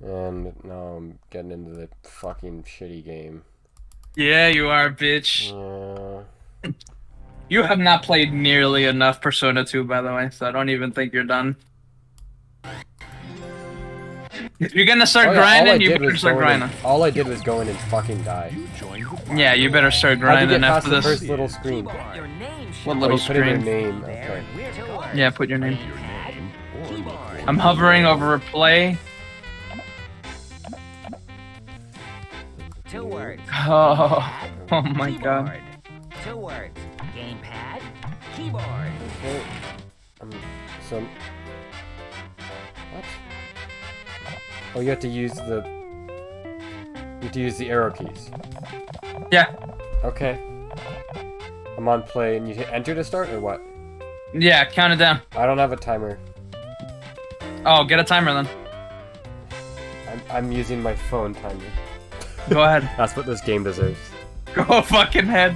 And now I'm getting into the fucking shitty game. Yeah, you are, bitch. You have not played nearly enough Persona 2, by the way, so I don't even think you're done. If you're gonna start grinding, you better start grinding. All I did was go in and fucking die. Yeah, you better start grinding after this. First little screen. What little screen? Put in your name. Okay. Yeah, put your name. I'm hovering over play. 2 words. Oh my god. 2 words. Gamepad. Keyboard. Okay. So. What? Oh, you have to use the. You have to use the arrow keys. Yeah. Okay. I'm on play, and you hit enter to start, or what? Yeah, count it down. I don't have a timer. Oh, get a timer then. I'm using my phone timer. Go ahead. That's what this game deserves. Go fucking head.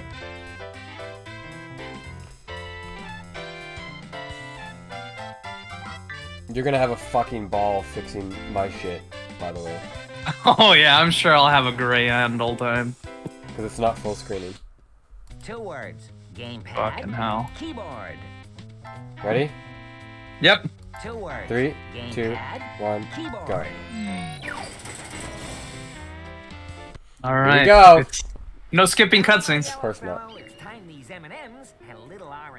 You're gonna have a fucking ball fixing my shit, by the way. Oh yeah, I'm sure I'll have a gray hand all time. Because it's not full screening. 2 words. Gamepad. Fucking hell. Keyboard. Ready? Yep. 2 words. 3, 2, Gamepad. 1, Keyboard. go. Alright. Here we go! No skipping cutscenes. Of course not. Well, it's time these M&Ms had a little R&R.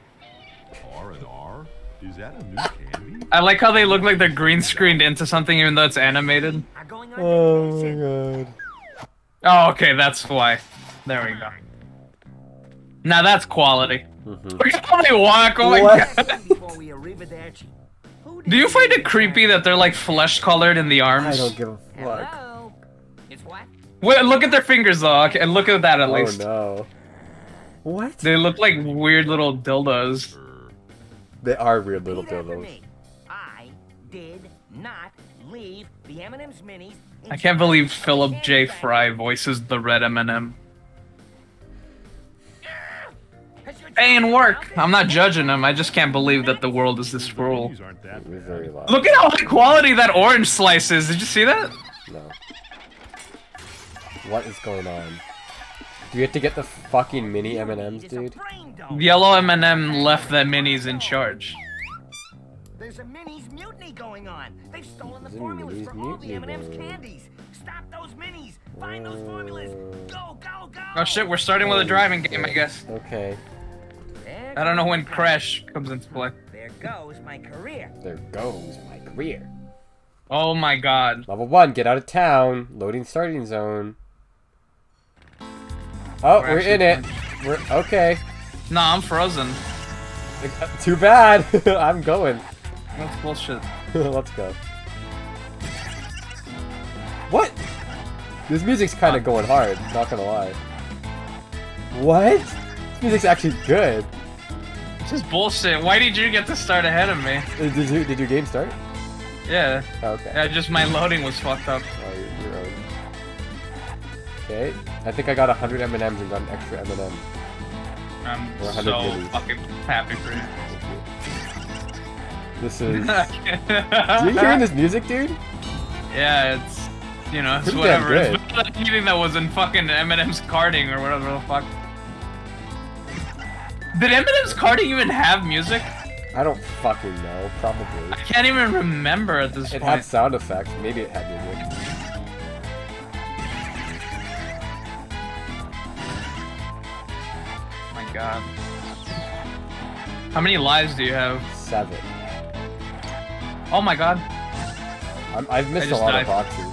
R&R? Is that a new candy? I like how they look like they're green screened into something even though it's animated. Are going on Oh my vacation. god. Oh, okay, that's why. There we go. Now that's quality. Look at how they walk, oh my god. Before we arrivederci. Who Do you find it creepy that they're like flesh colored in the arms? I don't give a fuck. Hello? It's what? Wait, look at their fingers though, okay, and look at that at least. Oh no. What? They look like weird little dildos. They are weird little Leave after dildos. me. I did not leave the M&M's minis. I can't believe Philip J. Fry voices the red M&M. Paying work. I'm not judging him. I just can't believe that the world is this cruel. These aren't that It was very loud. Look at how high quality that orange slice is. Did you see that? No. What is going on? Do we have to get the fucking mini M&Ms, dude? Yellow M&M left the minis in charge. There's a minis mutiny going on. They've stolen the There's a formulas minis for all the mutiny M&M's going on. candies. Stop those minis. Find those formulas. Go, go, go. Oh shit, we're starting with a driving game, I guess. Okay. There I don't know when goes my Crash comes into play. There goes my career. There goes my career. Oh my god. Level 1, get out of town. Loading starting zone. Oh, we're in it. We're okay. Nah, I'm frozen. Too bad. I'm going. That's bullshit. Let's go. What? This music's kind of going hard, not gonna lie. What? This music's actually good. It's just bullshit. Why did you get to start ahead of me? Did your game start? Yeah. Okay. Yeah, just my loading was fucked up. Oh, you're own. Okay. I think I got 100 M&Ms and got an extra M&M. I'm Or 100 so minis. fucking happy for you. This is... Do you hearing this music, dude? Yeah, it's, you know, it's Pretty damn whatever. good. It's better than anything that was in fucking Eminem's karting or whatever the fuck. Did Eminem's karting even have music? I don't fucking know. Probably. I can't even remember at this It point. had sound effects. Maybe it had music. Oh my god. How many lives do you have? 7. Oh my god. I've missed a just lot died. of boxes.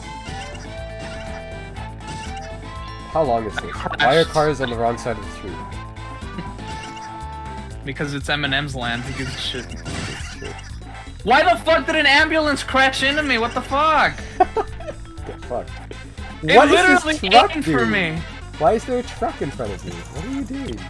How long is this? crashed. Why are cars on the wrong side of the street? Because it's Eminem's land. Who gives a shit? It's true. Why the fuck did an ambulance crash into me? What the fuck? Get fucked. It What is literally this truck aimed for doing? me. Why is there a truck in front of me? What are you doing?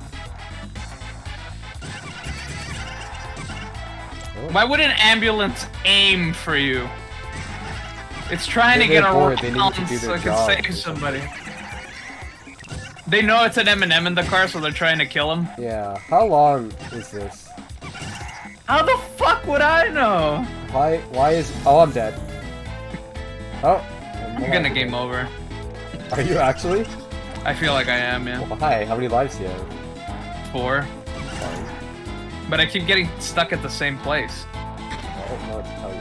Why would an ambulance aim for you? It's trying to They're get bored. They need around to do so their it can job or save something. somebody. They know it's an M&M in the car, so they're trying to kill him. Yeah. How long is this? How the fuck would I know? Why is... Oh, I'm dead. Oh. I'm gonna game over. Are you actually? I feel like I am, yeah. Well, hi, how many lives do you have? 4. Fine. But I keep getting stuck at the same place. I don't know what to tell you.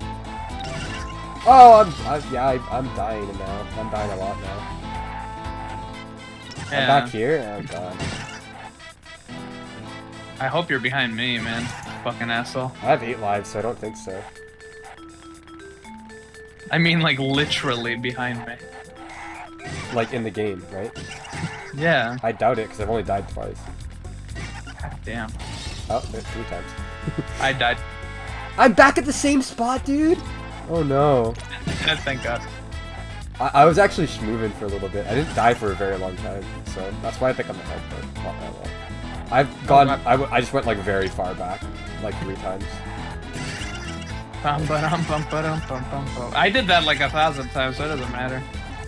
Oh, I'm dying now. I'm dying a lot now. Yeah. I'm back here? Oh god. I hope you're behind me, man. Fucking asshole. I have 8 lives, so I don't think so. I mean, like, literally behind me. Like, in the game, right? Yeah. I doubt it, because I've only died twice. God damn. Oh, 3 times. I died. I'm back at the same spot, dude! Oh no. Thank God. I was actually schmoving for a little bit. I didn't die for a very long time, so that's why I think I'm ahead, but not that long. I've gone, I just went like very far back, like 3 times. I did that like 1,000 times, so it doesn't matter.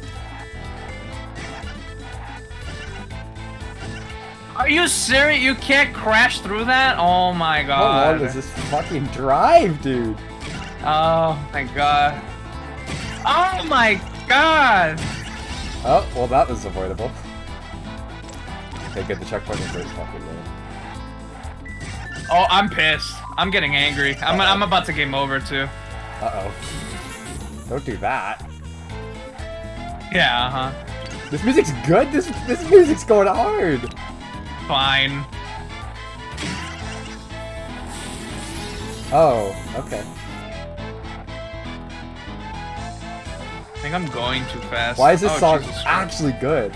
Are you serious? You can't crash through that? Oh my god. How long is this fucking drive, dude? Oh my god. Oh my god! Oh, well that was avoidable. Okay, good, the checkpoint is right fucking there. Oh, I'm pissed. I'm getting angry. I'm about to game over too. Uh-oh. Don't do that. Yeah, uh-huh. This music's good? This music's going hard! Fine. Oh, okay. I think I'm going too fast. Why is this song Jesus Christ. actually good?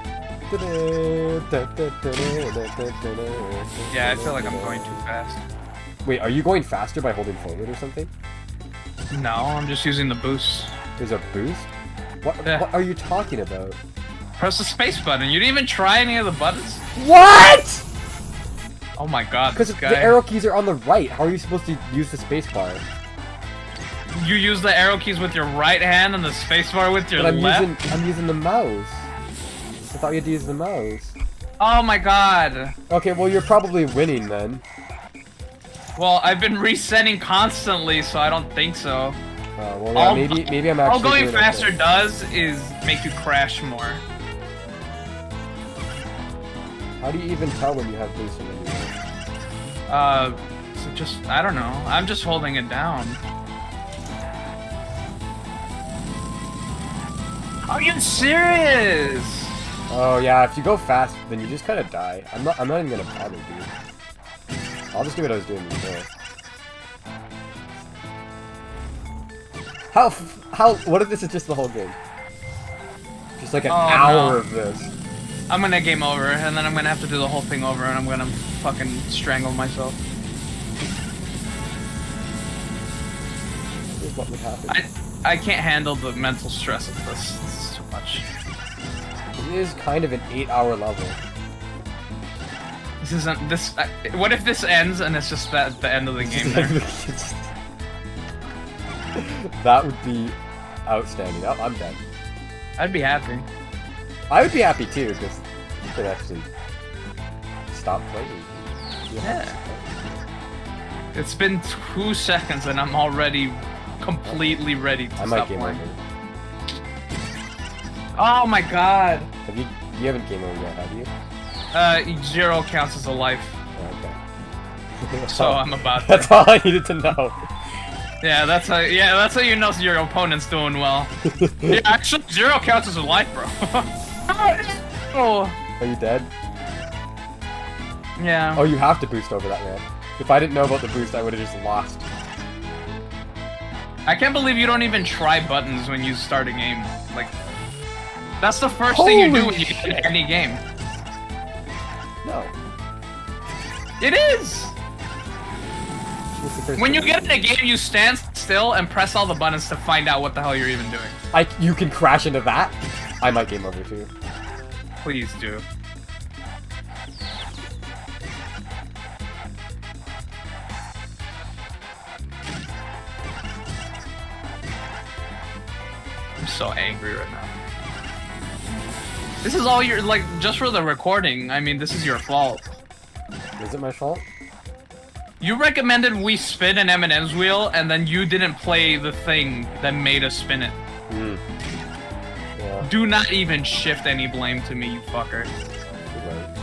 Yeah, I feel like I'm going too fast. Wait, are you going faster by holding forward or something? No, I'm just using the boost. There's a boost? What are you talking about? Press the space button. You didn't even try any of the buttons? What?! Oh my god, Because this guy. the arrow keys are on the right. How are you supposed to use the space bar? You use the arrow keys with your right hand and the space bar with your But left? I'm using the mouse. I thought you had to use the mouse. Oh my god. Okay, well you're probably winning then. Well, I've been resetting constantly, so I don't think so. Well yeah, maybe I'm actually All going doing faster okay. does is make you crash more. How do you even tell when you have boost and when you don't? So just, I don't know. I'm just holding it down. Are you serious? Oh yeah, if you go fast, then you just kind of die. I'm not even gonna bother, dude. I'll just do what I was doing before. What if this is just the whole game? Just like an hour of this. I'm gonna game over, and then I'm gonna have to do the whole thing over, and I'm gonna fucking strangle myself. Here's what would happen. I can't handle the mental stress of this. It's too much. It is kind of an 8-hour level. This isn't this. What if this ends and it's just the end of the game there? That would be outstanding. Oh, I'm dead. I'd be happy. I would be happy too, because you could actually stop playing. Yeah. It's been 2 seconds and I'm already completely ready to I might stop game playing. over. Oh my god! You haven't game over yet, have you? 0 counts as a life. Oh, okay. So I'm about to. That's all I needed to know. Yeah, that's how you know your opponent's doing well. Yeah, actually 0 counts as a life, bro. Oh. Are you dead? Yeah. Oh, you have to boost over that ramp. If I didn't know about the boost, I would have just lost. I can't believe you don't even try buttons when you start a game. Like, that's the first thing you do when you get into any game. No. It is! What's the first When you thing? get in a game, you stand still and press all the buttons to find out what the hell you're even doing. You can crash into that? I might game over too. Please do. I'm so angry right now. This is all your, like, just for the recording. I mean, this is your fault. Is it my fault? You recommended we spin an M&M's wheel, and then you didn't play the thing that made us spin it. Mm. Yeah. Do not even shift any blame to me, you fucker. You're right.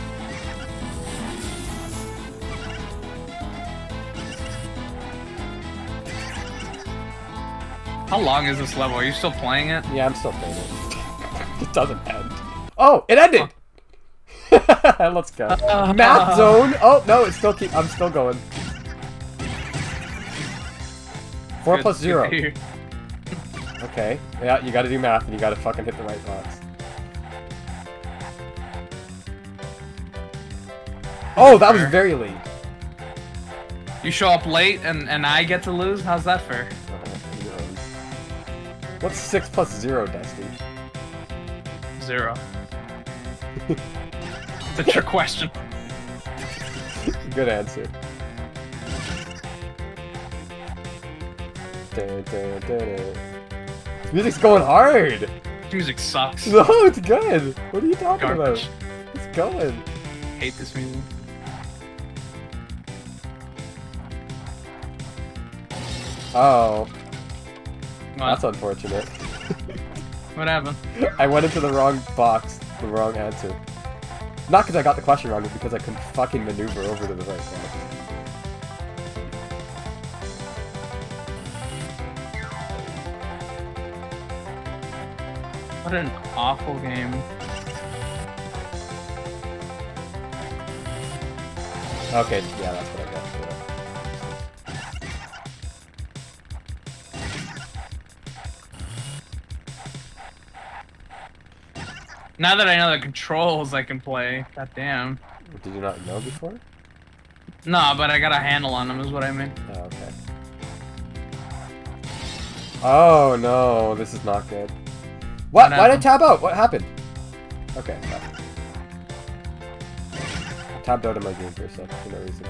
How long is this level? Are you still playing it? Yeah, I'm still playing it. It doesn't end. Oh, it ended! Let's go. Math zone! Oh, no, it's still I'm still going. 4 Good, plus 0. good to hear. Okay. Yeah, you gotta do math and you gotta fucking hit the right box. Oh, that was very late. You show up late and I get to lose? How's that fair? What's 6 plus 0, Dusty? 0. It's a trick question. Good answer. This music's going hard! Music sucks. No, it's good! What are you talking Garbage. about? It's going. Hate this music. Oh. What? That's unfortunate. What happened? I went into the wrong box, the wrong answer. Not because I got the question wrong, but because I couldn't fucking maneuver over to the right box. What an awful game. Okay, yeah, that's what I got. Yeah. Now that I know the controls, I can play. God damn. Did you not know before? No, but I got a handle on them, is what I mean. Oh, okay. Oh no, this is not good. What? Why did I tab out? What happened? Okay. I tabbed out of my game for a second for no reason.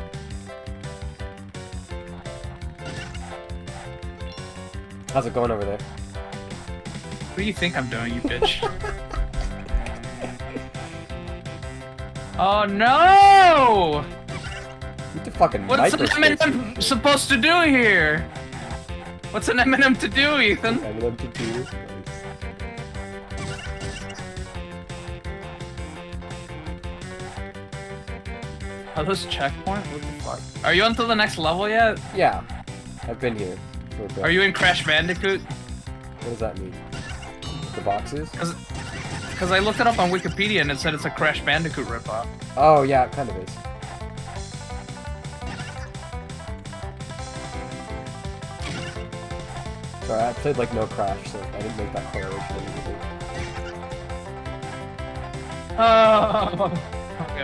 How's it going over there? What do you think I'm doing, you bitch? Oh no! You the fucking What's an microspace. M&M supposed to do here? What's an M&M to do, Ethan? M&M to do. Are those checkpoints? What the fuck? Are you onto the next level yet? Yeah, I've been here for a bit. Are you in Crash Bandicoot? What does that mean? The boxes? Because I looked it up on Wikipedia and it said it's a Crash Bandicoot ripoff. Oh yeah, it kind of is. Sorry, I played like no Crash, so I didn't make that correlation immediately. Oh, okay.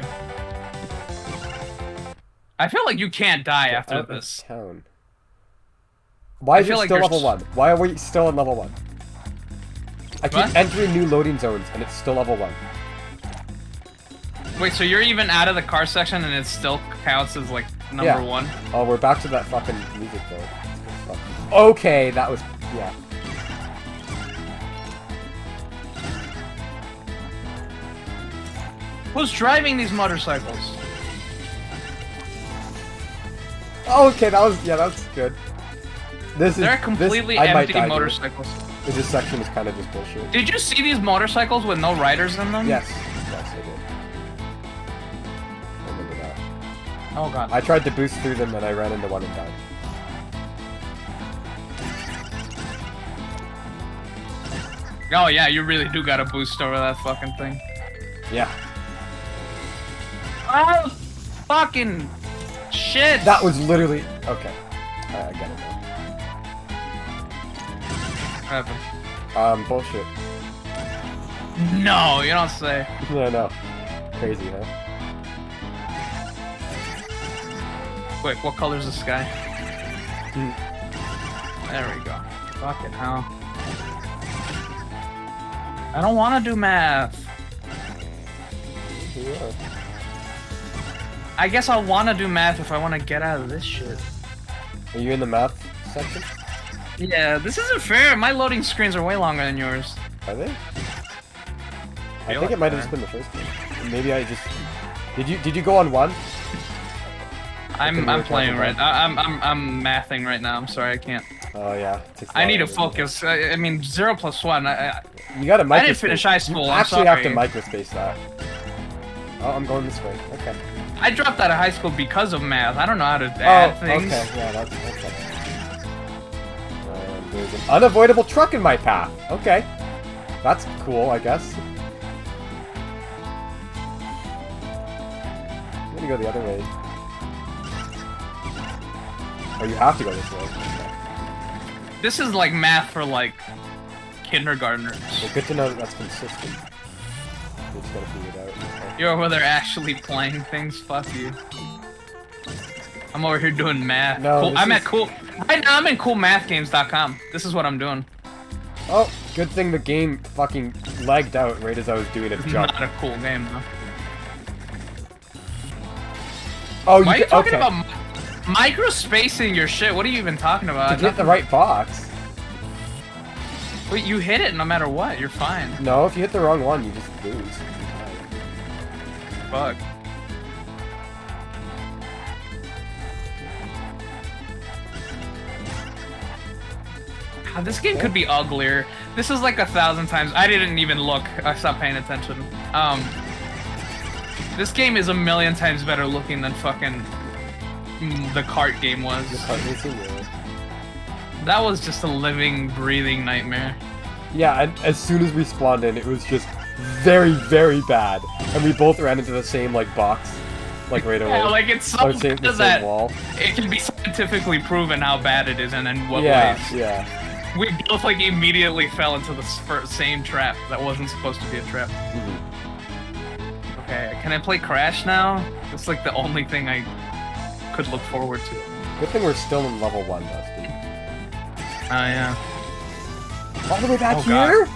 I feel like you can't die after Out of this. town. Why is it feel like still you're level 1? Why are we still on level 1? I keep What? entering new loading zones and it's still level 1. Wait, so you're even out of the car section and it still counts as like number 1? Oh, we're back to that fucking music though. Fuck. Okay, that was... yeah. Who's driving these motorcycles? Oh, okay, that was... yeah, that's good. This is... They're completely I might empty die here. motorcycles. This section is kind of just bullshit. Did you see these motorcycles with no riders in them? Yes. Yes, I did. I remember that. Oh god. I tried to boost through them and I ran into one and died. Oh yeah, you really do got a boost over that fucking thing. Yeah. Oh, fucking shit! That was literally... okay. I get it now. What happened? Bullshit. No, you don't say. I know. Crazy, huh? Quick, what color's the sky? Hmm. There we go. Fucking hell. I don't want to do math. Yeah. I guess I'll want to do math if I want to get out of this shit. Are you in the math section? Yeah, this isn't fair. My loading screens are way longer than yours. Are they? I Feel think it like might have just been the first one. Maybe I just... Did you go on one? I'm playing right. I'm mathing right now. I'm sorry, I can't. Oh yeah. I need to focus. I mean, 0 + 1. You gotta microspace. I didn't finish high school. You I'm actually have to sorry. microspace that. Oh, I'm going this way. Okay. I dropped out of high school because of math. I don't know how to add things. Okay. Yeah, that's okay. There's an unavoidable truck in my path. Okay. That's cool, I guess. I'm gonna go the other way. Oh, you have to go this way. Okay. This is like math for like kindergartners. Well, good to know that that's consistent. We just gotta figure it out. Okay. You're over there actually playing things. Fuck you. I'm over here doing math. No, cool. this is- Right now I'm in coolmathgames.com. This is what I'm doing. Oh, good thing the game fucking lagged out right as I was doing a jump. Not a cool game though. Oh, Why are you talking okay. about microspacing your shit? What are you even talking about? To get the right box. Wait, you hit it no matter what. You're fine. No, if you hit the wrong one, you just lose. Fuck. God, this game could be uglier. This is like 1,000 times. I didn't even look. I stopped paying attention. This game is 1,000,000 times better looking than fucking the cart game was. The cart racing, yeah. That was just a living, breathing nightmare. Yeah, and as soon as we spawned in, it was just very, very bad. And we both ran into the same, like, box. Like, right away. Yeah, like it's so Or same, the bad that same wall. it can be scientifically proven how bad it is and in what Yeah, ways. yeah. We both like immediately fell into the same trap that wasn't supposed to be a trap. Mhm. Okay, can I play Crash now? That's like the only thing I could look forward to. Good thing we're still in level 1, Dusty. Oh yeah. All the way back Oh, God. here?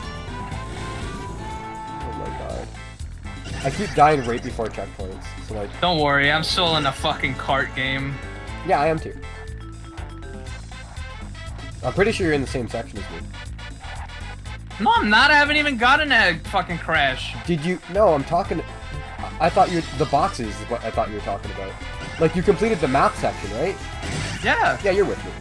Oh my god. I keep dying right before checkpoints, so like... Don't worry, I'm still in a fucking cart game. Yeah, I am too. I'm pretty sure you're in the same section as me. No, I'm not. I haven't even gotten a fucking Crash. Did you... No, I'm talking... I thought you... The boxes is what I thought you were talking about. Like, you completed the math section, right? Yeah. Yeah, you're with me.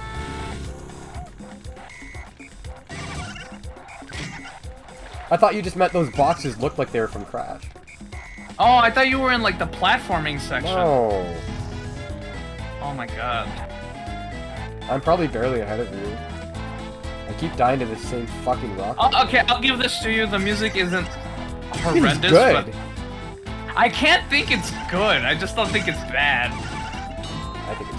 I thought you just meant those boxes looked like they were from Crash. Oh, I thought you were in like the platforming section. No. Oh my god. I'm probably barely ahead of you. I keep dying to the same fucking rock. Oh, okay, I'll give this to you. The music isn't horrendous, It's good. but I can't think it's good. I just don't think it's bad. I think it's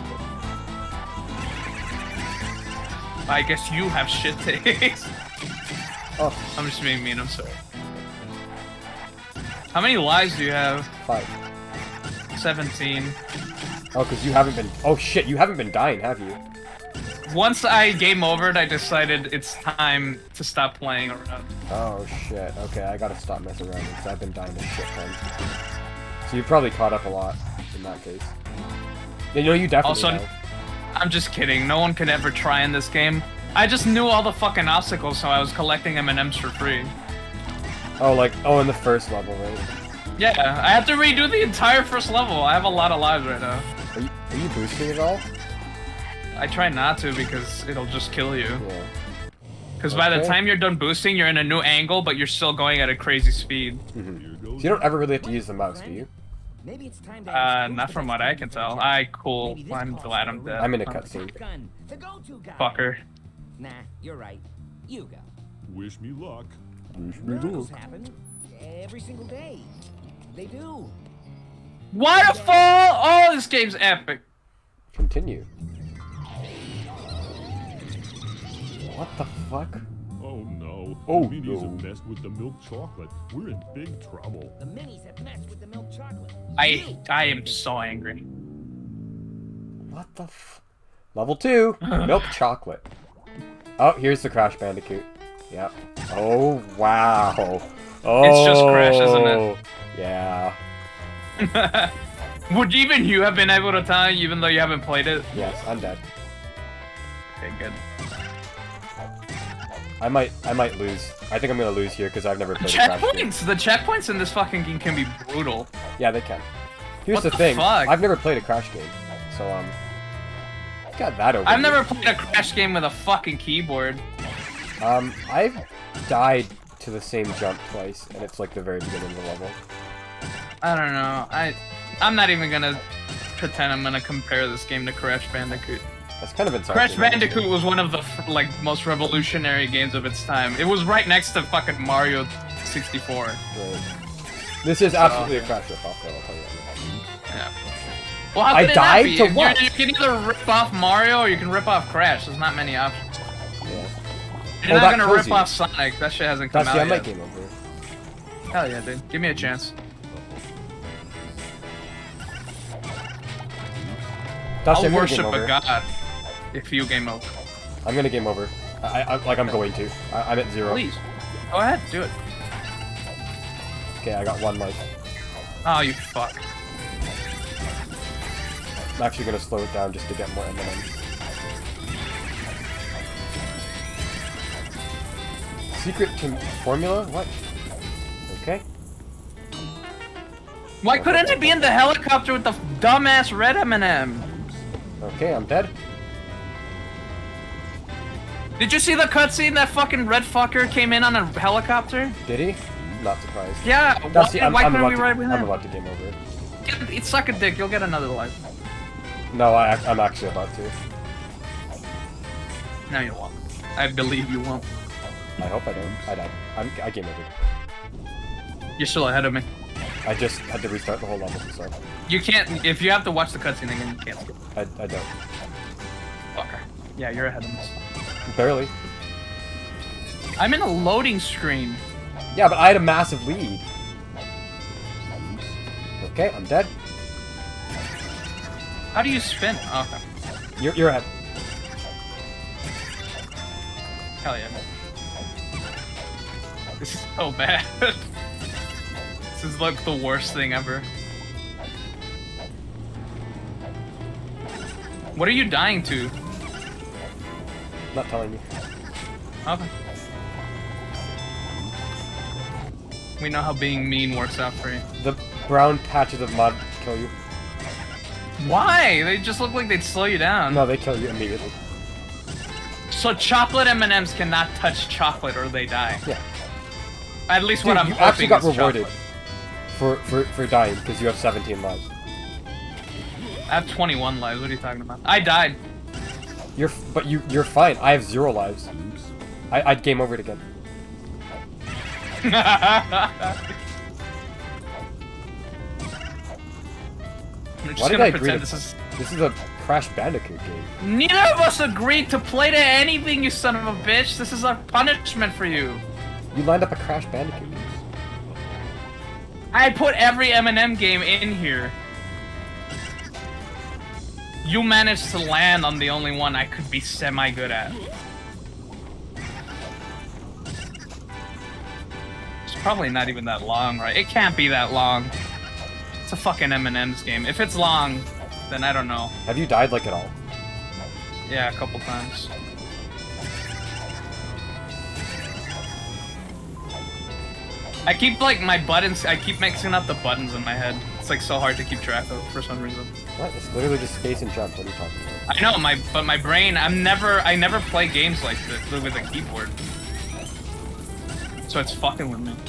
good. I guess you have shit taste. Oh, I'm just being mean, I'm sorry. How many lives do you have? 5. 17. Oh, because you haven't been... Oh shit, you haven't been dying, have you? Once I game overed, I decided it's time to stop playing around. Oh shit, okay, I gotta stop messing around because I've been dying a shit ton. So you've probably caught up a lot in that case. Yeah, you know, you definitely Also, have. I'm just kidding. No one could ever try in this game. I just knew all the fucking obstacles, so I was collecting M&Ms for free. Oh, like, oh, in the first level, right? Yeah, I have to redo the entire first level. I have a lot of lives right now. Are you boosting at all? I try not to because it'll just kill you. Yeah. Because by the Okay. time you're done boosting, you're in a new angle, but you're still going at a crazy speed. So you don't ever really have to use the mouse, do you? Maybe it's time to Not from what I can tell. Cool. I'm glad I'm dead. I'm in a cutscene. gun. The go-to guy. Fucker. Nah, you're right. You go. Wish me luck. Miracles happen every single day. They do. Waterfall! Oh, this game's epic. Continue. What the fuck? Oh no. Oh, the minis no. have messed with the milk chocolate. We're in big trouble. The minis have messed with the milk chocolate. I am so angry. What the f... Level 2! Milk chocolate. Oh, here's the Crash Bandicoot. Yep. Oh, wow. Oh, It's just Crash, isn't it? Yeah. Would even you have been able to tell, even though you haven't played it? Yes, I'm dead. Okay, good. I might lose. I think I'm gonna lose here because I've never played a Crash game. Checkpoints! The checkpoints in this fucking game can be brutal. Yeah, they can. Here's What the the thing. fuck? I've never played a Crash game, so Got that over. I've never played a Crash game with a fucking keyboard. I've died to the same jump twice, and it's like the very beginning of the level. I don't know. I'm not even gonna pretend I'm gonna compare this game to Crash Bandicoot. That's kind of insulting. Crash Bandicoot was one of the like most revolutionary games of its time. It was right next to fucking Mario 64. Right. This is absolutely a Crash ripoff, though, I'll tell you that. Yeah. Well, how I could it died not be? to what? You can either rip off Mario or you can rip off Crash. There's not many options. Yeah. You're Oh, not that gonna kills rip you. off Sonic. That shit hasn't come That's out the yet. game over. Hell yeah, dude. Give me a chance. Dusty, I'll I'm gonna worship game a over. god if you game over. I'm gonna game over. I'm going to. I'm at 0. Please. Go ahead, do it. Okay, I got 1 life. Oh, you fuck. I'm actually gonna slow it down just to get more M&Ms. Secret formula? What? Okay. Why couldn't it be in the helicopter with the dumbass red M&M? Okay, I'm dead. Did you see the cutscene? That fucking red fucker came in on a helicopter? Did he? Not surprised. Yeah, Dusty, why couldn't we ride with I'm him? about to game over. It's suck a dick, you'll get another life. No, I'm actually about to. No, you won't. I believe you won't. I hope I don't. I died. I game over. You're still ahead of me. I just had to restart the whole level, so You can't, if you have to watch the cutscene again, you can't skip. I don't. Fucker. Yeah, you're ahead of me. Barely. I'm in a loading screen. Yeah, but I had a massive lead. Okay, I'm dead. How do you spin? Oh, okay. You're ahead. Hell yeah. This is so bad. This is like the worst thing ever. What are you dying to? Not telling you. Okay. We know how being mean works out for you. The brown patches of mud kill you. Why? They just look like they'd slow you down. No, they kill you immediately. So chocolate M&Ms cannot touch chocolate or they die. Yeah. At least Dude, what I'm you hoping actually got is rewarded chocolate. for dying because you have 17 lives. I have 21 lives. What are you talking about? I died. You're fine. I have 0 lives. I'd game over it again. I'm just Why did gonna I agree pretend to this is. This is a Crash Bandicoot game. Neither of us agreed to play to anything, you son of a bitch. This is our punishment for you. You lined up a Crash Bandicoot. I put every M&M game in here. You managed to land on the only one I could be semi-good at. It's probably not even that long, right? It can't be that long. It's a fucking M&M's game. If it's long, then I don't know. Have you died like at all? Yeah, a couple times. I keep like my buttons. I keep mixing up the buttons in my head. It's like so hard to keep track of for some reason. What? It's literally just space and jump. What are you talking about? I know but my brain. I never play games like this with a keyboard. So it's fucking with me.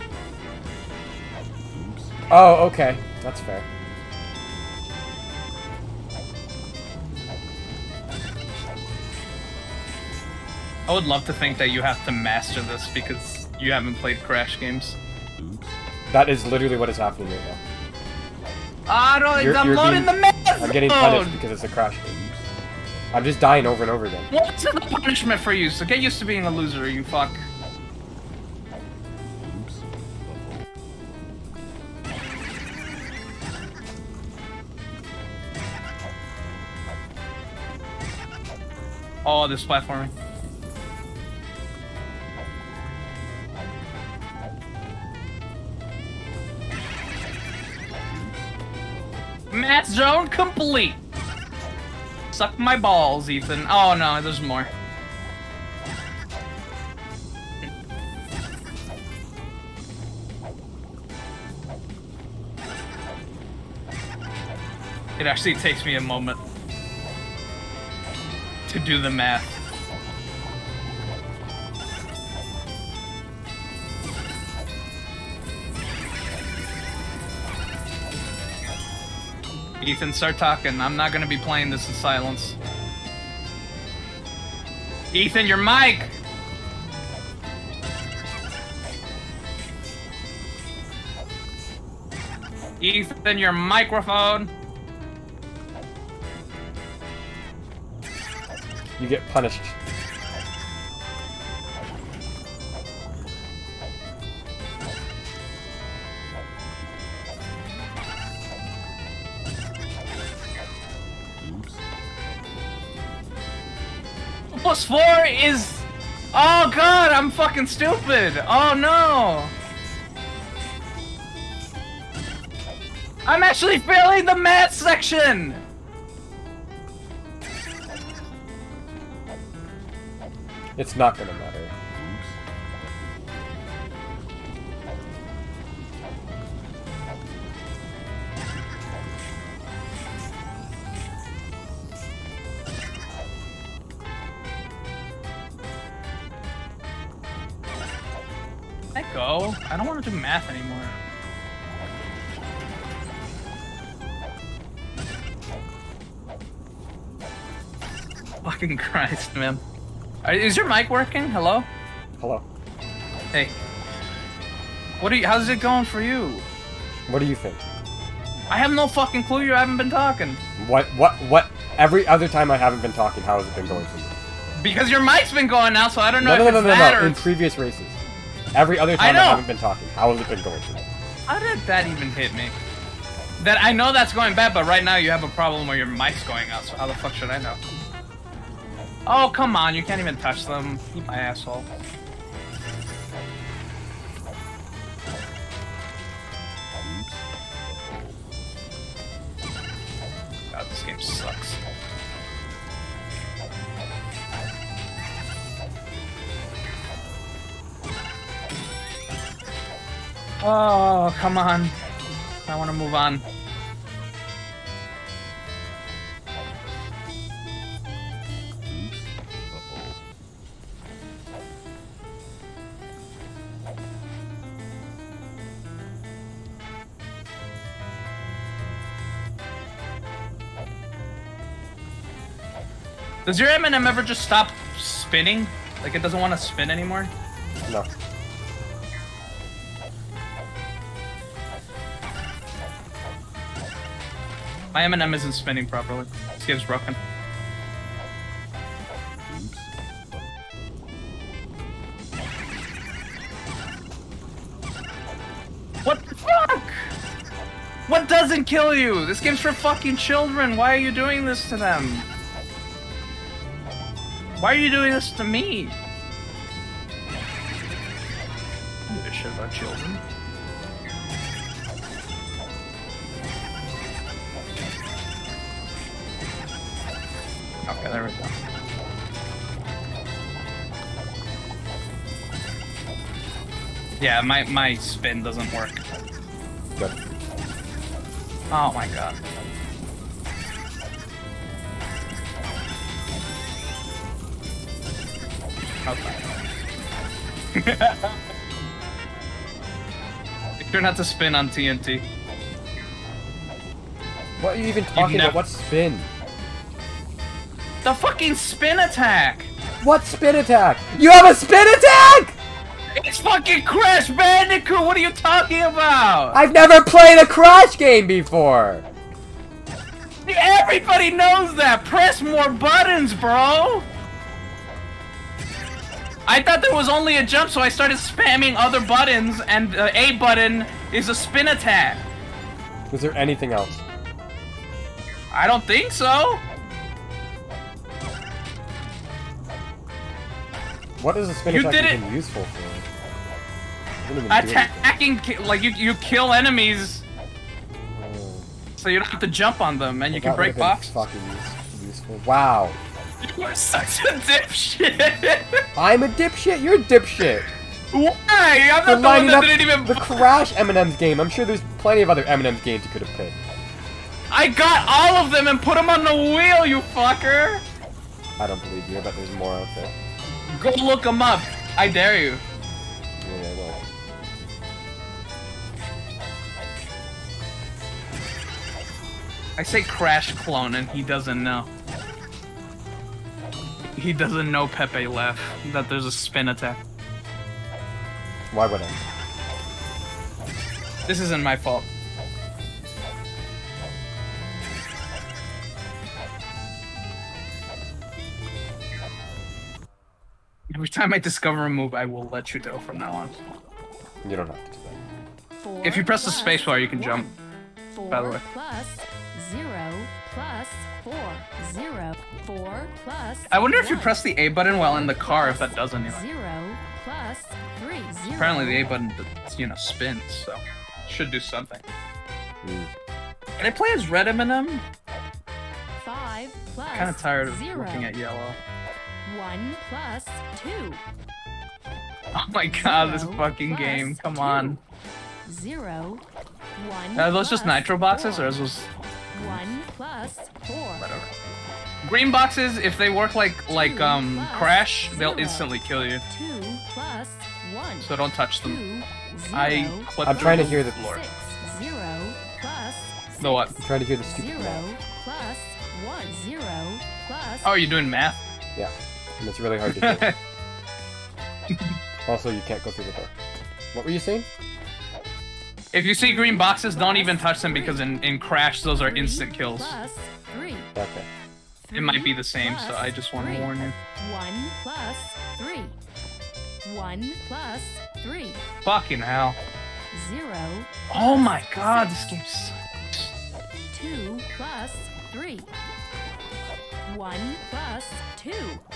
Oh, okay. That's fair. I would love to think that you have to master this because you haven't played Crash games. That is literally what is happening right now. Ah, no, You're I'm loading the math I'm getting punished because it's a Crash game. I'm just dying over and over again. What's the punishment for you? So get used to being a loser, you fuck. Oh, this platforming. Math zone complete. Suck my balls, Ethan. Oh no, there's more. It actually takes me a moment. to do the math. Ethan, start talking. I'm not gonna be playing this in silence. Ethan, your mic! Ethan, your microphone! You get punished. +4 is... Oh god, I'm fucking stupid! Oh no! I'm actually failing the math section! It's not gonna matter. Let go. I don't want to do math anymore. Fucking Christ, man. Is your mic working? Hello? Hello. Hey. How's it going for you? What do you think? I have no fucking clue. You haven't been talking. What? Every other time I haven't been talking, how has it been going for you? Because your mic's been going out, so I don't know if No. it's that or... In previous races. Every other time I haven't been talking, how has it been going for you? How did that even hit me? That I know that's going bad, but right now you have a problem where your mic's going out, so how the fuck should I know? Oh, come on, you can't even touch them. Eat my asshole. God, this game sucks. Oh, come on. I want to move on. Does your M&M ever just stop spinning? Like it doesn't want to spin anymore? No. My M&M isn't spinning properly. This game's broken. What the fuck? What doesn't kill you? This game's for fucking children. Why are you doing this to them? Why are you doing this to me? I don't give a shit about children. Okay, there we go. Yeah, my spin doesn't work. Good. Oh my god. Okay. You're not to spin on TNT. What are you even talking about? What spin? The fucking spin attack! What spin attack? You have a spin attack?! It's fucking Crash Bandicoot! What are you talking about? I've never played a Crash game before! Everybody knows that! Press more buttons, bro! I thought there was only a jump, so I started spamming other buttons, and A button is a spin attack. Is there anything else? I don't think so. What is a spin attack even useful for? Attacking, like you kill enemies, so you don't have to jump on them, and you can break boxes. Fucking useful. Wow. You are such a dipshit. I'm a dipshit. You're a dipshit. Why? I'm not the one that didn't even. The Crash M&M's game. I'm sure there's plenty of other M&M's games you could have picked. I got all of them and put them on the wheel, you fucker. I don't believe you, but there's more out there. Go look them up. I dare you. Yeah, well. I say Crash clone and he doesn't know. He doesn't know Pepe left, that there's a spin attack. Why would I? This isn't my fault. Every time I discover a move, I will let you know from now on. You don't have to do that. 4 If you press the plus spacebar, you can 1. jump. 4 by the way. plus 0 plus 4. 0. 4 plus I wonder if you 1. press the A button while in the car, if that does anything. 0 plus 3. 0. Apparently the A button, you know, spins, so should do something. Hmm. Can I play as Red M&M? 5 plus Kind of tired of 0. looking at yellow. 1 plus 2. Oh my god, this 0 fucking plus game, come 2. on. 0. 1 Are those just plus nitro boxes, 4. or is those... 1 plus 4. Whatever. Green boxes, if they work like Crash, they'll instantly kill you. 2 plus 1. So don't touch them. 2, 0, I clip I'm trying to hear the 6, floor. 0 plus 6. The what? I'm trying to hear the stupid 0 math. plus 1. 0 plus Oh, you're doing math? Yeah, and it's really hard to do. Also, you can't go through the door. What were you saying? If you see green boxes, don't even touch them because in Crash, those are 3 instant kills. plus 3. Okay. It might be the same, so I just want to 3. warn you. 1 plus 3. 1 plus 3. Fucking hell. 0. Oh my god, this game sucks. 2 plus 3. 1 plus 2.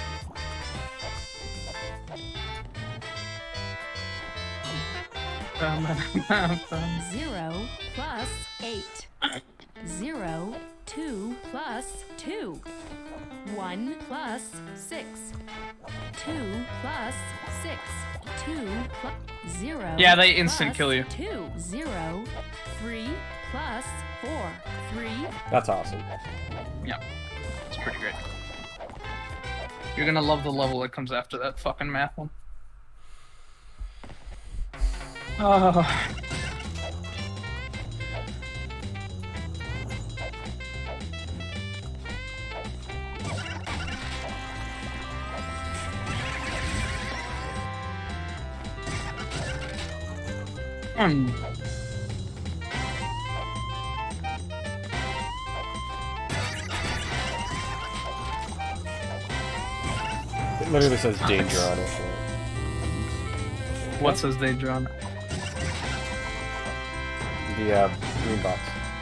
0 plus 8. 0, 2 plus 2. 1 plus 6. 2 plus 6. 2 plus 0. Yeah, they instant plus kill you. 2. 0. 3 plus 4. 3. That's awesome. Yeah, it's pretty great. You're gonna love the level that comes after that fucking math one. Oh. It literally says danger on it. What says danger on it? The green box.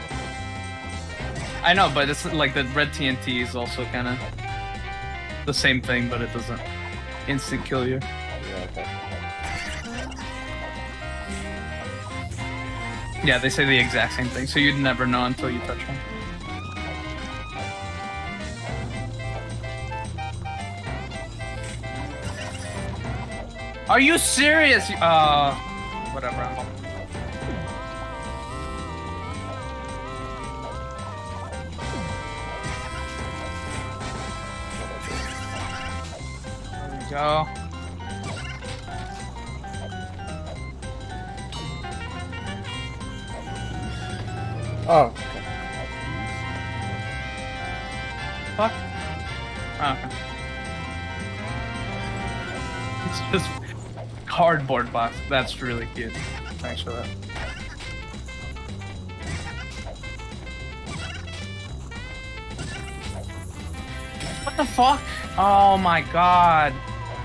I know, but it's like the red TNT is also kind of the same thing, but it doesn't instant kill you. Yeah, okay. Yeah, they say the exact same thing, so you'd never know until you touch one. Are you serious? Whatever. There we go. Oh, okay. Fuck. Oh, okay. It's just cardboard box. That's really cute. Thanks for that. What the fuck? Oh my god.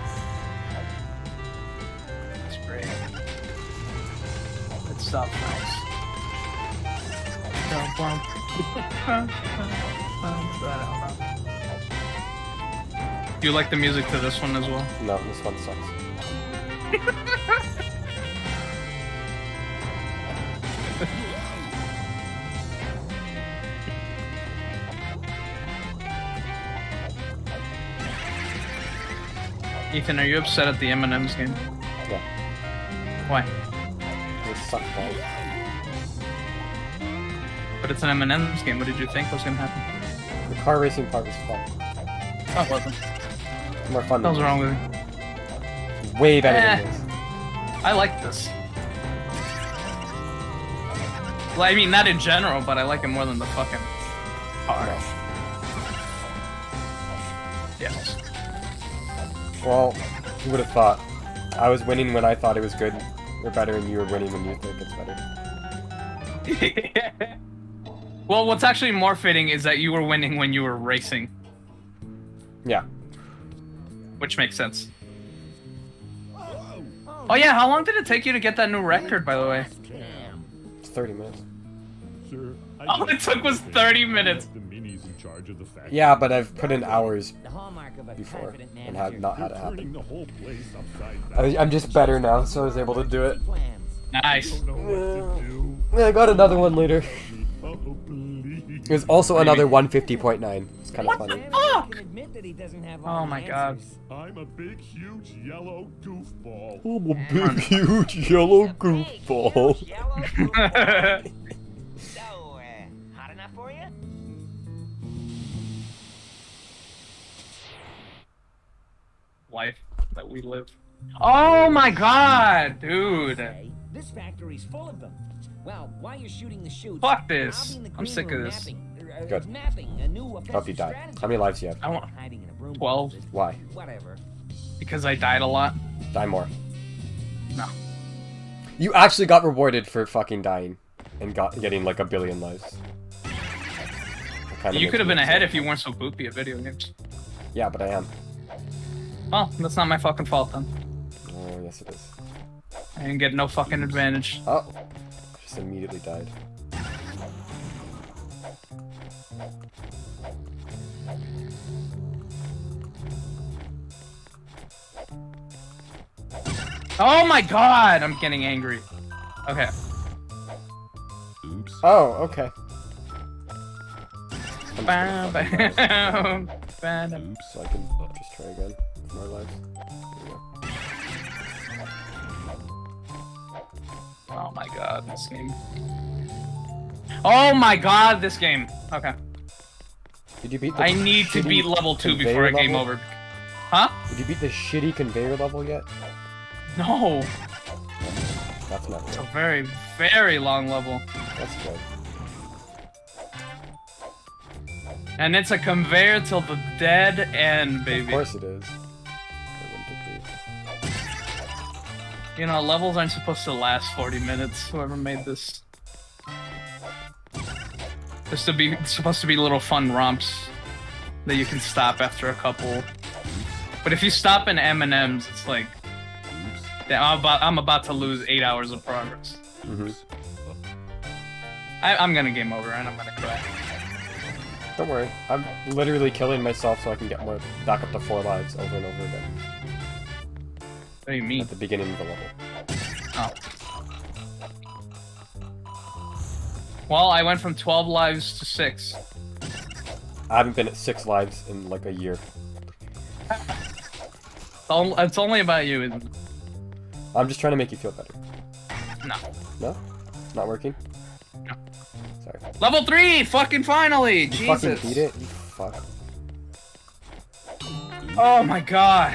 That's great. Good stuff, nice. Do you like the music to this one as well? No, this one sucks. Ethan, are you upset at the M&M's game? Yeah, Why? this sucked balls. But it's an M&M's game. What did you think was gonna happen? The car racing part was fun. That wasn't. More fun What than was wrong with it? this. Way better than this. I like this. Well, I mean, not in general, but I like it more than the fucking car. No. Yes. Well, who would have thought? I was winning when I thought it was good or better, and you were winning when you think it's better. Well, what's actually more fitting is that you were winning when you were racing. Yeah. Which makes sense. Oh yeah, how long did it take you to get that new record, by the way? It's 30 minutes. Sir, All it took was 30 minutes. The Mini's in charge of the factory. Yeah, but I've put in hours The hallmark of a before confident and manager. have not had it Turning happen. the whole place upside down. I'm just better now, so I was able to do it. Plans. Nice. Don't know what to do. I got another one later. Oh, please. It was also another 150.9. It's kind of funny. He can admit that he doesn't have all Oh the my god. answers. I'm a big, huge, yellow goofball. I'm a big, huge yellow goofball. Yellow goofball. So, hot enough for you? Life that we live. Oh my god, dude. Hey, this factory's full of them. Well, while you're shooting the chutes, Fuck this. I'll be in the I'm green sick of room this. Good. Mapping a new Hope you die. How many lives do you have? I want Hiding in a room 12. closet. Why? Whatever. because I died a lot. Die more. No. You actually got rewarded for fucking dying and getting like 1 billion lives. You could have been ahead if you weren't so boopy at video games. Yeah, but I am. Well, that's not my fucking fault then. Oh, yes it is. I didn't get no fucking advantage. Oh, just immediately died. Oh my god! I'm getting angry. Okay. Oops. Oh, okay. Bam, bam, bam. Oops. So I can just try again. More lives. There we go. Oh my god, this game. Oh my god, this game. Okay. Did you beat the I need to shitty beat level 2 conveyor before I game level? over. Huh? Did you beat the shitty conveyor level yet? No. That's not It's good. a very, very long level. That's good. And it's a conveyor till the dead end, baby. Of course it is. Why wouldn't it be? You know, levels aren't supposed to last 40 minutes. Whoever made this. It's supposed to be little fun romps that you can stop after a couple. But if you stop in M&Ms, it's like, damn, I'm about to lose 8 hours of progress. Mm-hmm. I'm gonna game over and I'm gonna cry. Don't worry. I'm literally killing myself so I can get more back up to 4 lives over and over again. What do you mean? At the beginning of the level. Oh. Well, I went from 12 lives to 6. I haven't been at 6 lives in like a year. It's only about you, isn't it? I'm just trying to make you feel better. No. No? Not working? No. Sorry. Level 3! Fucking finally! You Jesus! fucking beat it? You fuck. Oh my god.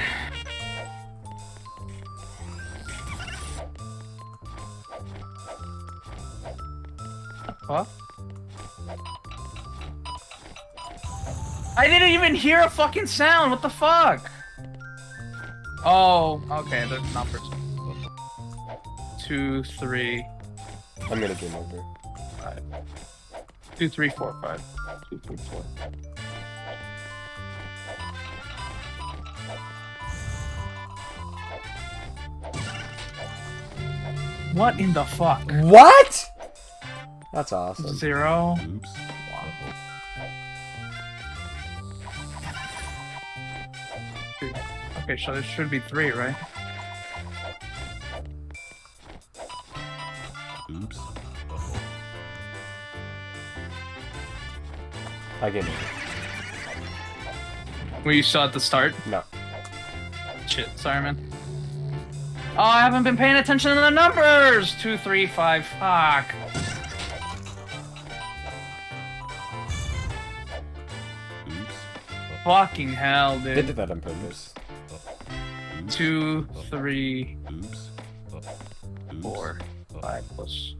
What? I didn't even hear a fucking sound. What the fuck? Oh, okay. There's numbers. 2, 3, I'm gonna game over. 5. 2, 3, 4, 5. 2, 3, 4. What in the fuck? What? That's awesome. 0. Oops. Okay, so there should be 3, right? Oops. I game over. Were you still at the start? No. Shit, sorry, man. Oh, I haven't been paying attention to the numbers! 2, 3, 5, fuck. Oops. Fucking hell, They dude. did that on purpose. 2, 3, Oops. 4, 5 plus.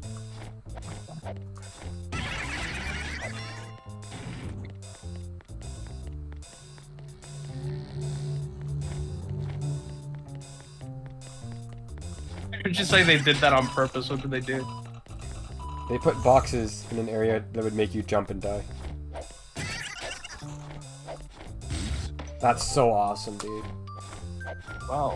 Did you say they did that on purpose? What did they do? They put boxes in an area that would make you jump and die. That's so awesome, dude. Wow.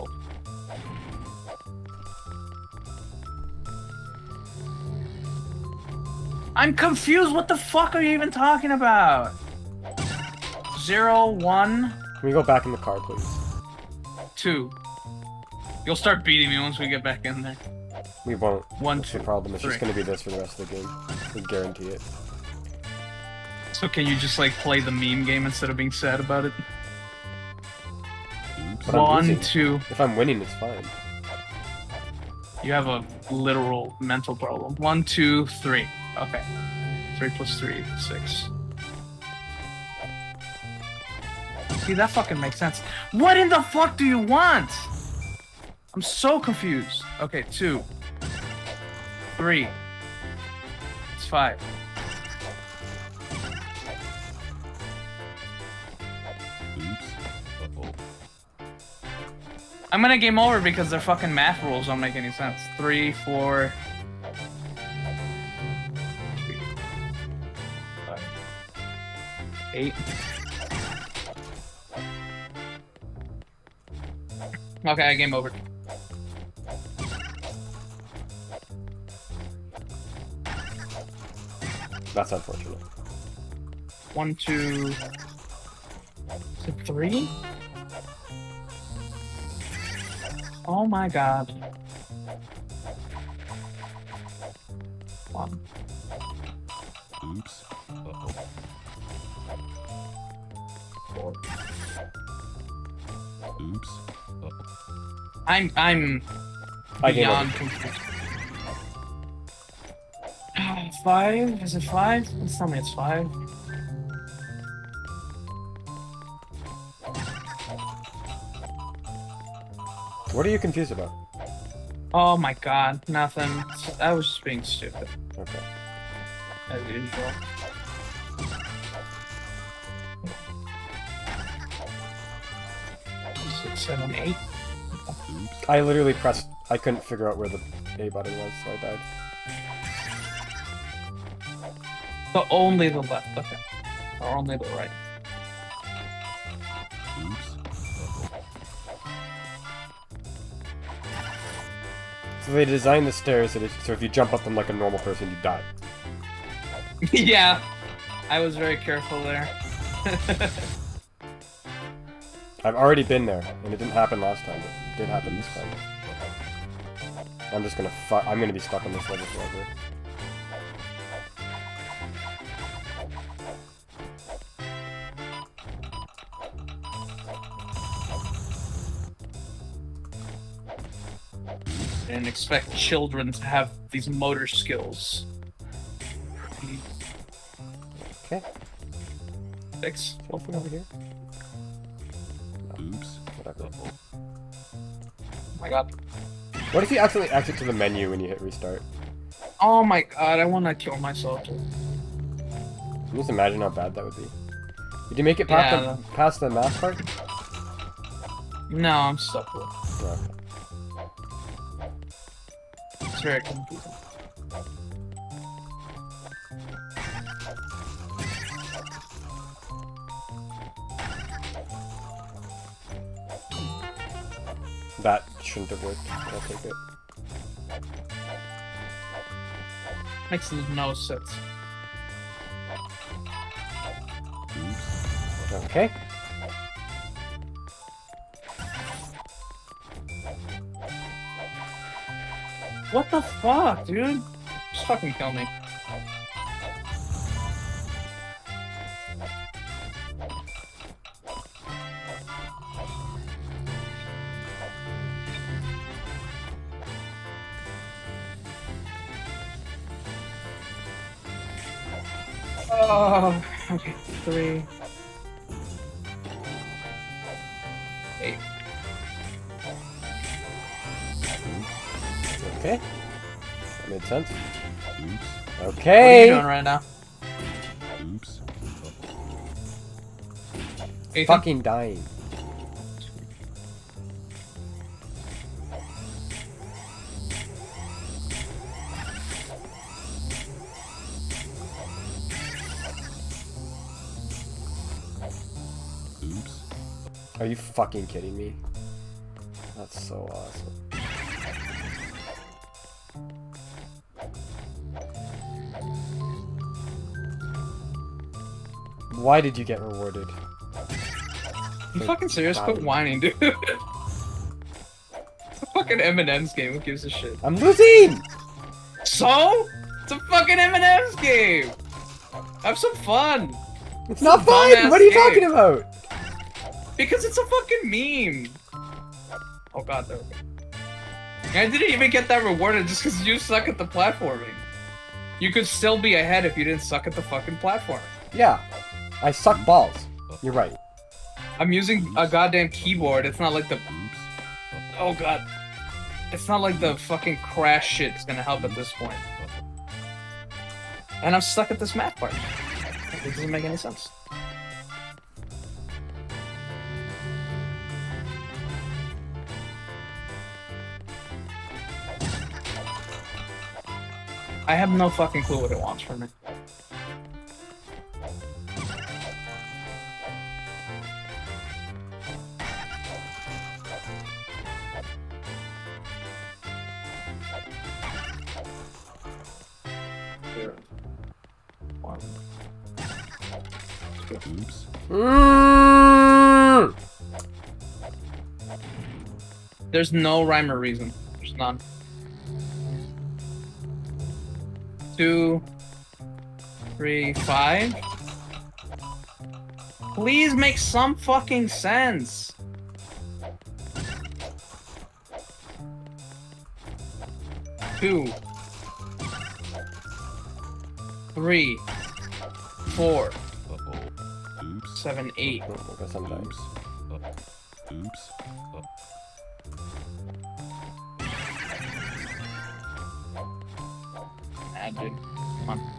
I'm confused. What the fuck are you even talking about? 0, 1, Can we go back in the car, please? 2. You'll start beating me once we get back in there. We won't. 1, That's the 2. problem. It's 3. just gonna be this for the rest of the game. We guarantee it. So can you just like play the meme game instead of being sad about it? But I'm 1, losing. 2. If I'm winning, it's fine. You have a literal mental problem. 1, 2, 3. Okay. 3 plus 3, 6. See, that fucking makes sense. What in the fuck do you want? I'm so confused. Okay, 2. 3. It's 5. Oops. Uh-oh. I'm gonna game over because their fucking math rules don't make any sense. 3, 4... 3, 5, 8. Okay, I game over. That's unfortunate. 1, 2... Is it 3? Oh my god. 1. Oops. Uh-oh. 4. Oops. Uh-oh. I'm I game beyond over. confused. 5? Is it 5? Please tell me it's 5. What are you confused about? Oh my god, nothing. I was just being stupid, Okay. as usual. Six, 7, 8. I literally pressed. I couldn't figure out where the A button was, so I died. But only the left, okay. Or only the right. Oops. So they designed the stairs so if you jump up them like a normal person, you die. Yeah, I was very careful there. I've already been there, and it didn't happen last time, but it did happen this time. I'm just gonna I'm gonna be stuck on this level forever. And expect children to have these motor skills. Okay. 6. Anything over here? Oops. Whatever. Oh my god. What if you accidentally exit to the menu when you hit restart? Oh my god, I wanna kill myself. Can you just imagine how bad that would be? Did you make it past, Yeah. past the math part? No, I'm stuck with it. No. It's very confusing. That shouldn't have worked, but I'll take it. Makes no sense. Okay. What the fuck, dude? Just fucking kill me. Oh, okay, 3. Okay. That made sense. Oops. What are Okay. you doing right now? Oops. Ethan? Fucking dying. Oops. Are you fucking kidding me? That's so awesome. Why did you get rewarded? You fucking serious? Quit whining, dude. It's a fucking M&M's game. Who gives a shit? I'm losing! So? It's a fucking M&M's game. Have some fun. It's not a fun! dumbass What are you game. talking about? Because it's a fucking meme. Oh god, there we go. I didn't even get that rewarded just because you suck at the platforming. You could still be ahead if you didn't suck at the fucking platforming. Yeah. I suck balls. You're right. I'm using a goddamn keyboard. It's not like the... Oops. Oh god. It's not like the fucking crash shit is gonna help at this point. And I'm stuck at this math part. It doesn't make any sense. I have no fucking clue what it wants from me. Oops. There's no rhyme or reason. There's none. 2, 3, 5. Please make some fucking sense. Two, 3, 4, Uh-oh. Oops. 7, 8. Oh, I guess I'm dying. Oops. Oops. Ah, dude. Come on.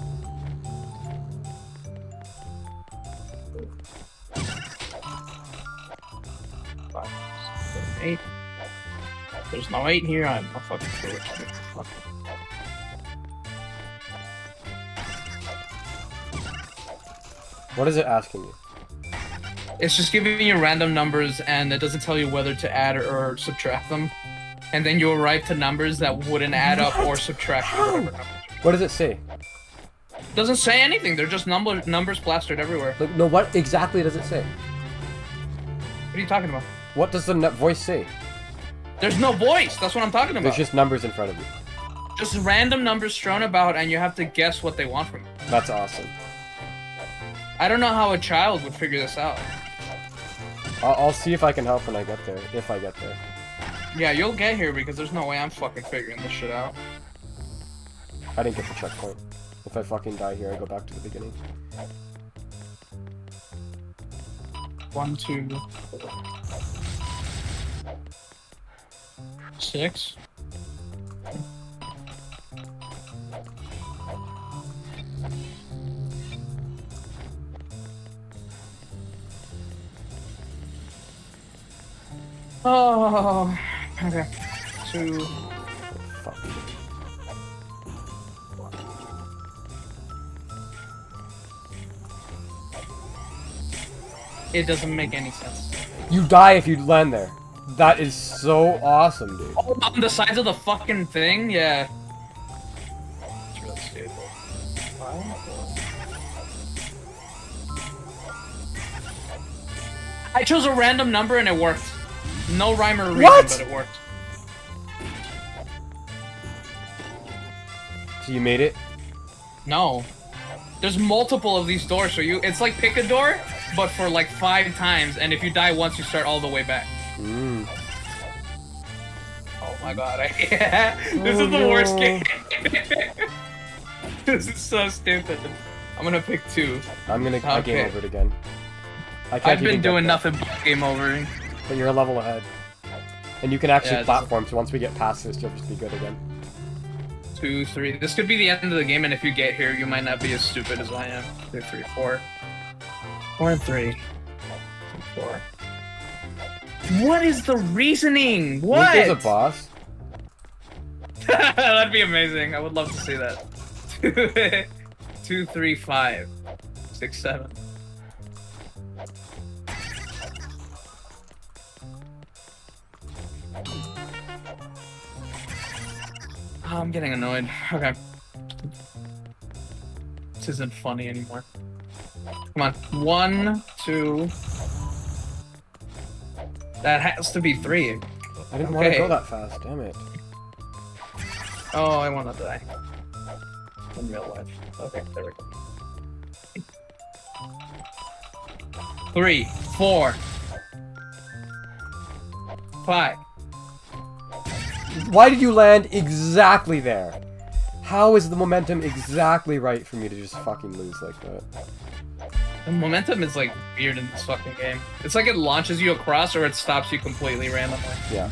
Five, 7, 8. There's no 8 here. I'm a fucking fool. Fuck. What is it asking you? It's just giving you random numbers, and it doesn't tell you whether to add or subtract them. And then you arrive to numbers that wouldn't add up or subtract. Or whatever numbers. What does it say? Doesn't say anything. They're just numbers plastered everywhere. Like, no, what exactly does it say? What are you talking about? What does the voice say? There's no voice. That's what I'm talking about. There's just numbers in front of you. Just random numbers thrown about, and you have to guess what they want from you. That's awesome. I don't know how a child would figure this out. I'll see if I can help when I get there. If I get there. Yeah, you'll get here because there's no way I'm fucking figuring this shit out. I didn't get the checkpoint. If I fucking die here, I go back to the beginning. 1, 2, 6. Oh, okay. 2. Fuck. It doesn't make any sense. You die if you land there. That is so awesome, dude. Oh, on the sides of the fucking thing? Yeah. It's really stable. 5, 4. I chose a random number and it worked. No rhyme or reason, What? but it worked. So you made it? No. There's multiple of these doors, so it's like pick a door, but for like 5 times, and if you die once, you start all the way back. Mm. Oh my god, this is the worst game. This is so stupid. I'm gonna pick 2. I'm gonna I game Okay. over it again. I can't I've even been get doing that, nothing but game overing. But you're a level ahead. And you can actually Yeah, platform, so once we get past this, you'll just be good again. 2, 3. This could be the end of the game, and if you get here, you might not be as stupid as I am. 2, 3, 4. 4 and 3. 4. What is the reasoning? What? There's a boss. That'd be amazing. I would love to see that. 2, 3, 5, 6, 7. Oh, I'm getting annoyed. Okay. This isn't funny anymore. Come on. 1, 2. That has to be 3. I didn't want to go that fast, damn it. Oh, I want to die. In real life. Okay, there we go. 3, 4, 5. Why did you land exactly there? How is the momentum exactly right for me to just fucking lose like that? The momentum is like weird in this fucking game. It's like it launches you across or it stops you completely randomly. Yeah.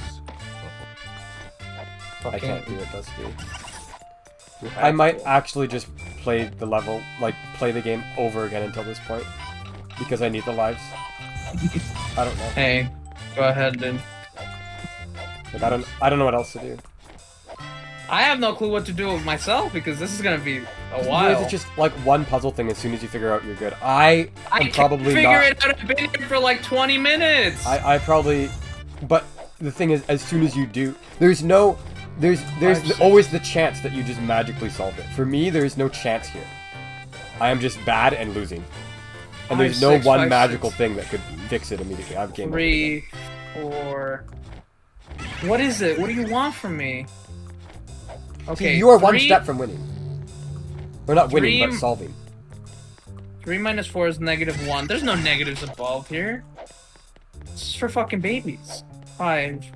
I Fucking can't do it, Dusty. I might actually just play the level, like, play the game over again until this point. Because I need the lives. I don't know. Hey, go ahead, dude. Like, I don't know what else to do. I have no clue what to do with myself because this is gonna be a Is while. it just, like, one puzzle thing as soon as you figure out you're good? I am can't probably figure not... it out. I've been here for like 20 minutes. I probably... But the thing is, as soon as you do... There's no... There's always the chance that you just magically solve it. For me, there's no chance here. I am just bad and losing. And there's no one magical thing that could fix it immediately. I have game over. 3, 4. What is it? What do you want from me? Okay, See, you are 3, one step from winning. Or not winning, 3 but solving. 3 minus 4 is -1. There's no negatives involved here. This is for fucking babies. 5.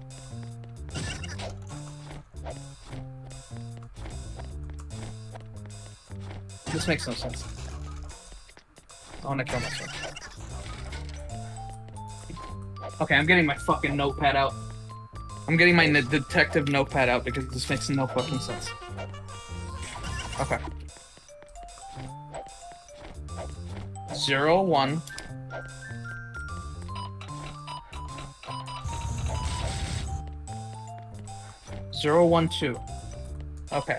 This makes no sense. I wanna kill myself. Okay, I'm getting my fucking notepad out. I'm getting my detective notepad out because this makes no fucking sense. Okay. 0, 1. Zero, 1, 2. Okay.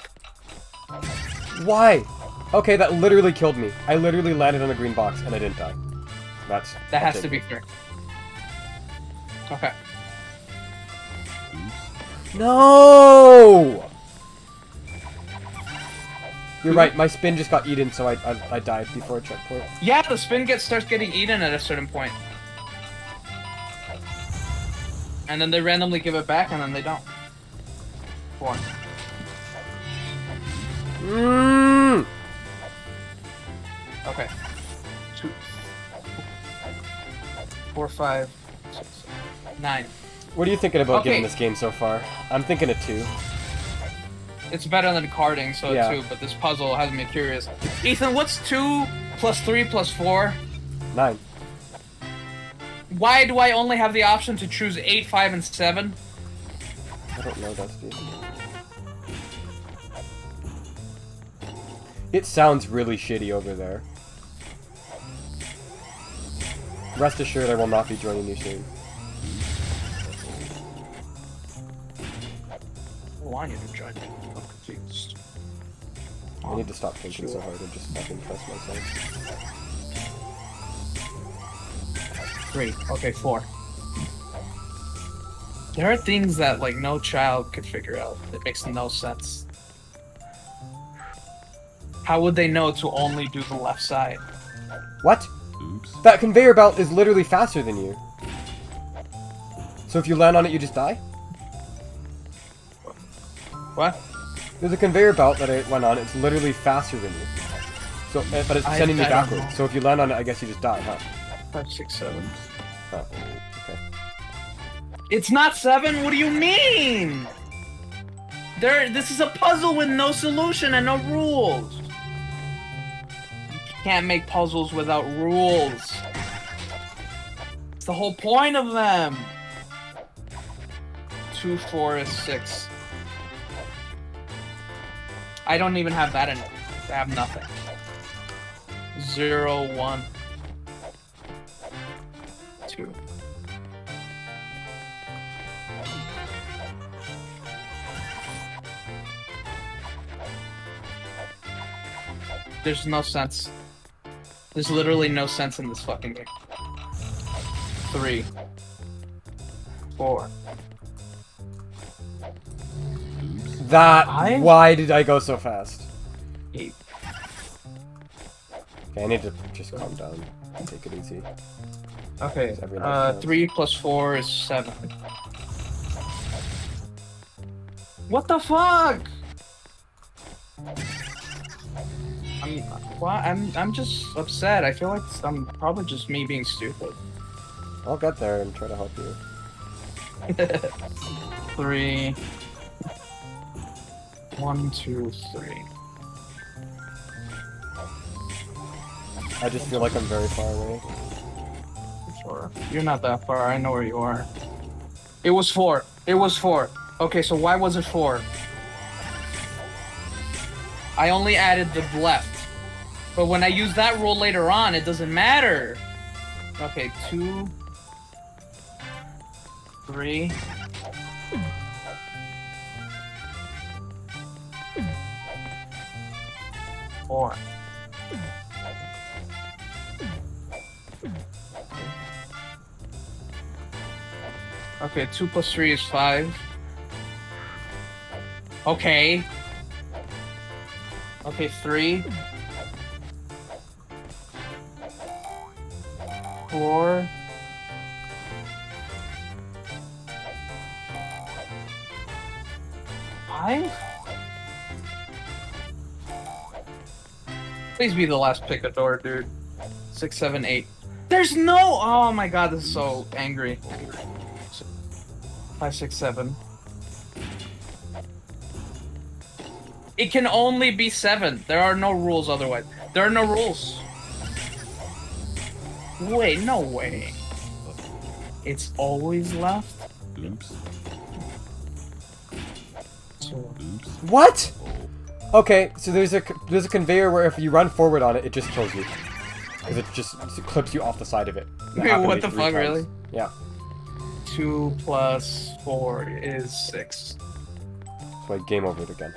Why? Okay, that literally killed me. I literally landed on a green box and I didn't die. That has to be 3. Okay. No! You're right, my spin just got eaten, so I died before a checkpoint. Yeah, the spin starts getting eaten at a certain point. And then they randomly give it back, and then they don't. 4. Mmm! Okay. 2, 4, 5, 6, 9. What are you thinking about Okay. giving this game so far? I'm thinking a 2. It's better than carding, so Yeah. 2, but this puzzle has me curious. Ethan, what's 2 plus 3 plus 4? 9. Why do I only have the option to choose 8, 5, and 7? I don't know, Dusty. It sounds really shitty over there. Rest assured I will not be joining you soon. I want you to join me. I'm confused. I need to stop thinking so hard and just fucking trust myself. 3. Okay, 4. There are things that, like, no child could figure out. It makes no sense. How would they know to only do the left side? What? Oops. That conveyor belt is literally faster than you. So if you land on it, you just die? What? There's a conveyor belt that I went on, it's literally faster than you. So, but it's sending you I don't backwards. know. So if you land on it, I guess you just die, huh? 5, 6, 7. Oh, okay. It's not 7? What do you mean? This is a puzzle with no solution and no rules. You can't make puzzles without rules. It's the whole point of them. 2, 4 is 6. I don't even have that in it. I have nothing. 0, 1, 2. There's no sense. There's literally no sense in this fucking game. 3, 4. That. Why did I go so fast? 8. Okay, I need to just calm down and take it easy. Okay. Every night counts. 3 plus 4 is 7. What the fuck? I'm just upset. I feel like I'm probably just me being stupid. I'll get there and try to help you. 3. 1, 2, 3. I just feel like I'm very far away. Sure. You're not that far. I know where you are. It was 4. It was 4. Okay, so why was it 4? I only added the left. But when I use that rule later on, it doesn't matter. Okay, 2, 3. Four. Okay, 2 plus 3 is 5. Okay. Okay, 3. 4. 5? Please be the last picador, dude. 6, 7, 8. There's no. Oh my god, this is so angry. 5, 6, 7. It can only be 7. There are no rules otherwise. There are no rules. Wait, no way. It's always left? Oops. So, Oops. What? Okay, so there's a conveyor where if you run forward on it, it just kills you. Because it just clips you off the side of it. That wait, happened to what me the 3 fuck, times. really? Yeah. 2 plus 4 is 6. So I game over it again.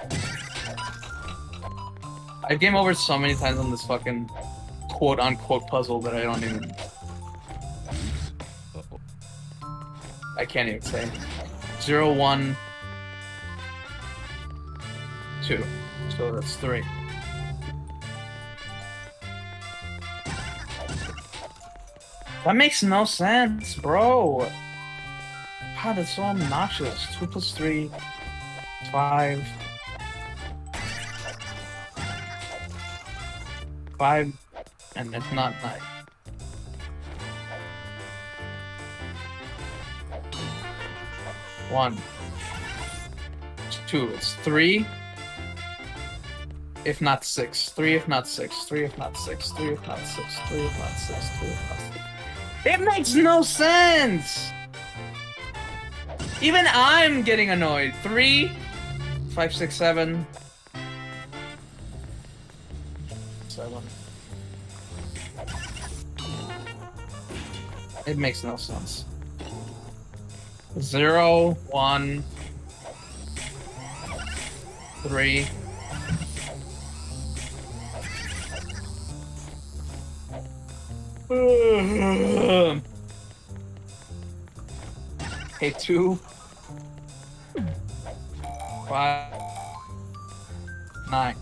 I've game over so many times on this fucking quote-unquote puzzle that I don't even... Uh-oh. I can't even say. 0, 1, 2. So that's 3. That makes no sense, bro. God, that's so obnoxious. 2 plus 3, 5. 5, and it's not 9. One, 2. It's 3. If not 6. 3 if not 6. 3 if not 6. 3 if not 6. 3 if not 6. 3 if not 6. It makes no sense! Even I'm getting annoyed. 3, 5, 6, 7. 7. It makes no sense. 0, 1, 3. Okay, 2, 5, 9.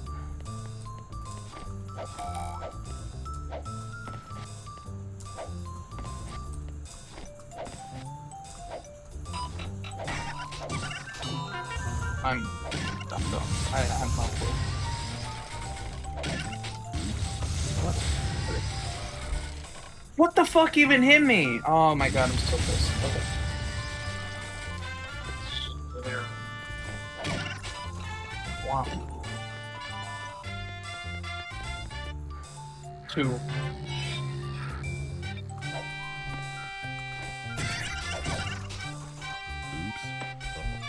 I'm done though. I'm not cool. What the fuck even hit me? Oh my god, I'm so pissed. Okay. There. Wow. 2. Oops. Uh-oh.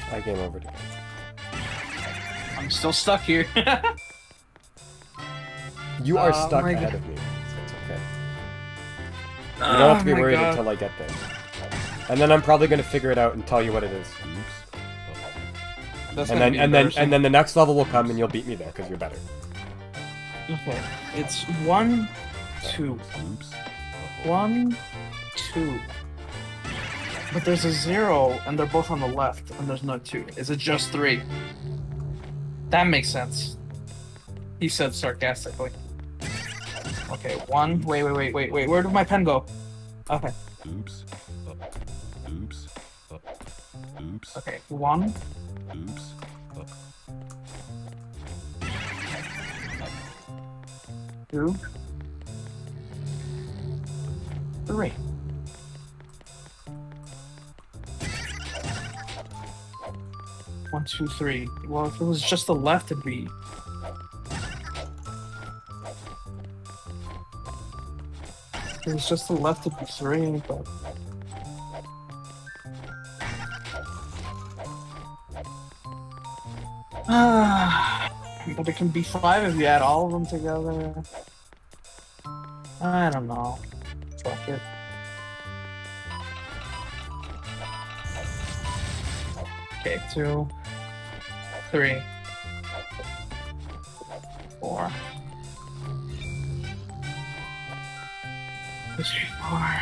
I game over again. I'm still stuck here. You are Oh stuck my ahead God. of me, so it's okay. You don't have to be Oh my worried God. until I get there. And then I'm probably gonna figure it out and tell you what it is. Oops. That's And gonna then be and then embarrassing. and then the next level will come and you'll beat me there because you're better. Okay, it's 1, 2. Oops. 1, 2. But there's a 0, and they're both on the left, and there's no 2. Is it just 3? That makes sense. He said sarcastically. Okay, 1. Wait. Where did my pen go? Okay, Oops. Oops. Oops. okay. 1, Oops. 2, 3. One, two, three. Well, if it was just the left, it'd be. If it was just the left, it'd be 3, but. But it can be 5 if you add all of them together. I don't know. Fuck it. Okay, 2, 3, 4. 2, 3, 4.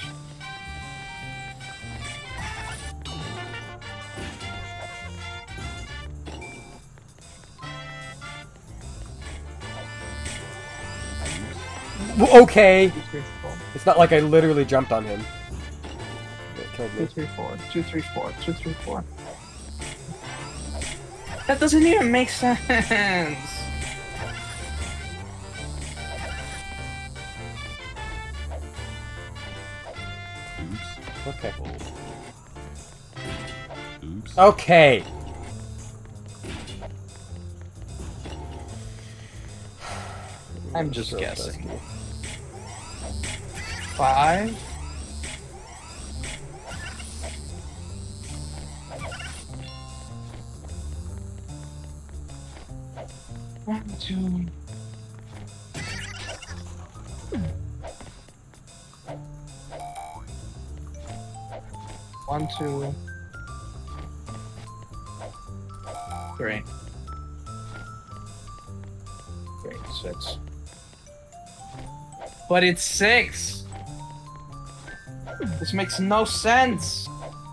Okay! 2, 3, 4. It's not like I literally jumped on him. It killed 2, me. 3, 4. 2, 3, 4. 2, 3, 4. That doesn't even make sense. Oops. Okay. Oops. Okay! I'm just So guessing. thirsty. 5. One, 2. One, 2. 3. 3, 6. But it's 6. This makes no sense.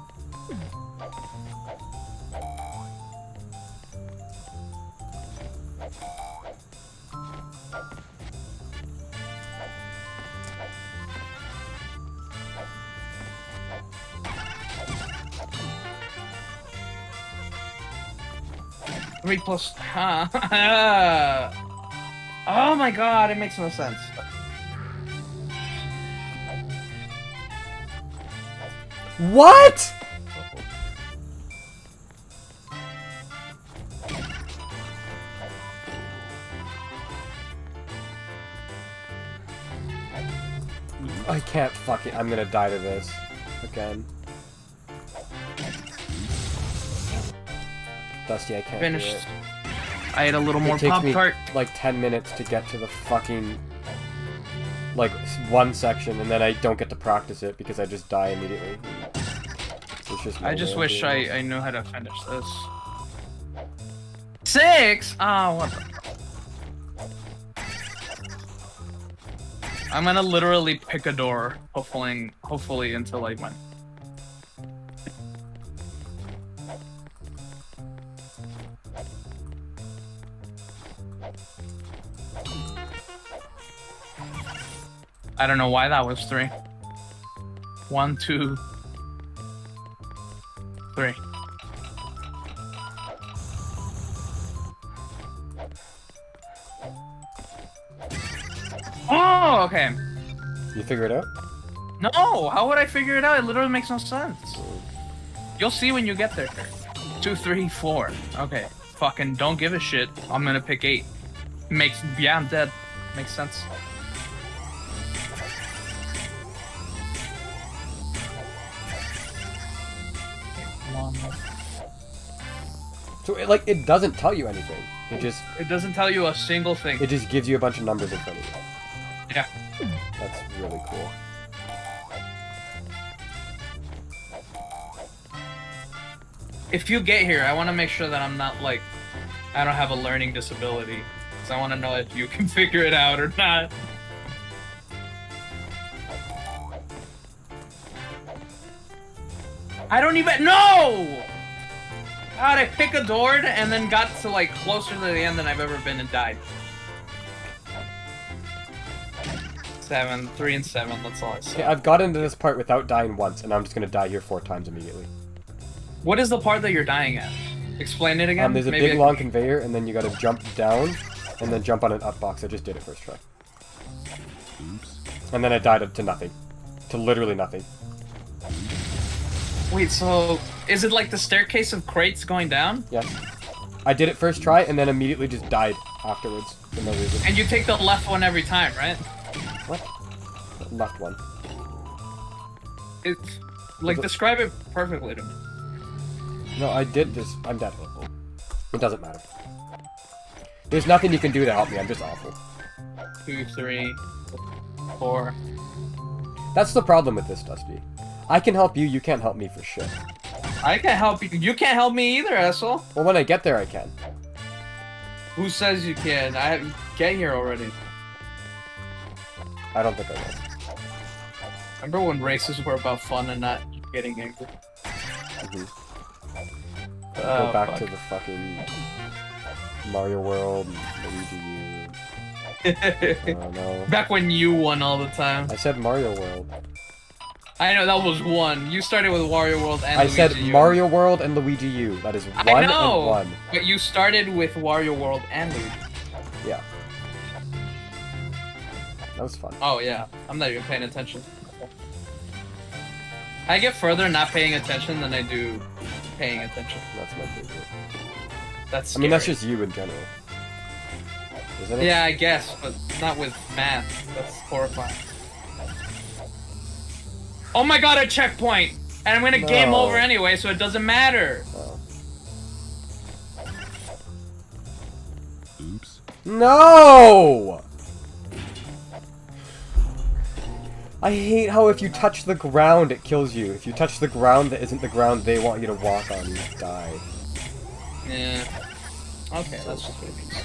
Three plus. Oh my god, it makes no sense. What?! I can't fucking. I'm gonna die to this. Again. Dusty, I can't Finished. do it. I had a little more It takes Pop me Tart. like 10 minutes to get to the fucking like one section, and then I don't get to practice it because I just die immediately. There's just no I just way of wish doing this. I knew how to finish this. 6? Ah, what the... I'm gonna literally pick a door, hopefully until I win. I don't know why that was 3. 1, 2, 3. Oh, okay. You figure it out? No, how would I figure it out? It literally makes no sense. You'll see when you get there. 2, 3, 4. Okay. Fucking don't give a shit. I'm gonna pick 8. Yeah, I'm dead. Makes sense. One, So it doesn't tell you anything. It doesn't tell you a single thing. It just gives you a bunch of numbers in front of you. Yeah. That's really cool. If you get here, I want to make sure that I'm not like, I don't have a learning disability. Because I want to know if you can figure it out or not. I don't even know! God, I pick-a-doored and then got to like closer to the end than I've ever been and died. 7, 3 and 7, that's all I said. Okay, I've gotten to this part without dying once, and I'm just gonna die here 4 times immediately. What is the part that you're dying at? Explain it again. There's a big long conveyor, and then you gotta jump down, and then jump on an up box. I just did it first try. Oops. And then I died to nothing. To literally nothing. Wait, so is it like the staircase of crates going down? Yes. I did it first try, and then immediately just died afterwards for no reason. And you take the left one every time, right? What? The left one. It's like describe it perfectly to me. No, I did this. I'm dead. It doesn't matter. There's nothing you can do to help me. I'm just awful. 2, 3, 4. That's the problem with this, Dusty. I can help you. You can't help me for shit. I can't help you. You can't help me either, asshole. Well, when I get there, I can. Who says you can? I have get here already. I don't think I will. Remember when races were about fun and not getting angry? Go back to the fucking Mario World, Luigi U. Oh no. Back when you won all the time. I said Mario World. I know, that was 1. You started with Wario World and I Luigi said U. Mario World and Luigi U. That is 1 I know, and 1. but you started with Wario World and Luigi. Yeah. That was fun. Oh yeah, I'm not even paying attention. I get further not paying attention than I do paying attention. That's my favorite. That's I mean, that's scary. just you in general. Isn't it? Yeah, I guess, but not with math. That's horrifying. Oh my god, a checkpoint! And I'm gonna game No. over anyway, so it doesn't matter. Oh. Oops. No! I hate how if you touch the ground, it kills you. If you touch the ground that isn't the ground they want you to walk on, you die. Yeah. Okay, that's just what it means.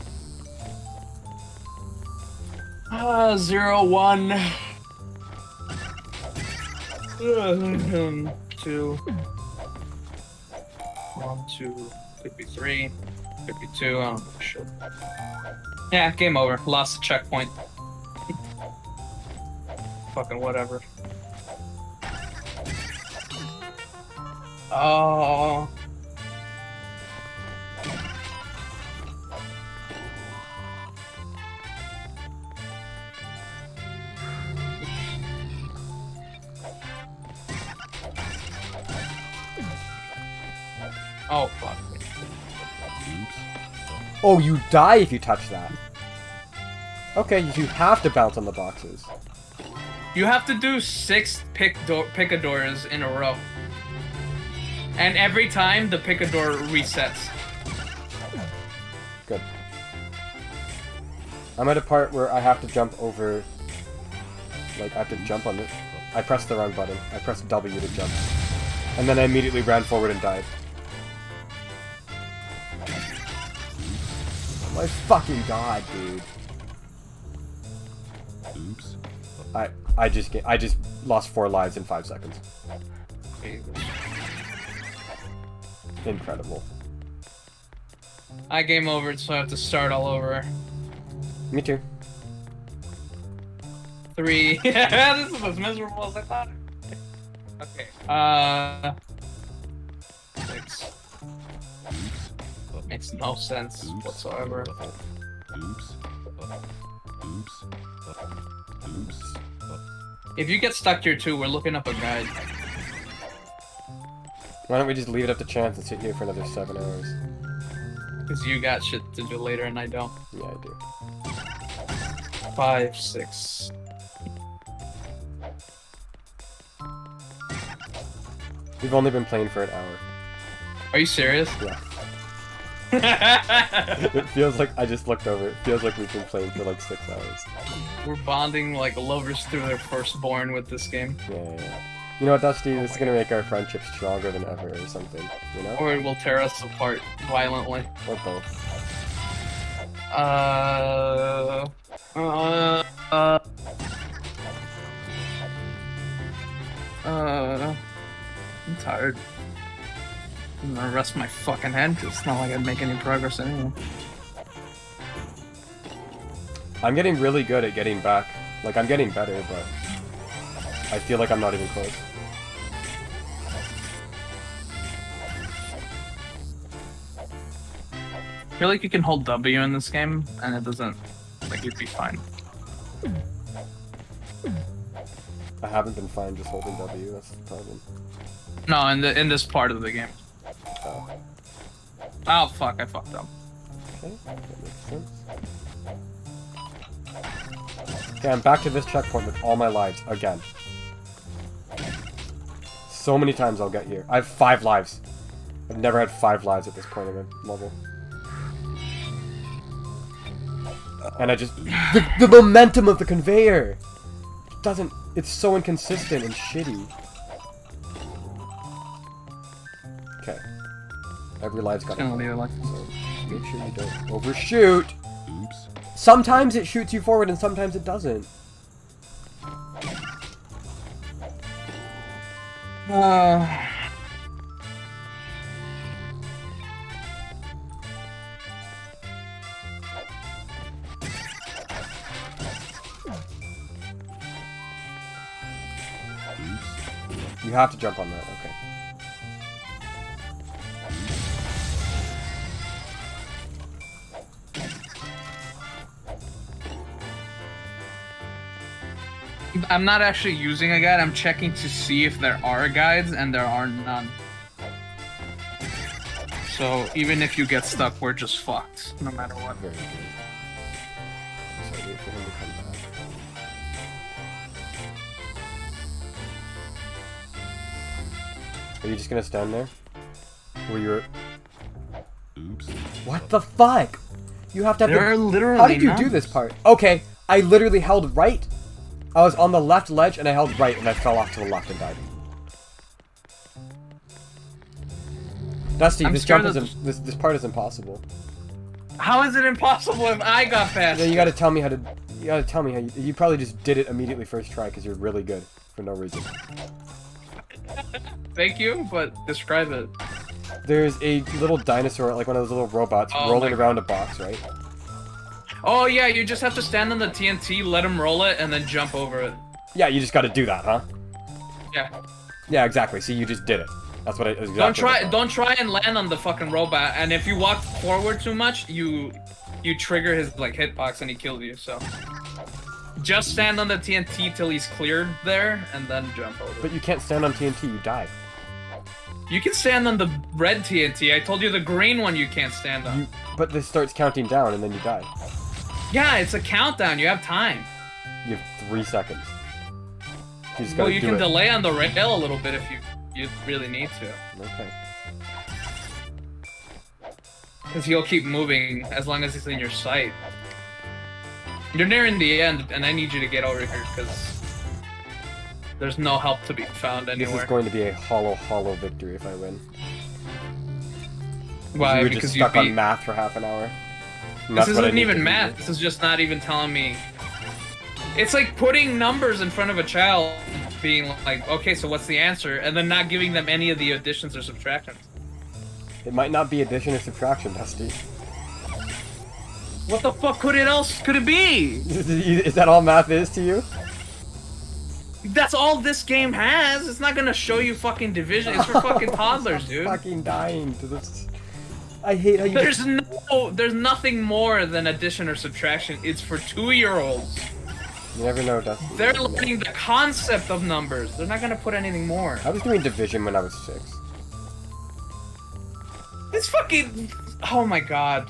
0, 1. 2. 1, 2. Could be 3. Could be 2. I don't know. Shit. Yeah, game over. Lost the checkpoint. Fucking whatever. Oh. Oh, fuck. Oops. Oh, you die if you touch that. Okay, you have to bounce on the boxes. You have to do 6 picadors in a row. And every time, the picador resets. Good. I'm at a part where I have to jump over... Like, I have to jump on it. I pressed the wrong button. I pressed W to jump. And then I immediately ran forward and died. Oh my fucking god, dude. Oops. I just lost 4 lives in 5 seconds. Incredible. I game over, so I have to start all over. Me too. 3. This is as miserable as I thought. Okay. 6. Makes no sense whatsoever. Oops. Oops. Oops. If you get stuck here too, we're looking up a guide. Why don't we just leave it up to chance and sit here for another 7 hours? Because you got shit to do later and I don't. Yeah, I do. 5, 6. We've only been playing for an hour. Are you serious? Yeah. It feels like I just looked over. It feels like we've been playing for like 6 hours. We're bonding like lovers through their firstborn with this game. Yeah. You know what, Dusty? This is gonna make our friendship stronger than ever, or something. You know? Or it will tear us apart violently. Or both. I'm tired. I'm gonna rest my fucking head because it's not like I'd make any progress anyway. I'm getting really good at getting back. Like, I'm getting better, but I feel like I'm not even close. I feel like you can hold W in this game, and it doesn't, like, you'd be fine. I haven't been fine just holding W, that's the problem. No, in this part of the game. Oh. Oh fuck, I fucked up. Okay, that makes sense. Okay, I'm back to this checkpoint with all my lives, again. So many times I'll get here. I have 5 lives. I've never had 5 lives at this point in a level. And I just... The momentum of the conveyor! It doesn't... It's so inconsistent and shitty. Okay. Every live's got Gonna a... leave it like So, make sure you don't overshoot! Oops. Sometimes it shoots you forward and sometimes it doesn't. You have to jump on that, okay. I'm not actually using a guide, I'm checking to see if there are guides, and there are none. So, even if you get stuck, we're just fucked, no matter what. Very good. So wait for him to come back. Are you just gonna stand there? Where you're... Oops. What the fuck? You have to have There are literally How did you do none. this part? Okay, I literally held right. I was on the left ledge and I held right and I fell off to the left and died. Dusty, I'm this scared jump that- is this part is impossible. How is it impossible if I got past Yeah, it? you gotta tell me how to. You gotta tell me how you probably just did it immediately first try because you're really good for no reason. Thank you, but describe it. There's a little dinosaur, like one of those little robots, Oh rolling my around a box, right? Oh yeah, you just have to stand on the TNT, let him roll it, and then jump over it. Yeah, you just gotta do that, huh? Yeah. Yeah, exactly. See, you just did it. That's what I exactly. what I thought. Don't try and land on the fucking robot, and if you walk forward too much, you trigger his like hitbox and he kills you, so. Just stand on the TNT till he's cleared there, and then jump over. But you can't stand on TNT. You die. You can stand on the red TNT. I told you the green one you can't stand on. But this starts counting down and then you die. Yeah, it's a countdown. You have time. You have 3 seconds. You just Well, gotta you do can it. delay on the rail a little bit if you really need to. Okay. Because he'll keep moving as long as he's in your sight. You're nearing the end, and I need you to get over here, because there's no help to be found This anywhere. is going to be a hollow victory if I win. Why? You were Because just you stuck on beat... math for half an hour. And This that's what I isn't need even to do. math. This is just not even telling me... It's like putting numbers in front of a child, being like, okay, so what's the answer? And then not giving them any of the additions or subtractions. It might not be addition or subtraction, Dusty. What the fuck could it be? Is that all math is to you? That's all this game has. It's not gonna show you fucking division. It's for fucking toddlers, dude. Fucking dying to this. I hate how you. There's nothing more than addition or subtraction. It's for 2-year-olds. You never know, Dusty. They're learning the concept of numbers. They're not gonna put anything more. I was doing division when I was 6. It's fucking... Oh my god.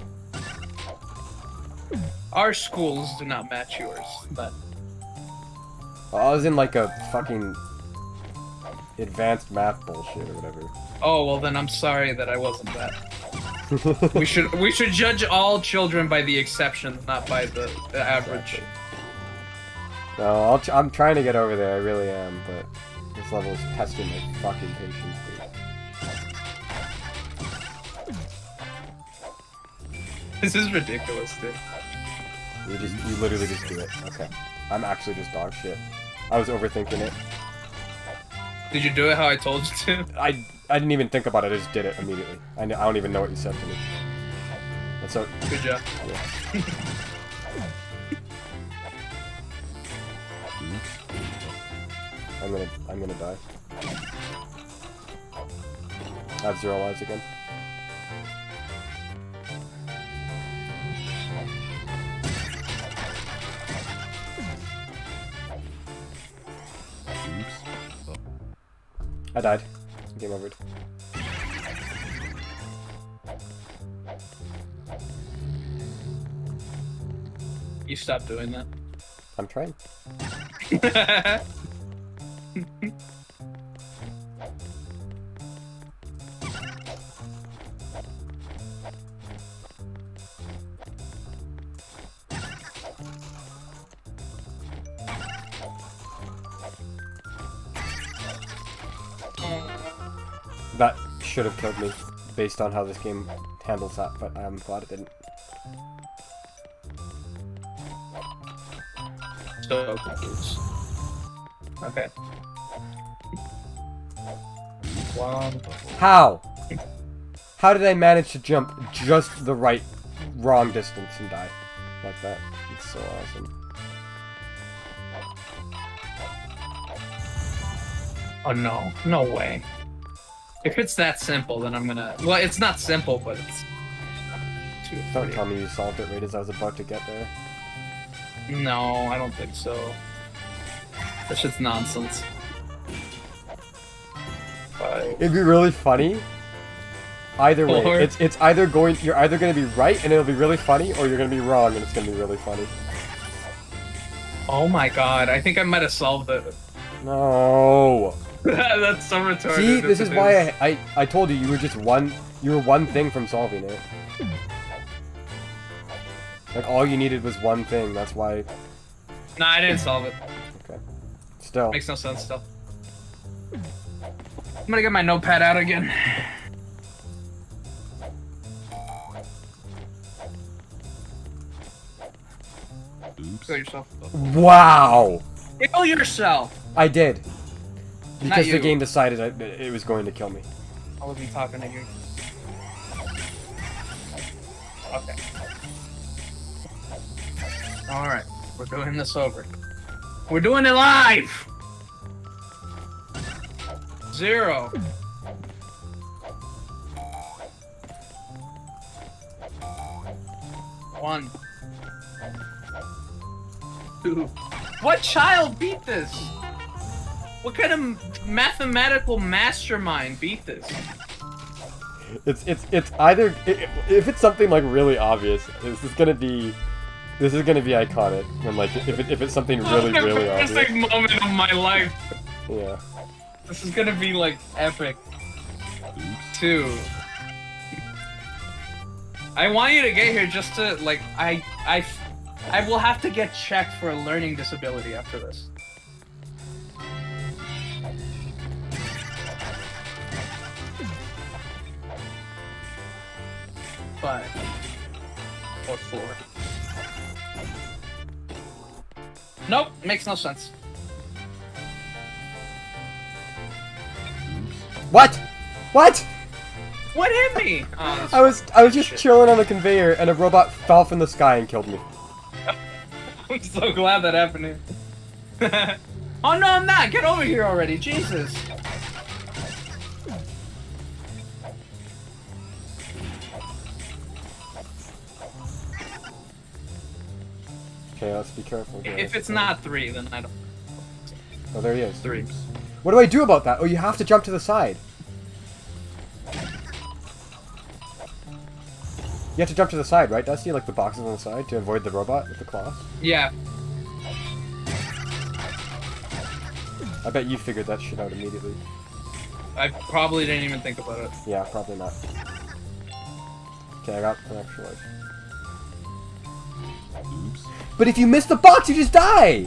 Our schools do not match yours, but... I was in like a fucking advanced math bullshit or whatever. Oh, well then I'm sorry that I wasn't that. We should judge all children by the exception, not by the average. No, I'm trying to get over there. I really am, but this level is testing my fucking patience, dude. This is ridiculous, dude. You literally just do it. Okay. I'm actually just dog shit. I was overthinking it. Did you do it how I told you to? I didn't even think about it. I just did it immediately. I don't even know what you said to me. That's so. Good job. Yeah. I'm gonna die. I have 0 lives again. I died. Game over. You stop doing that. I'm trying. That should have killed me, based on how this game handles that, but I'm glad it didn't. So confused. Okay. Wow. How? How did I manage to jump just the wrong distance and die like that? It's so awesome. Oh no, no way. If it's that simple, then I'm gonna... Well, it's not simple, but it's... Don't tell me you solved it right as I was about to get there. No, I don't think so. That shit's nonsense. It'd be really funny. Either way, Or- it's either going... You're either going to be right and it'll be really funny, or you're going to be wrong and it's going to be really funny. Oh my god, I think I might have solved it. No. That's so retarded. See, this if is it why I told you you were just one thing from solving it. Like all you needed was one thing. That's why. Nah, I didn't solve it. Okay. Still. Makes no sense still. I'm gonna get my notepad out again. Oops. Kill yourself. Wow. Kill yourself! I did. Because you. the game decided it was going to kill me. I wasn't talking to you. Okay. Alright, we're doing this over. We're doing it live! 0. 1. 2. What child beat this? What kind of mathematical mastermind beat this? It's either if it's something like really obvious, this is gonna be iconic. When like if it's something really obvious. Embarrassing moment of my life. Yeah. This is gonna be like epic. 2. I want you to get here just to like I will have to get checked for a learning disability after this. Five. Or 4. Nope, makes no sense. What? What? What hit me? Oh, I was just chilling on the conveyor and a robot fell from the sky and killed me. I'm so glad that happened here. Oh no, I'm not! Get over here already, Jesus! Okay, let's be careful. Guys. If it's not 3, then I don't... Oh, there he is. 3. What do I do about that? Oh, you have to jump to the side. You have to jump to the side, right, Dusty? Like the boxes on the side to avoid the robot with the claws? Yeah. I bet you figured that shit out immediately. I probably didn't even think about it. Yeah, probably not. Okay, I got an extra life. Oops. But if you miss the box, you just die!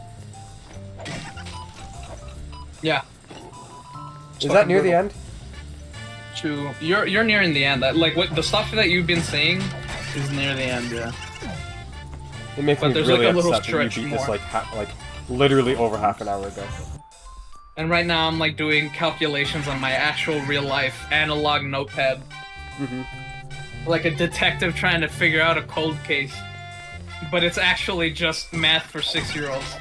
Yeah. Is that near the end? You're nearing the end. Like what the stuff that you've been saying is near the end. Yeah. It makes But me there's, really like, a little upset that you stretch beat this more. like literally over half an hour ago. And right now I'm like doing calculations on my actual real life analog notepad. Mhm. Like a detective trying to figure out a cold case. But it's actually just math for 6-year-olds.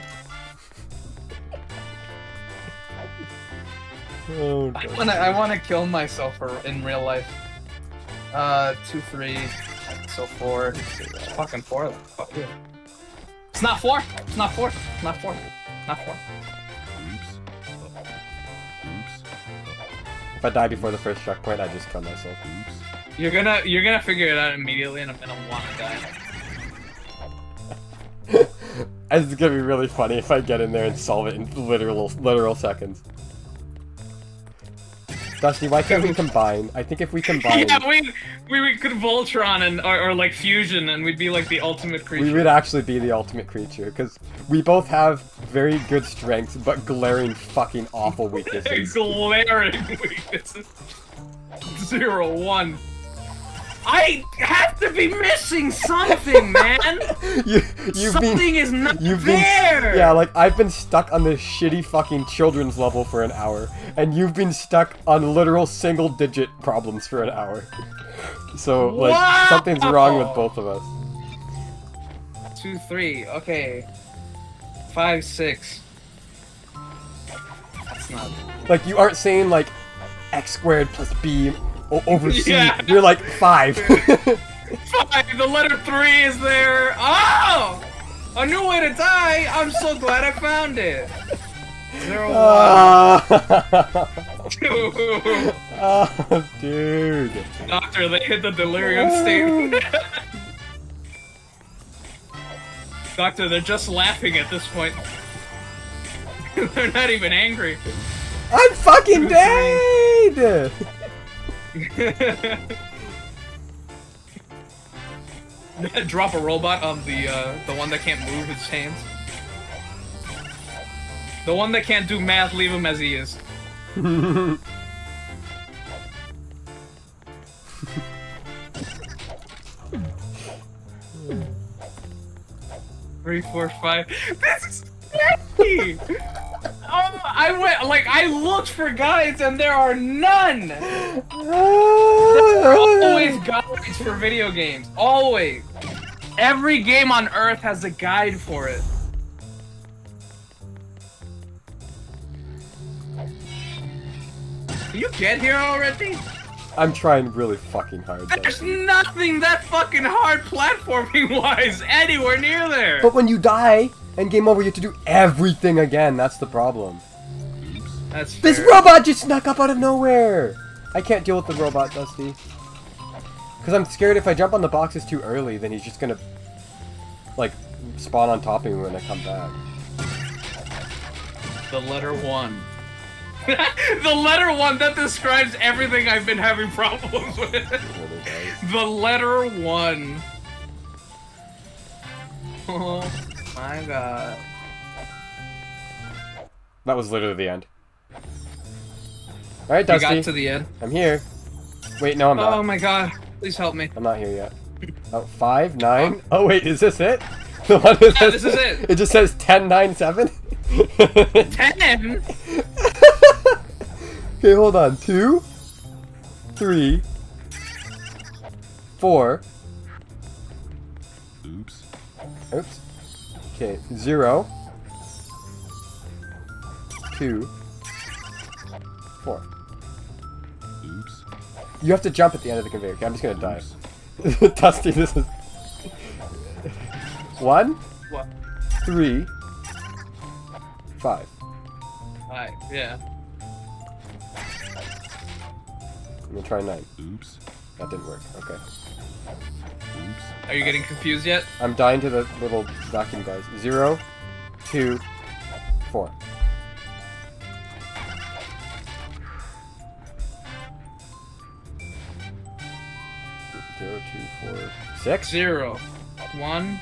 Oh, I wanna kill myself in real life. 2, 3, so 4. It's fucking 4. Fuck you. It's not 4. It's not 4. It's not 4. Not 4. Oops. Oops. If I die before the first checkpoint, I just kill myself. Oops. You're gonna figure it out immediately, and I'm gonna wanna die. It's gonna be really funny if I get in there and solve it in literal seconds. Dusty, why can't we combine? I think if we combine, Yeah, we could Voltron and or like fusion, and we'd be like the ultimate creature. we would actually be the ultimate creature, because we both have very good strengths, but glaring fucking awful weaknesses. Glaring weaknesses. 0, 1. I have to be missing something, man. Something is not there. Yeah, like I've been stuck on this shitty fucking children's level for an hour, and you've been stuck on literal single-digit problems for an hour. So like something's wrong with both of us. 2, 3. Okay. 5, 6. That's not. Like you aren't saying like x squared plus b over c. Yeah. You're like 5. 5. The letter 3 is there. Oh! A new way to die. I'm so glad I found it. 0, 1. Two. Oh, dude. Doctor, they hit the delirium state. Doctor, they're just laughing at this point. They're not even angry. I'm fucking dead! Drop a robot on the one that can't move his hands. The one that can't do math, leave him as he is. 3, 4, 5. This is crazy! Oh, I looked for guides and there are none! There are always guides for video games. Always. Every game on Earth has a guide for it. Can you get here already? I'm trying really fucking hard. There's nothing that fucking hard platforming-wise anywhere near there! But when you die and game over, you have to do everything again. That's the problem. That's fair. This robot just snuck up out of nowhere! I can't deal with the robot, Dusty. Because I'm scared if I jump on the boxes too early, then he's just gonna, like, spawn on top of me when I come back. The letter 1. The letter 1, that describes everything I've been having problems with. It really does. The letter 1. Oh my god. That was literally the end. Alright, You Dusty. got to the end. I'm here. Wait, no, I'm not. Oh my god. Please help me. I'm not here yet. Oh, 5, 9. Oh, wait, is this it? The one that says, this is it. It just says 10, 9, 7? 10? Okay, hold on. 2, 3, 4. Oops. Oops. Okay, 0, 2, 4. Oops. You have to jump at the end of the conveyor. Okay, I'm just gonna die. Dusty, this is 1, What? 3, 5. 5, yeah. I'm gonna try 9. Oops. That didn't work. Okay. Oops. Are you getting confused yet? I'm dying to the little vacuum guys. 0, 2, 4. Zero, 2, 4, 6. 0, 1,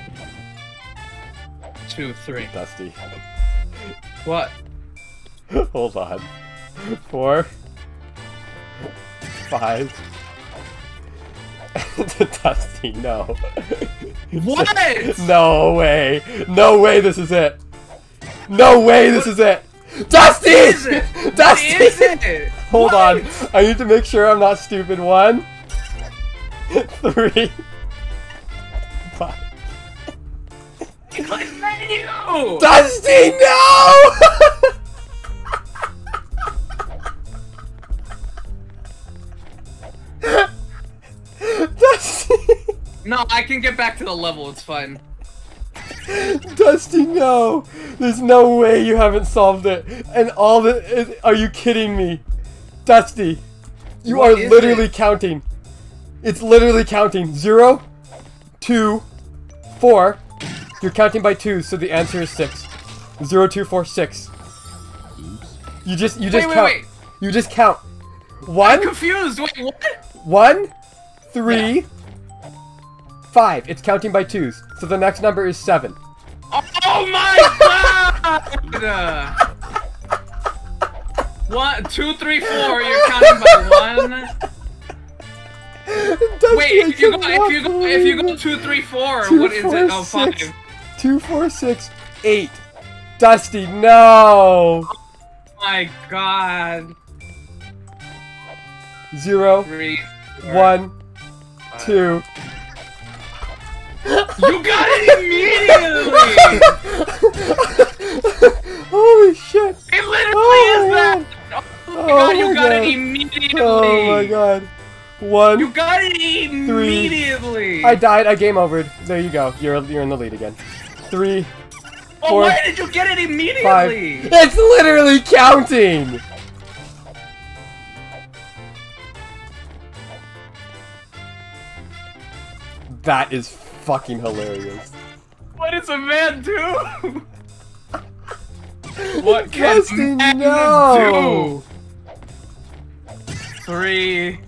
2, 3. Dusty. What? Hold on. 4, 5. Dusty, no. What? No way. No way this is it. No way this is it. Dusty! Is it? Dusty! What is it? Hold What? on. I need to make sure I'm not stupid. 1, 3, 5. Click menu! Dusty, no! Dusty! No, I can get back to the level, it's fine. Dusty, no! There's no way you haven't solved it. And all the... Are you kidding me? Dusty, you What are is literally it? counting. It's literally counting. 0, 2, 4. You're counting by 2, so the answer is 6. 0, 2, 4, 6. Oops. You just Wait, count. wait. You just count. I'm 1, confused. Wait, what? 1, 3, 5. It's counting by 2s. So the next number is 7. Oh my god! 1, 2, 3, 4. You're counting by 1. Dusty, Wait, I if you cannot go 2, 3, 4, Two, what is four, it? Oh, 6. 5. 2, 4, 6, 8. Dusty, no! My god. 0, 3, 4. 1, 2. You got it immediately! Holy shit! It literally Oh is my that! God. Oh my god, you my got it God. immediately! Oh my god. 1. You got it immediately! I died. I game overed. There you go. You're in the lead again. 3, Oh, 4, why did you get it 5. immediately? It's literally counting! That is fucking hilarious. What does a man do? What can Dusty, a man no! do? 3,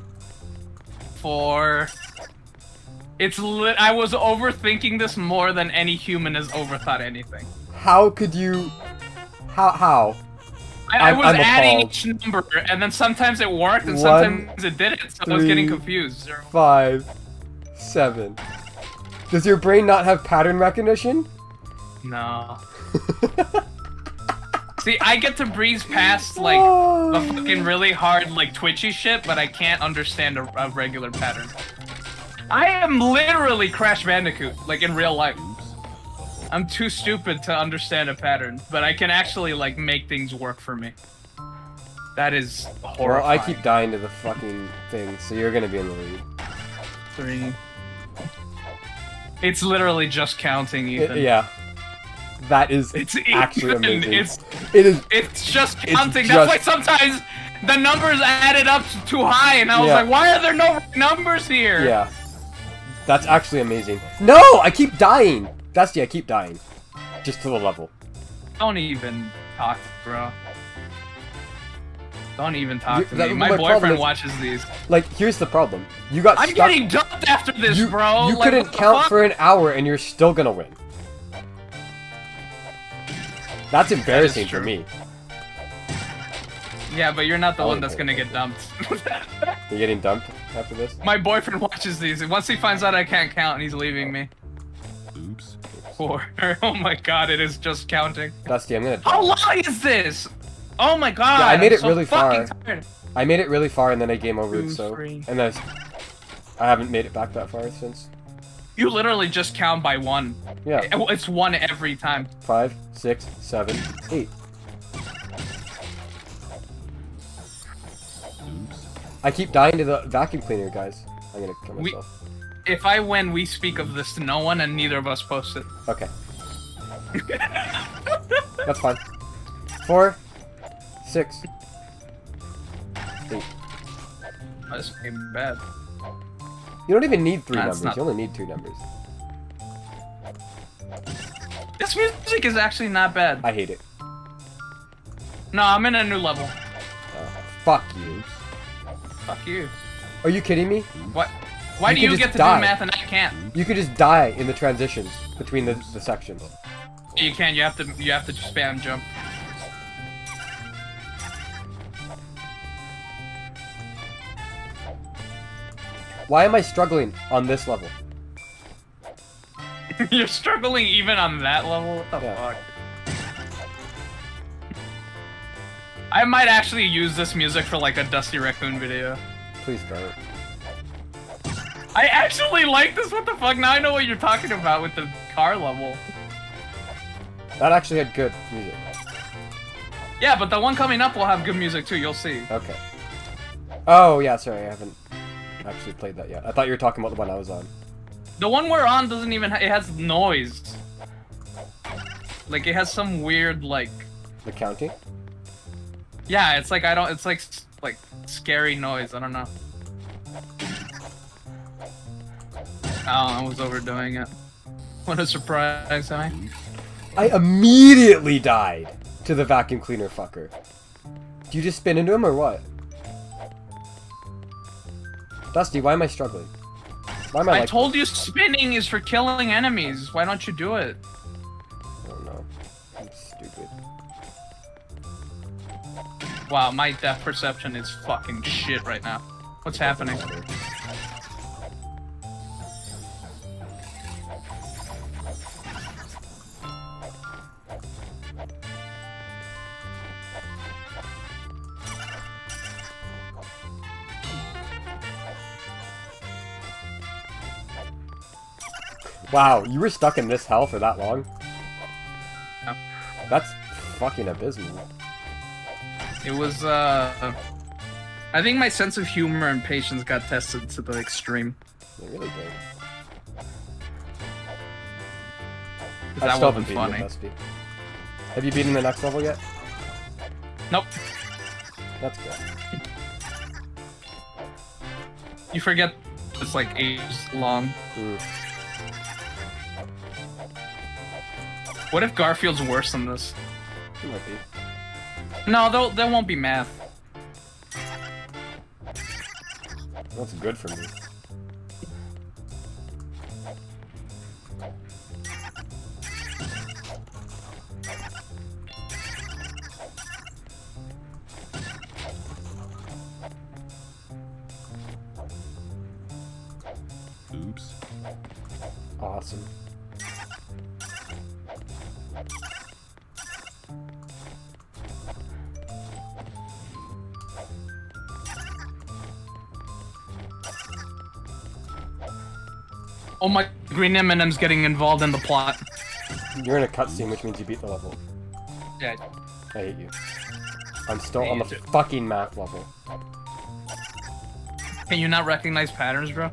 4. It's lit. I was overthinking this more than any human has overthought anything. How could you... How? I was I'm adding appalled. each number, and then sometimes it worked, and 1, sometimes it didn't, so I was getting 3, confused. 0. 5, 7. Does your brain not have pattern recognition? No. See, I get to breeze past, like, Oh. the fucking really hard, like, twitchy shit, but I can't understand a regular pattern. I am literally Crash Bandicoot, like, in real life. I'm too stupid to understand a pattern, but I can actually, like, make things work for me. That is Well, horrifying. I keep dying to the fucking thing, so you're gonna be in the lead. 3. It's literally just counting, Ethan. Yeah. That is It's actually even, amazing. it's It is... It's just It's counting. just- That's why sometimes the numbers added up too high, and I was Yeah. like, why are there no numbers here? Yeah. That's actually amazing. No! I keep dying! Dusty, I keep dying. Just to the level. Don't even talk, bro. Don't even talk to That- me. my My problem boyfriend is- watches these. Like, here's the problem. You got I'm stuck... getting dumped after this, you, bro. You Like, couldn't what the count fuck? for an hour and you're still gonna win. That's embarrassing for true. me. Yeah, but you're not the Oh, one that's okay. gonna get dumped. You're getting dumped after this? My boyfriend watches these, and once he finds out I can't count, he's leaving me. Oops. 4. Oh my god, it is just counting. Dusty, I'm gonna... How long is this? Oh my god. Yeah, I made I'm it so really fucking far. tired. I made it really far and then I game over it, 2, so... 3. And then I haven't made it back that far since. You literally just count by 1. Yeah. It's 1 every time. 5, 6, 7, 8. Oops. I keep dying to the vacuum cleaner, guys. I'm gonna kill We- myself. If I win, we speak of this to no one, and neither of us post it. Okay. That's fine. 4, 6, 8. That's fucking bad. You don't even need 3 That's numbers. not- You only need 2 numbers. This music is actually not bad. I hate it. No, I'm in a new level. Fuck you. Fuck you. Are you kidding me? What? Why do can you just get to die. do math and I can't? You could just die in the transitions between the sections. You can't. You have to just spam jump. Why am I struggling on this level? You're struggling even on that level? What the Yeah. fuck? I might actually use this music for like a Dusty Raccoon video. Please don't. I actually like this, what the fuck? Now I know what you're talking about with the car level. That actually had good music. Yeah, but the one coming up will have good music too, you'll see. Okay. Oh, yeah, sorry, I haven't actually played that yet. I thought you were talking about the one I was on. The one we're on doesn't even it has noise. Like, it has some weird, like... The counting? Yeah, it's like, it's like scary noise, I don't know. Oh, I was overdoing it. What a surprise, huh? I immediately died to the vacuum cleaner fucker. Do you just spin into him or what? Dusty, why am I struggling? Why am I I like told you spinning is for killing enemies. Why don't you do it? I don't know. I'm stupid. Wow, my depth perception is fucking shit right now. What's happening? Wow, you were stuck in this hell for that long? Yeah. That's fucking abysmal. It was, I think my sense of humor and patience got tested to the extreme. It really did. 'Cause I that still wasn't haven't beaten it, funny. Dusty. Have you beaten the next level yet? Nope. That's good. You forget it's like ages long. Mm. What if Garfield's worse than this? It might be. No, there won't be math. That's good for me. Oops. Awesome. Oh my, Green M&M's getting involved in the plot. You're in a cutscene, which means you beat the level. Yeah. I hate you. I'm still I on the hate you. fucking math level. Can you not recognize patterns, bro?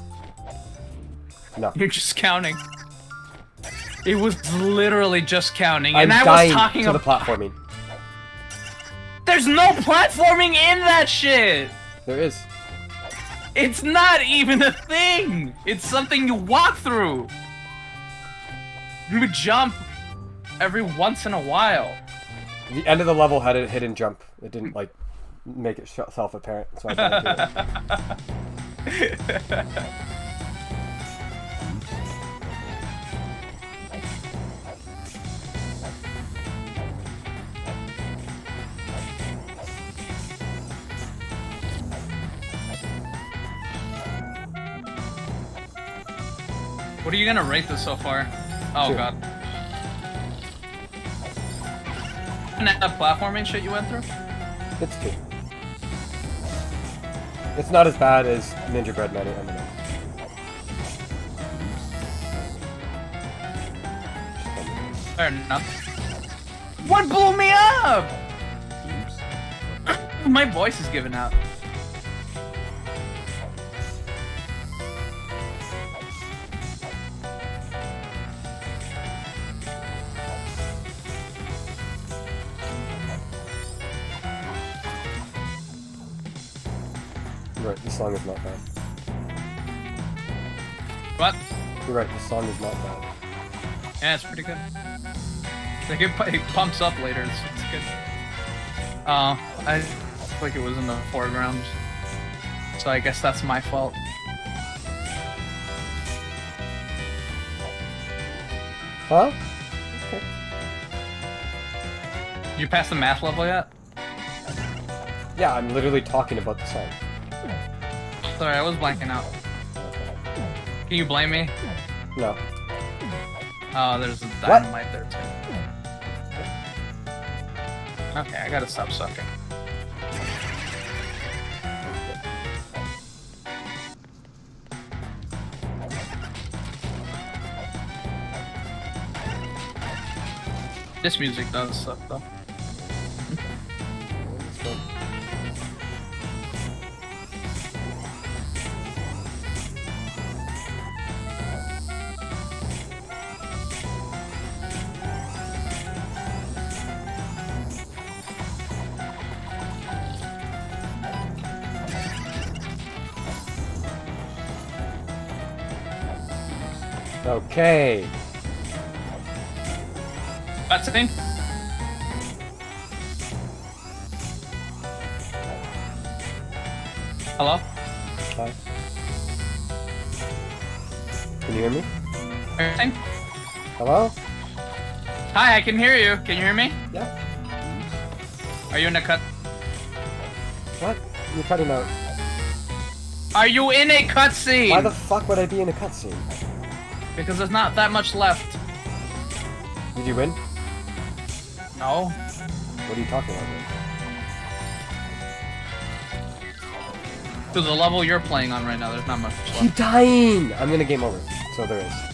No. You're just counting. It was literally just counting, I'm and I dying was talking to the about. platforming. There's no platforming in that shit. There is. It's not even a thing. It's something you walk through. You jump every once in a while. The end of the level had a hidden jump. It didn't, like, make it self-apparent, so I thought I'd do it. What are you gonna rate this so far? Oh Two. god. And that platforming shit you went through? It's 2. It's not as bad as Ninja Bread Night at M&M. Fair enough. What blew me up? Oops. My voice is giving out. You're right, this song is not bad. What? You're right, this song is not bad. Yeah, it's pretty good. Like it pumps up later. It's good. I feel like it was in the foreground, so I guess that's my fault. Huh? Okay. Did you pass the math level yet? Yeah, I'm literally talking about the song. Sorry, I was blanking out. Can you blame me? No. Oh, there's a dynamite there too. Okay, I gotta stop sucking. This music does suck though. Okay. That's the thing. Hello? Hi. Can you hear me? Everything? Hello? Hi, I can hear you. Can you hear me? Yeah. Are you in a cut? What? You're cutting out. Are you in a cutscene? Why the fuck would I be in a cutscene? Because there's not that much left. Did you win? No. What are you talking about, man? To the level you're playing on right now, there's not much left. Keep dying! I'm gonna game over. So there is.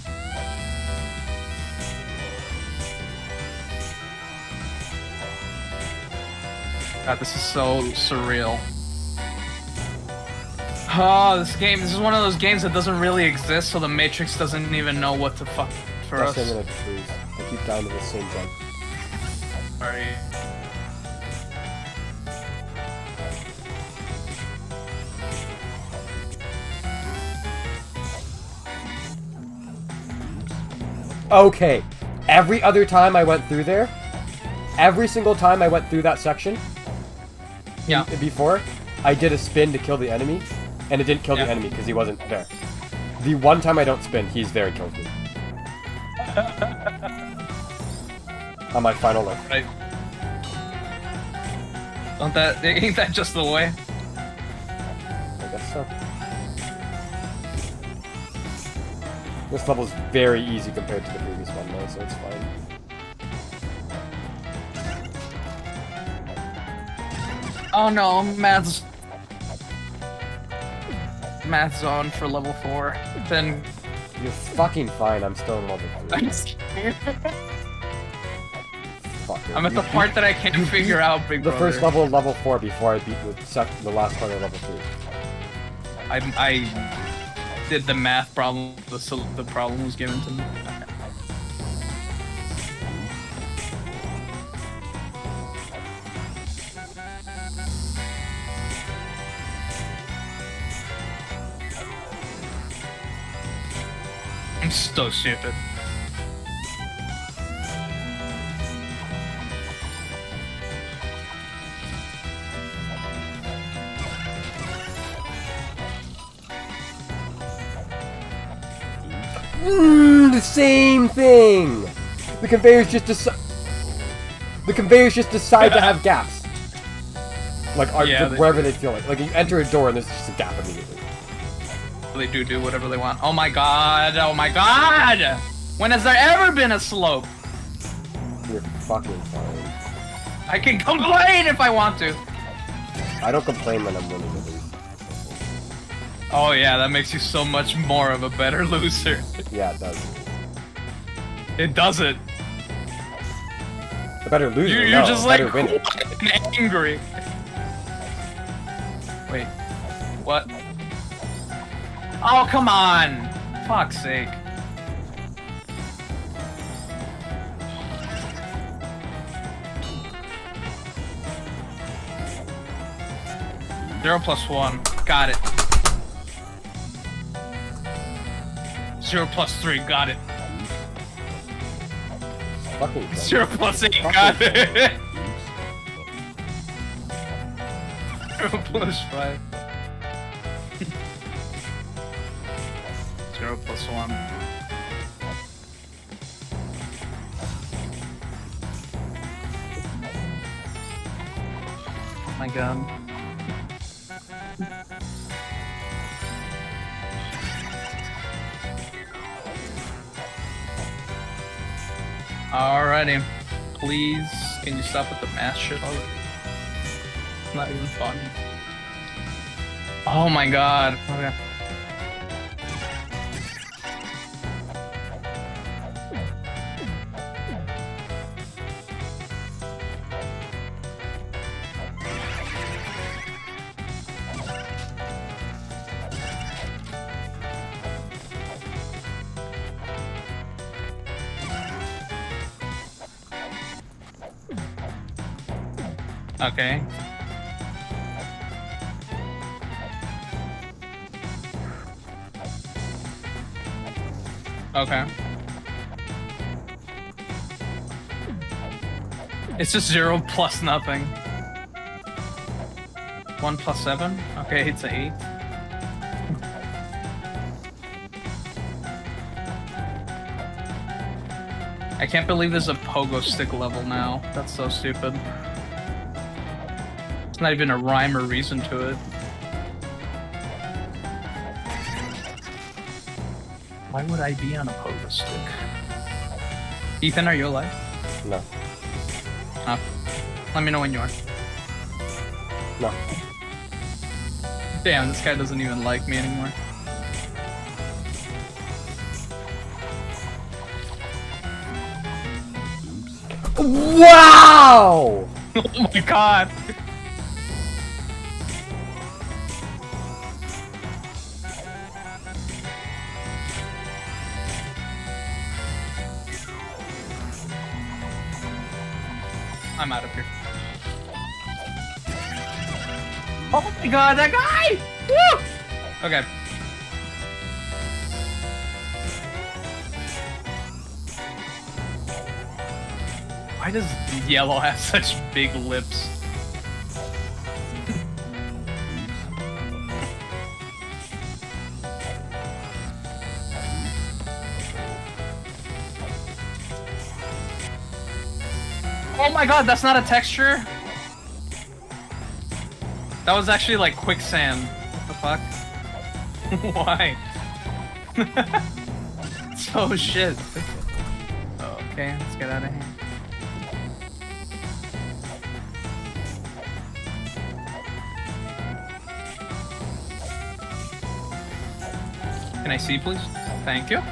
God, this is so surreal. Oh, this is one of those games that doesn't really exist, so the Matrix doesn't even know what to fuck for That's us. I'm gonna freeze. I keep dying to the same jump. Sorry. Okay. Every other time I went through there, every single time I went through that section, Yeah. before, I did a spin to kill the enemy, and it didn't kill the Yeah. enemy because he wasn't there. The one time I don't spin, he's there and kills me. On my final life. Right. Ain't that just the way? I guess so. This level's very easy compared to the previous one though, so it's fine. Oh no, math's zone for level 4. Then You're fucking fine, I'm still in level 3. I'm scared. Fucker. I'm at the part that I can't figure out, big The brother. first level of level 4 before I beat the last part of level 3. I did the math problem. The problem was given to me. I'm so stupid. The same thing! The conveyors just decide to have gaps. Like, Yeah, wherever they feel like. Like, you enter a door and there's just a gap immediately. They do whatever they want. Oh my god! Oh my god! When has there ever been a slope? You're fucking fine. I can complain if I want to. I don't complain when I'm winning at least. Oh yeah, that makes you so much more of a better loser. Yeah, it does. It doesn't. A better loser, You're no, just a like better winner. angry. Wait, what? Oh come on! Fuck's sake. Zero plus 1. Got it. 0 plus 3. Got it. Fucking fine. 0 plus 8. Got it. 0 plus 5. 0 plus 1. my god. Alrighty. Please, can you stop with the math shit already? It's not even fun. Oh my god. Okay. Okay. Okay. It's just 0 plus nothing. 1 plus 7? Okay, it's an 8. I can't believe there's a pogo stick level now. That's so stupid. There's not even a rhyme or reason to it. Why would I be on a pogo stick? Ethan, are you alive? No. Oh. Let me know when you are. No. Damn, this guy doesn't even like me anymore. Wow! Oh my god! I'm out of here. Oh my god, that guy! Woo! Okay. Why does yellow have such big lips? Oh my god, that's not a texture? That was actually like quicksand. What the fuck? Why? So shit. Okay, let's get out of here. Can I see, please? Thank you.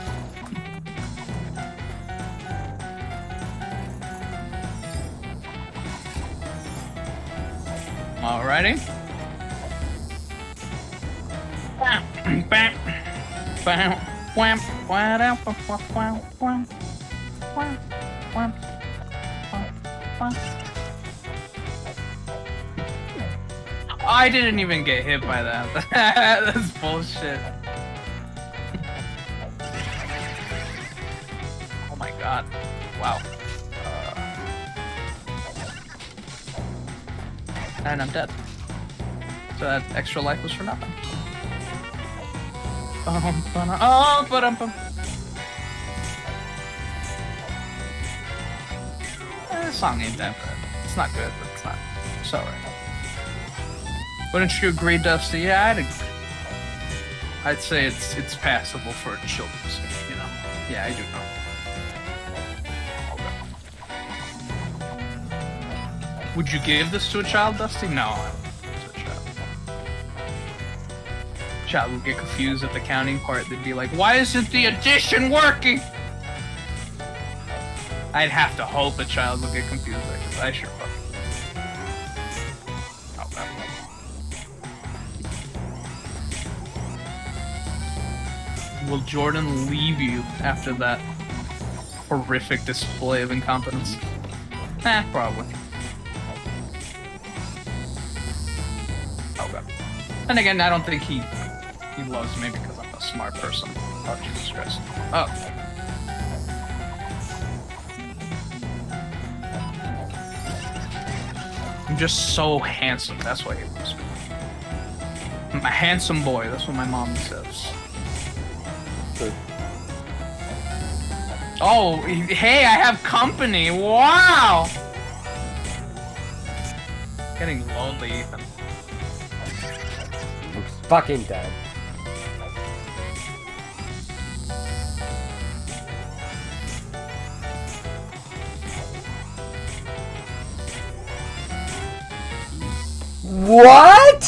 Alrighty. I didn't even get hit by that. That's bullshit. Oh my god. Wow. And I'm dead. So that extra life was for nothing. Oh, ba-dum-bum. This song ain't that bad. It's not good, but it's not. It's alright. Wouldn't you agree, Dusty? Yeah, I'd agree. I'd say it's passable for a children's game, you know? Yeah, I do know. Would you give this to a child, Dusty? No, I wouldn't give it to a child. Child would get confused at the counting part. They'd be like, why isn't the addition working? I'd have to hope a child would get confused because I sure fucking would. Will Jordan leave you after that horrific display of incompetence? Probably. Okay. And again, I don't think he loves me because I'm a smart person. Oh, Jesus Christ. Oh. I'm just so handsome. That's why he loves me. I'm a handsome boy. That's what my mom says. Good. Oh, hey, I have company. Wow. Getting lonely, Ethan. I'm fucking dead. What?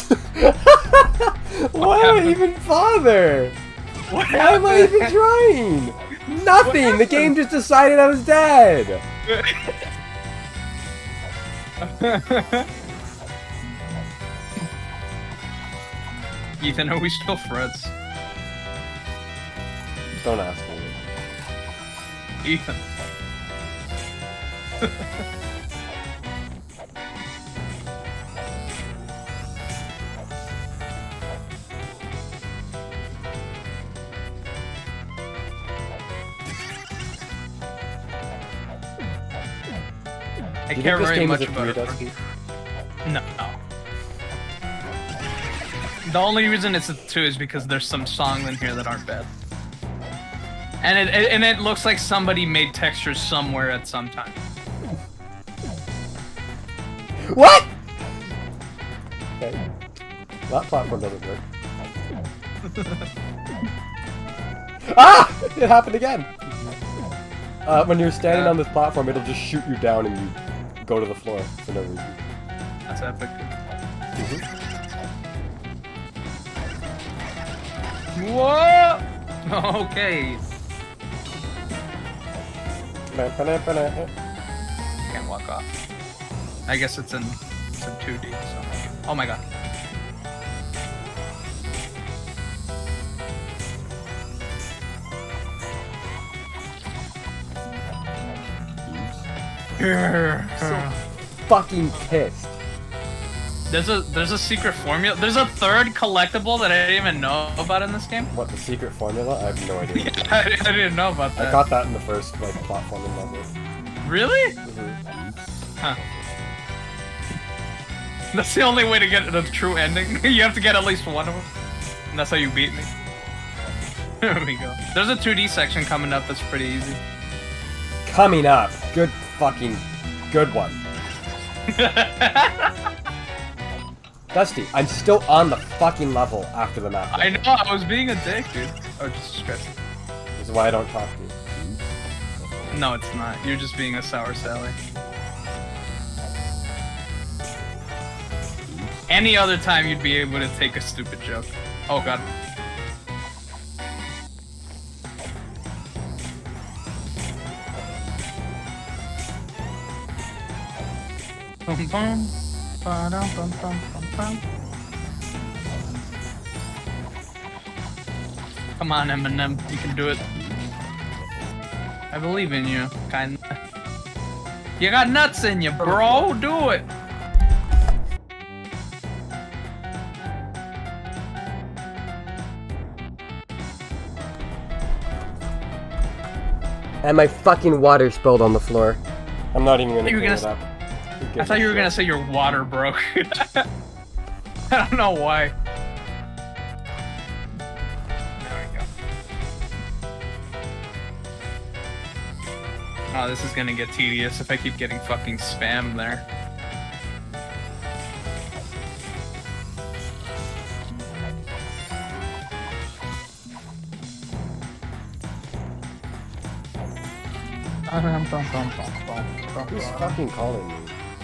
Why would I even bother? Why am I even trying? Nothing! The game just decided I was dead! Ethan, are we still friends? Don't ask me. Ethan. I Do you care think this very game much is a about 3, it. Dusty? No. The only reason it's a 2 is because there's some songs in here that aren't bad. And it looks like somebody made textures somewhere at some time. What?! Okay. That platform doesn't work. Ah! It happened again! When you're standing on this platform, it'll just shoot you down and you go to the floor for no reason. That's epic. Whoa! Okay. Can't walk off. I guess it's in 2D. So. Oh my god. So fucking pissed. There's a secret formula. There's a third collectible that I didn't even know about in this game. What, the secret formula? I have no idea. I didn't know about that. I got that in the first like platforming level. Really? Huh. That's the only way to get the true ending. You have to get at least one of them. And that's how you beat me. There we go. There's a 2D section coming up that's pretty easy. Coming up. Good fucking good one. Dusty, I'm still on the fucking level after the map. I know, I was being a dick, dude. Oh, just stressing. This is why I don't talk to you. No, it's not. You're just being a sour Sally. Any other time you'd be able to take a stupid joke. Oh god. Bum, bum. Ba-dum, bum, bum, bum, bum. Come on, Eminem, you can do it. I believe in you, kinda. You got nuts in you, bro. Do it. And my fucking water spilled on the floor. I'm not even gonna You were clean gonna it up. I thought you were gonna say your water broke. I don't know why. There we go. Oh, this is gonna get tedious if I keep getting fucking spam there. Who's fucking calling me?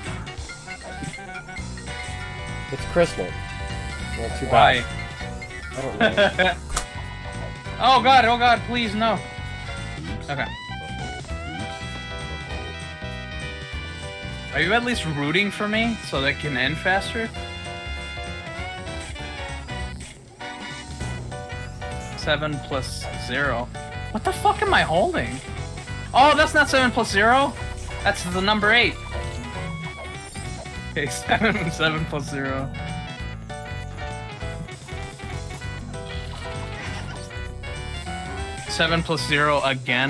It's Christmas. Well, too bad. Why? I don't know. Oh god, please no. Okay. Are you at least rooting for me so that it can end faster? 7 plus 0. What the fuck am I holding? Oh, that's not 7 plus 0. That's the number 8. Okay, 7 plus 0. Seven plus 0 again.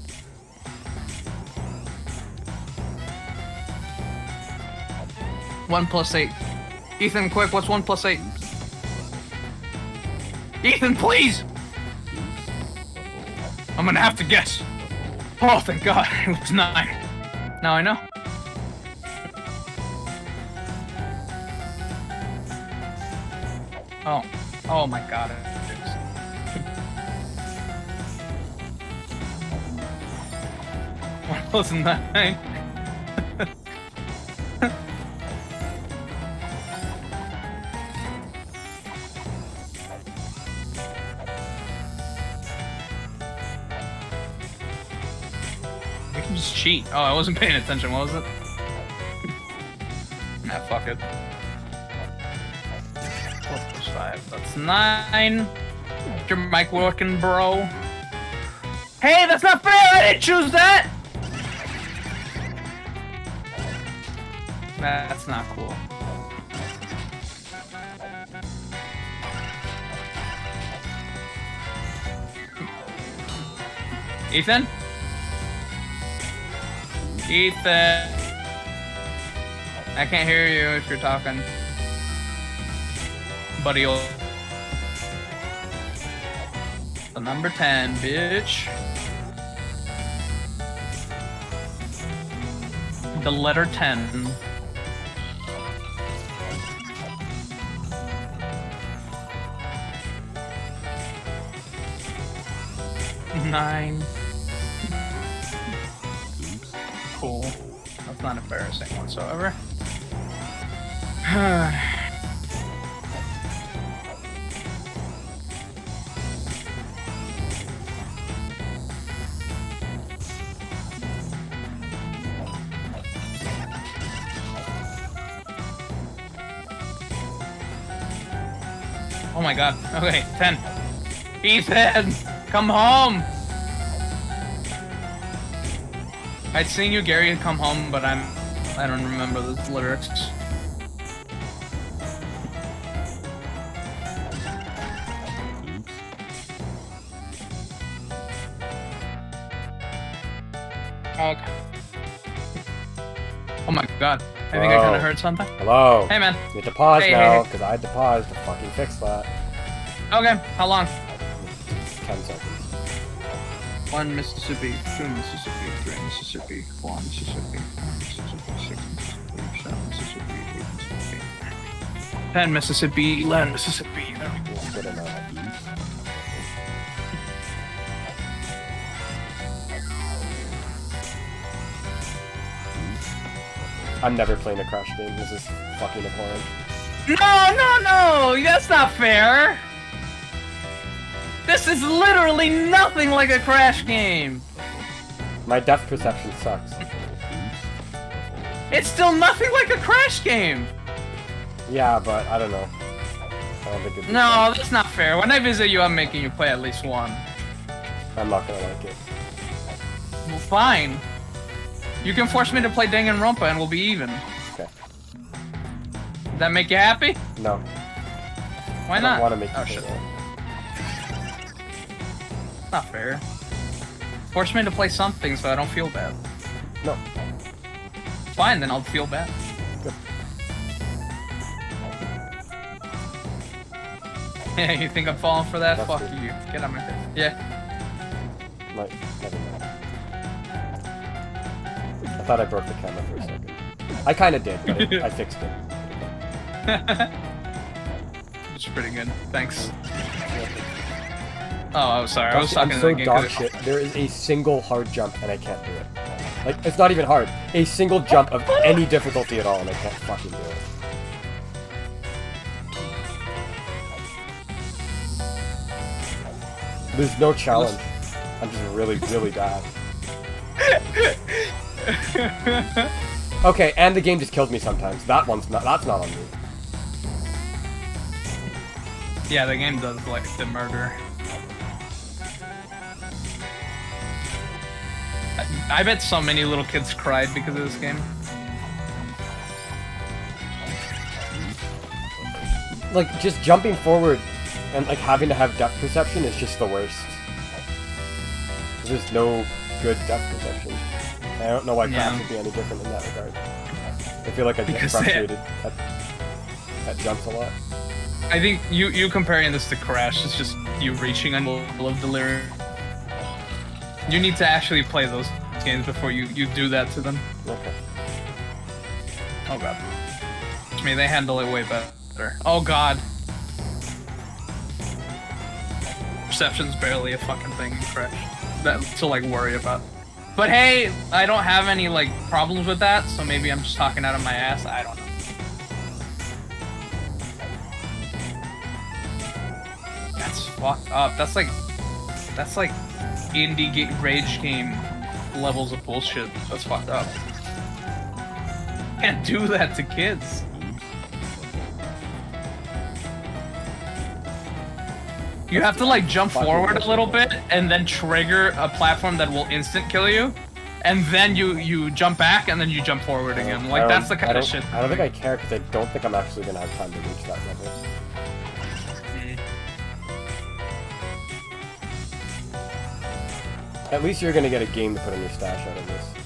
One plus 8. Ethan, quick, what's 1 plus 8? Ethan, please! I'm gonna have to guess. Oh, thank God, it was 9. Now I know. Oh my god. What was 9? You can just cheat. Oh, I wasn't paying attention. What was it? Nah, fuck it. 4 plus 5. That's 9. Get your mic working, bro. Hey, that's not fair! I didn't choose that! That's not cool. Ethan? Ethan! I can't hear you if you're talking. Buddy, the number 10, bitch. The letter 10. Nine. Cool. That's not embarrassing whatsoever. Oh my god. Okay, 10. Ethan! Come home! I'd seen you, Gary, come home, but I don't remember the lyrics. Okay. Oh my god. I think I kinda heard something. Hello. Hey man. You have to pause Hey, now, hey. because I had to pause to fucking fix that. Okay, how long? 10 seconds. 1 Mississippi, 2 Mississippi, 3 Mississippi, 4 Mississippi, 5 Mississippi, 6 Mississippi, 7 Mississippi, 8 Mississippi, 10 Mississippi, 11 Mississippi. There we go. That's good enough. I'm never playing a Crash game. This is fucking abhorrent. No! That's not fair! This is literally nothing like a Crash game! My depth perception sucks. It's still nothing like a Crash game! Yeah, but I don't know. I don't think it'd be No, fun. that's not fair. When I visit you, I'm making you play at least one. I'm not gonna like it. Well, fine. You can force me to play Danganronpa and we'll be even. Okay. Does that make you happy? No. Why I not? don't want to make you Oh, play shit. that. Not fair. Force me to play something so I don't feel bad. No. Fine, then I'll feel bad. Good. Yeah, you think I'm falling for that? That's Fuck good. you. Get out of my face. Yeah. Might. Never mind. I thought I broke the camera for a second. I kind of did, but I fixed it. It's pretty good. Thanks. Oh, I was sorry. I was talking I'm to so the game. dog 'cause shit. There is a single hard jump and I can't do it. Like, it's not even hard. A single jump of any difficulty at all and I can't fucking do it. There's no challenge. I'm just really, really bad. Okay, and the game just kills me sometimes. That's not on me. Yeah, the game does like the murder. I bet so many little kids cried because of this game. Like, just jumping forward and like having to have depth perception is just the worst. There's no good depth perception. I don't know why Crash Yeah. would be any different in that regard. I feel like I get Because they- frustrated at jumps a lot. I think you comparing this to Crash is just you reaching a level of delirium. You need to actually play those games before you do that to them. Okay. Oh god. Trust me, they handle it way better. Oh god. perception's barely a fucking thing in Crash that to like worry about. But hey, I don't have any like problems with that, so maybe I'm just talking out of my ass. I don't know. That's fucked up. That's like indie rage game levels of bullshit. That's fucked up. Can't do that to kids. You have to like jump forward a little bit and then trigger a platform that will instant kill you, and then you jump back and then you jump forward again. Like that's the kind of shit. I don't think I care because I don't think I'm actually gonna have time to reach that level. At least you're gonna get a game to put in your stash out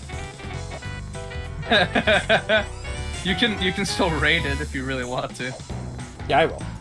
of this. You can still raid it if you really want to. Yeah, I will.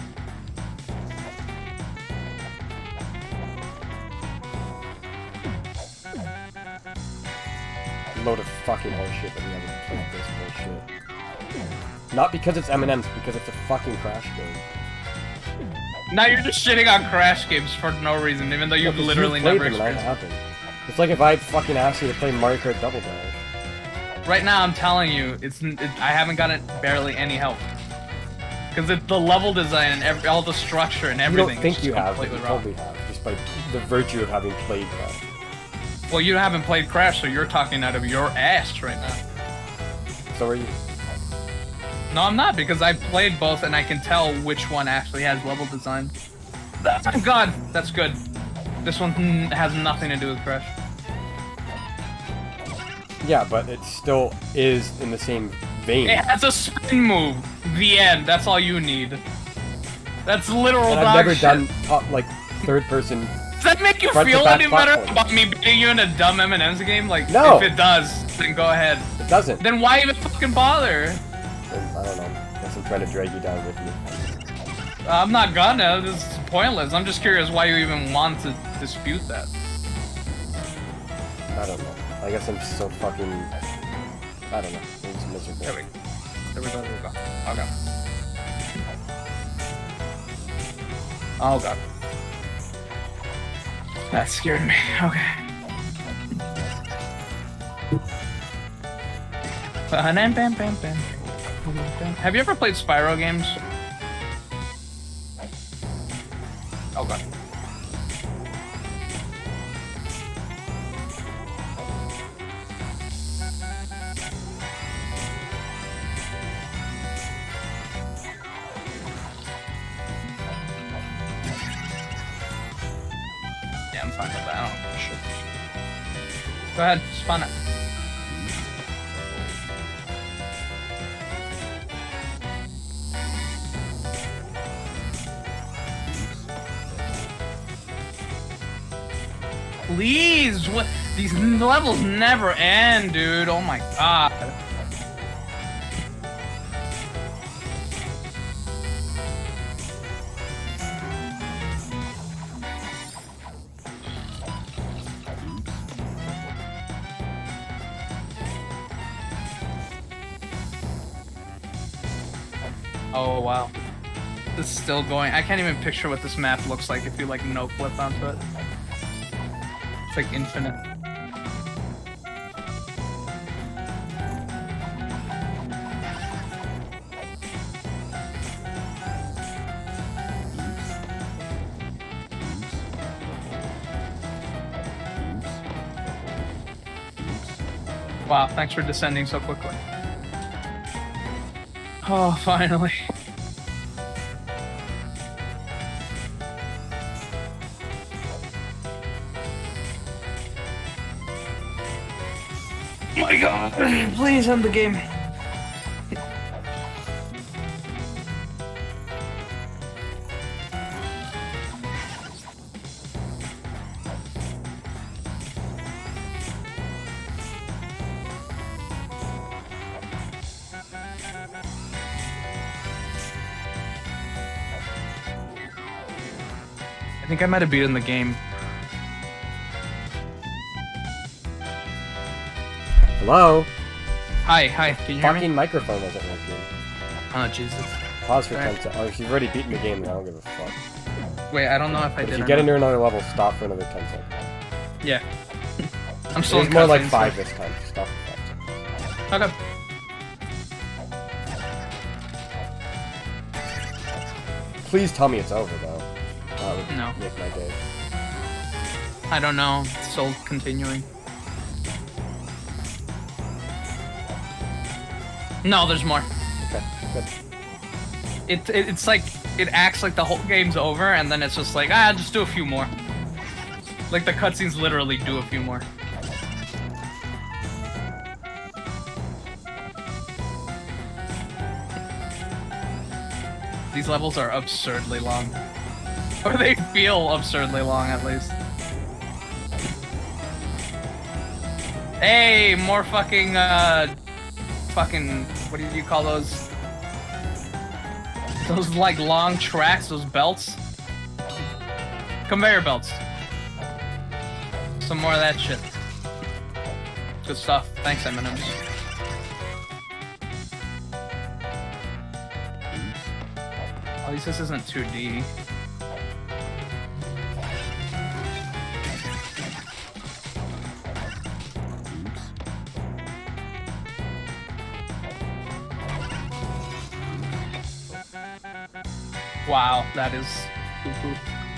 Load of fucking horseshit that we haven't played this bullshit. Not because it's M&M's, because it's a fucking Crash game. Now you're just shitting on Crash games for no reason, even though you've literally never experienced it. It's like if I fucking asked you to play Mario Kart Double Dash. Right now, I'm telling you, I haven't gotten barely any help. Because the level design and all the structure and everything. You don't think you have, but you wrong. probably have, just by the virtue of having played Crash. Well, you haven't played Crash, so you're talking out of your ass right now. So are you? No, I'm not, because I've played both and I can tell which one actually has level design. Oh god, that's good. This one has nothing to do with Crash. Yeah, but it still is in the same vein. It has a spin move. The end. That's all you need. That's literal and dog I've never shit. done top, like, third person. Does that make you feel any better about me beating you in a dumb M&M's game? Like, no. If it does, then go ahead. It doesn't. Then why even fucking bother? I don't know. I guess I'm trying to drag you down with me. I'm not gonna. This is pointless. I'm just curious why you even want to dispute that. I don't know. I guess I'm so fucking... I don't know. It's miserable. There we go. Okay. Oh god. That scared me. Okay. Have you ever played Spyro games? Oh god. Yeah, I'm fine with that. I don't know shit. Go ahead, spawn it. Please, what? These levels never end, dude. Oh my god. Oh wow. This is still going. I can't even picture what this map looks like if you like no clip onto it. It's like infinite. Wow, thanks for descending so quickly. Oh, finally. My god, please end the game. I think I might have beaten the game. Hello? Hi, can you hear me? Fucking microphone wasn't working. Oh, Jesus. Pause for 10 seconds. Oh, if you've already beaten the game, then I don't give a fuck. Wait, I don't know if I But did. if you or get not. into another level, stop for another 10 seconds. Yeah. I'm still It's in more like cutscenes, 5 so- this time. Stop for 5 seconds. Okay. Please tell me it's over, though. That would No. make my day. I don't know. It's still continuing. No, there's more. Okay, good. It's like it acts like the whole game's over, and then it's just like just do a few more. Like the cutscenes literally do a few more. These levels are absurdly long, or they feel absurdly long at least. Hey, more fucking what do you call those? Those like long tracks, those belts. Conveyor belts. Some more of that shit. Good stuff. Thanks, M&M's. At least this isn't 2D. Wow, that is poo-poo.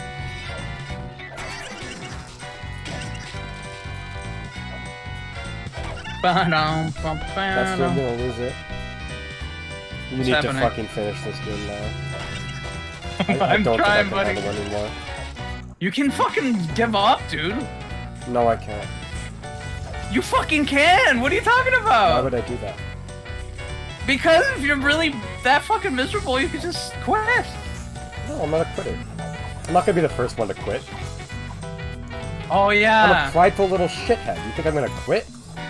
That's still gonna lose it. You need to happening? fucking finish this game now. I I'm don't trying, think I can buddy. handle anymore. You can fucking give up, dude. No, I can't. You fucking can. What are you talking Why about? would I do that? Because if you're really that fucking miserable, you could just quit. No, I'm not a quitter. I'm not gonna be the first one to quit. Oh I'm a yeah. prideful little shithead. You think I'm gonna quit?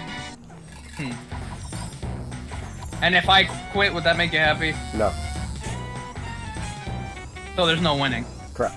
And if I quit, would that make you happy? No. So there's no winning. Correct.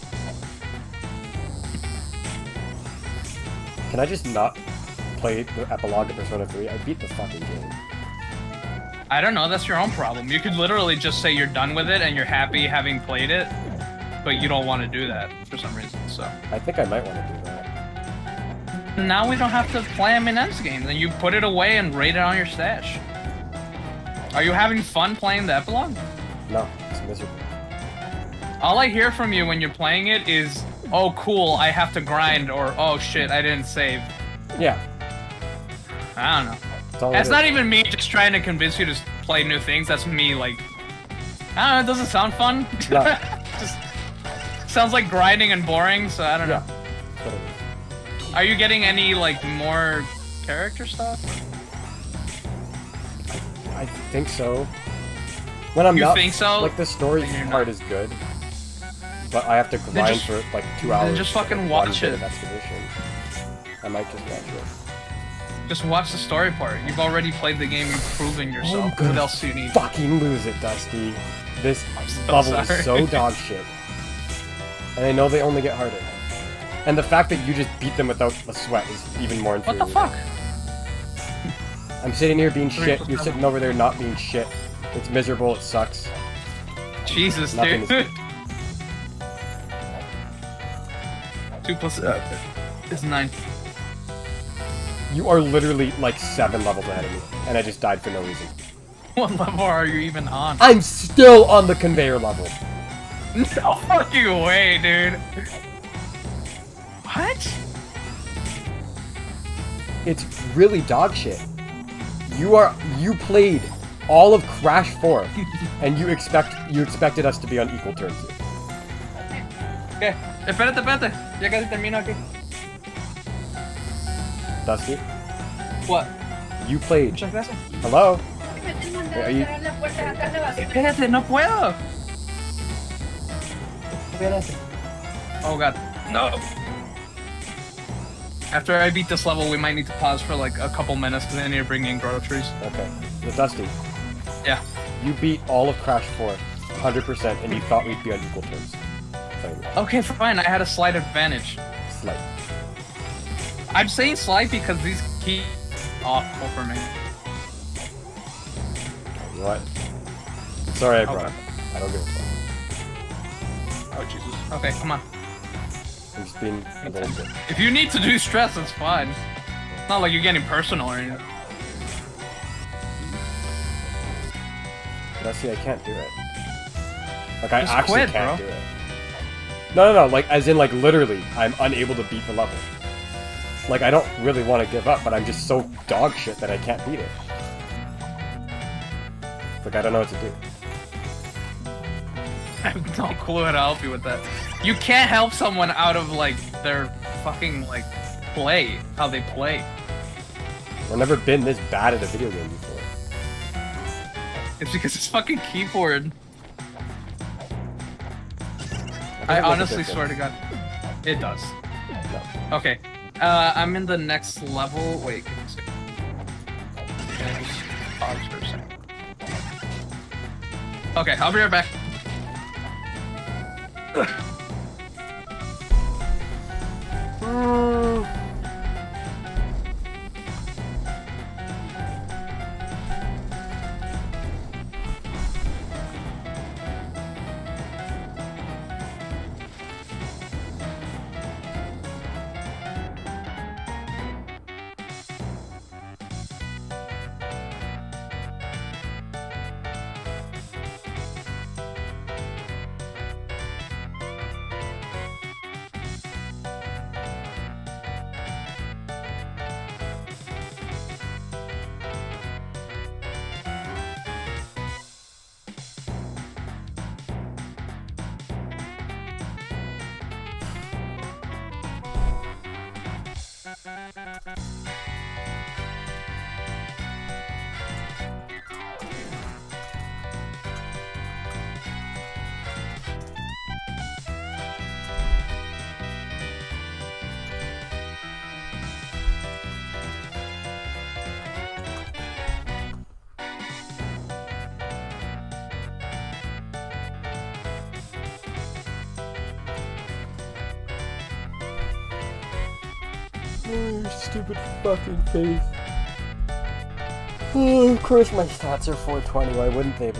Can I just not play the epilogue of Persona 3? I beat the fucking game. I don't know. That's your own problem. You could literally just say you're done with it and you're happy having played it, but you don't want to do that for some reason. So I think I might want to do that. now we don't have to play M&M's game. Then you put it away and rate it on your stash. Are you having fun playing the epilogue? No, it's miserable. All I hear from you when you're playing it is, "Oh, cool, I have to grind," or "Oh shit, I didn't save." Yeah. I don't know. That's all That's it not is. even me just trying to convince you to play new things. That's me like, I don't know. It doesn't sound fun. No. Just sounds like grinding and boring. So I don't know. Yeah. That's what it is. Are you getting any like more character stuff? I think so. When I'm You not, think so? like the story Then you're part not. is good, but I have to grind just- for like 2 then hours. just for, fucking like, watch one bit it. of exposition. I might just watch it. Just watch the story part. You've already played the game. You've proven yourself. good. What else do you need? Fucking lose it, Dusty. This so level sorry. is so dog shit. And I know they only get harder. And the fact that you just beat them without a sweat is even more What infuriating. the fuck? I'm sitting here being shit. You're 3+7. sitting over there not being shit. It's miserable. It sucks. Jesus, Nothing dude. is good. 2 plus is 9. You are literally like 7 levels ahead of me, and I just died for no reason. What level are you even on? I'm still on the conveyor level. No fucking way, dude. What? It's really dog shit. You played all of Crash 4, and you expected us to be on equal terms here. Okay. Espérate. Ya casi termino aquí. Dusty, What? you played. Muchas gracias. Hello? Are you? Espérate, no puedo. Oh god. No. After I beat this level, we might need to pause for like a couple minutes because I need to bring in groceries. Okay. So Dusty, Yeah. you beat all of Crash 4, 100%, and you thought we'd be on equal terms. Tell you that. Okay, fine. I had a slight advantage. Slight. I'm saying slight because these keys awful for me. What? Sorry I brought Okay. it up. I don't give a fuck. Oh Jesus. Okay, come on. I'm just being a little bit. If you need to do stress, it's fine. It's not like you're getting personal or anything. But see, I can't do it. Like, I Just actually quit, can't bro. do it. No, like, as in, like, literally, I'm unable to beat the level. Like, I don't really want to give up, but I'm just so dog shit that I can't beat it. Like, I don't know what to do. I have no clue how to help you with that. You can't help someone out of, like, their fucking, like, play. How they play. I've never been this bad at a video game before. It's because it's fucking keyboard. I I think honestly it's a swear to God. It does. No. Okay. I'm in the next level. Wait, give me a second. Can I just pause for a second? Okay, I'll be right back. Oh, your stupid fucking face. Oh, of course my stats are 420, why wouldn't they be?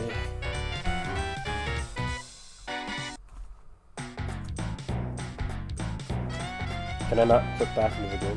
Can I not flip back into the game?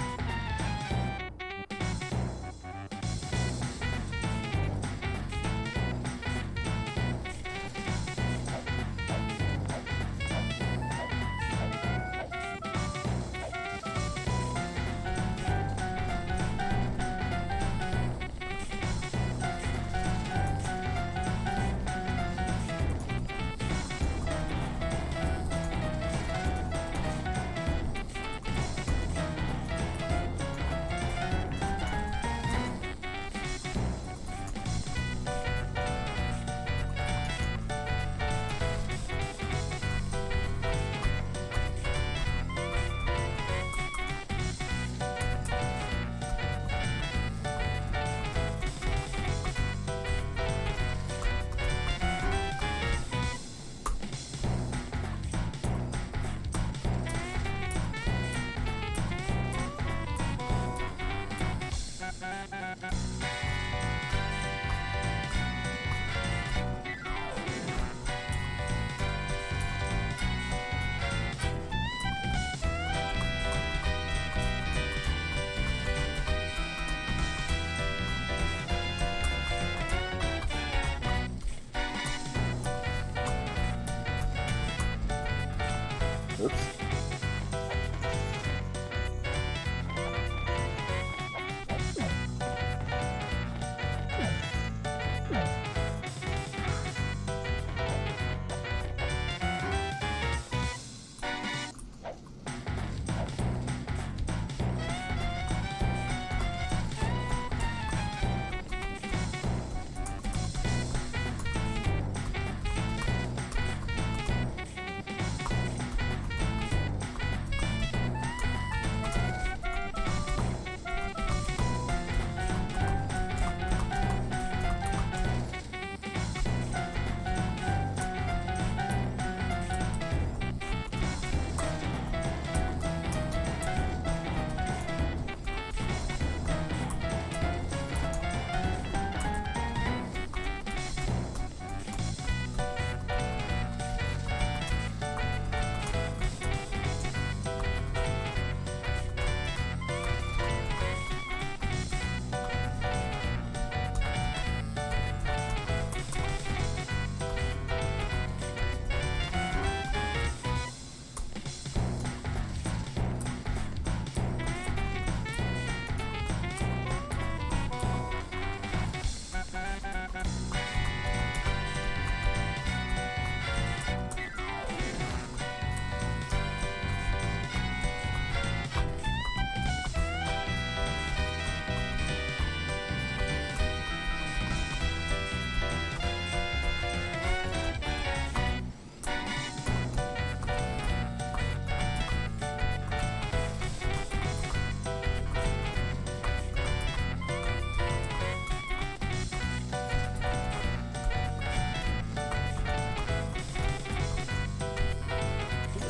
Oops.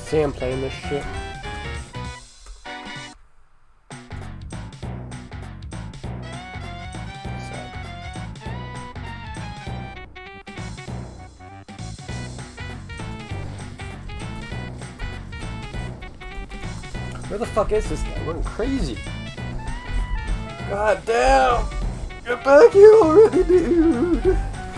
See, I'm playing this shit. Where the fuck is this guy? I'm going crazy. God damn! Get back here already, dude!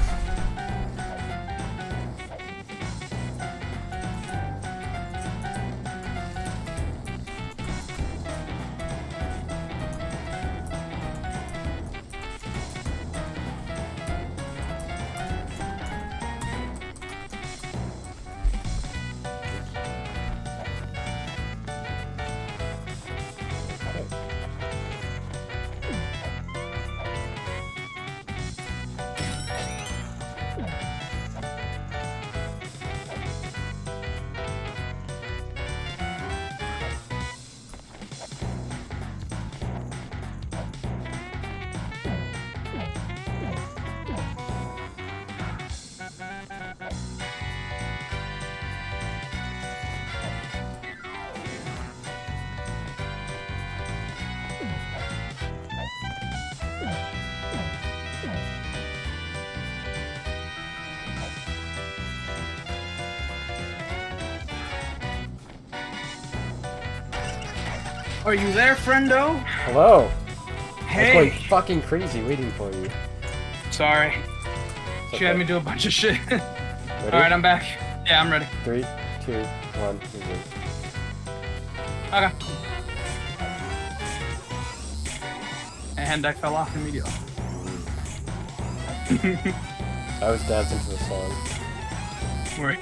Are you there, friendo? Hello! I was Hey! going fucking crazy waiting for you. Sorry. It's She had okay. me do a bunch of shit. Ready? Alright, I'm back. Yeah, I'm ready. 3, 2, 1, resume. Okay. And I fell off immediately. I was dancing to the song. Where?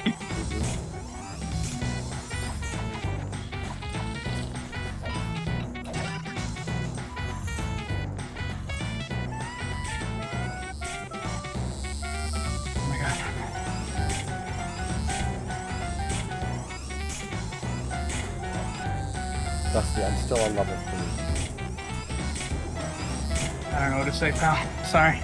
Oh my god. Dusty, I'm still on level 3. I don't know what to say, pal. Sorry.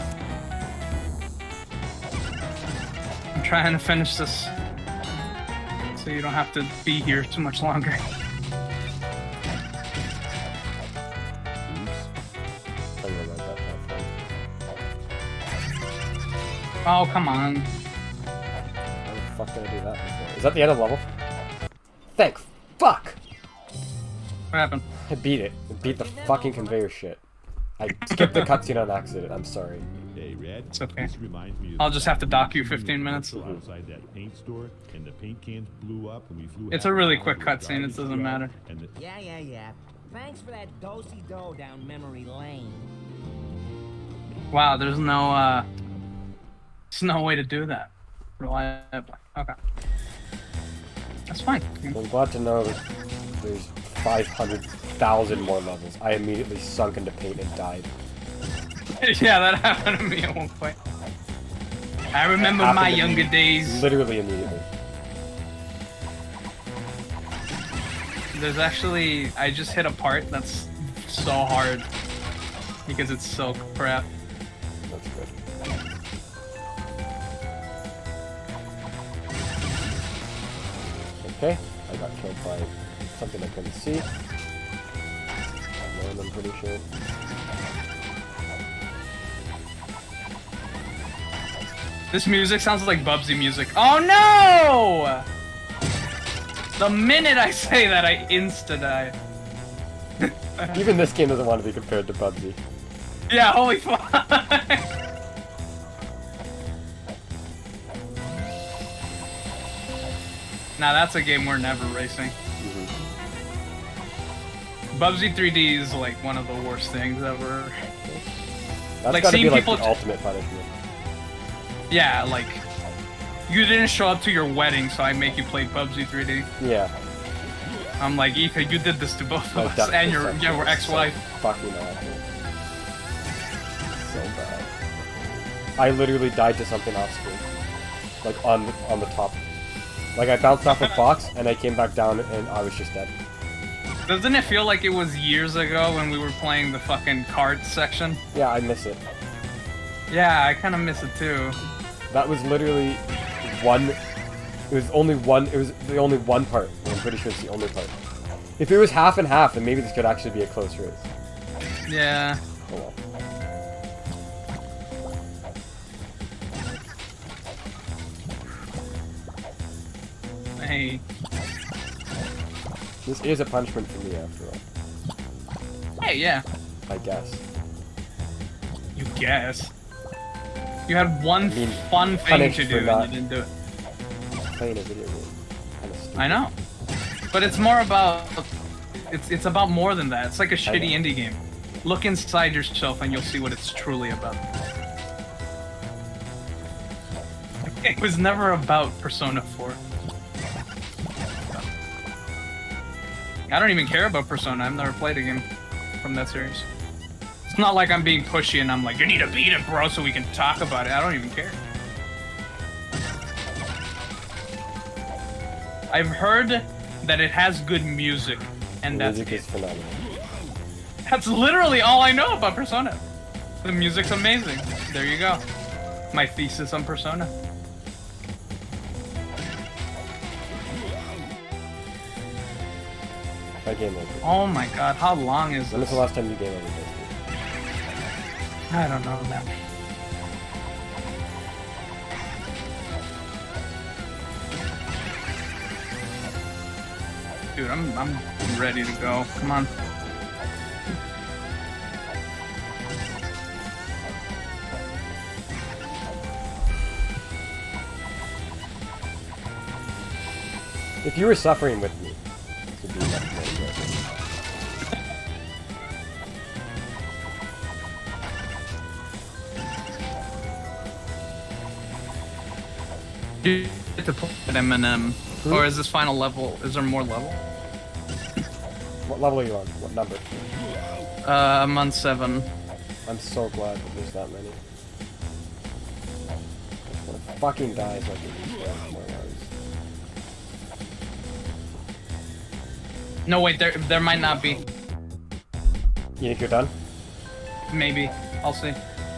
I'm trying to finish this so you don't have to be here too much longer. Oops. Tell you about that platform. Oh, come on. How the fuck did I do that before? Is that the end of the level? Thank fuck! What happened? I beat it. I beat the fucking conveyor shit. I skipped the cutscene on accident. I'm sorry. Hey, Red. It's okay. This reminds me of I'll just have to dock you 15 minutes. outside that paint store, and the paint cans blew up, and we flew. It's a really quick cutscene, it doesn't matter. And the, Yeah. Thanks for that do-si-do down memory lane. Wow, there's no way to do that reliably. Okay. That's fine. I'm glad to know that there's 500,000 more levels. I immediately sunk into paint and died. Yeah, that happened to me at one point. I remember Happened my to me younger days. Literally immediately. There's actually, I just hit a part that's so hard because it's so crap. That's good. Okay, I got killed by something I couldn't see. And I'm pretty sure. This music sounds like Bubsy music. Oh no! The minute I say that, I insta-die. Even this game doesn't want to be compared to Bubsy. Yeah, holy fuck! Now that's a game we're never racing. Bubsy 3D is like one of the worst things ever. That's Like, gotta be seeing like people the ultimate punishment. Yeah, like, you didn't show up to your wedding, so I make you play Bubsy 3D. Yeah. I'm like, Ethan, you did this to both My of us, depth and your perception is ex-wife. So fucking awful. So bad. I literally died to something off screen. Like on the top. Like I bounced off a box and I came back down and I was just dead. Doesn't it feel like it was years ago when we were playing the fucking cards section? Yeah, I miss it. Yeah, I kind of miss it too. That was literally one. It was only one. It was the only one part when pretty sure it's the only part. If it was half and half, then maybe this could actually be a close race. Yeah. Oh well. Hey. This is a punishment for me, after all. Hey, yeah. I guess. You guess. You had one mean, fun thing punished to for do and not- you didn't do it. Playing a video game. Kinda stupid. I know. But it's more about... It's about more than that. It's like a shitty know. indie game. Look inside yourself and you'll see what it's truly about. It was never about Persona 4. I don't even care about Persona. I've never played a game from that series. It's not like I'm being pushy and I'm like, you need to beat it, bro, so we can talk about it. I don't even care. I've heard that it has good music, and The that's music it. is phenomenal. That's literally all I know about Persona. The music's amazing. There you go. My thesis on Persona. My game over. Oh my god, how long is When was this? the last time you game over? I don't know, man. Dude, I'm ready to go. Come on. If you were suffering with me, this would be much more enjoyable. You get to play at Eminem. Or is this final level? Is there more level? What level are you on? What number? I'm on 7. I'm so glad that there's that many. When it fucking dies like it used to more hours. No, wait, there might not be. You think you're done? Maybe. I'll see.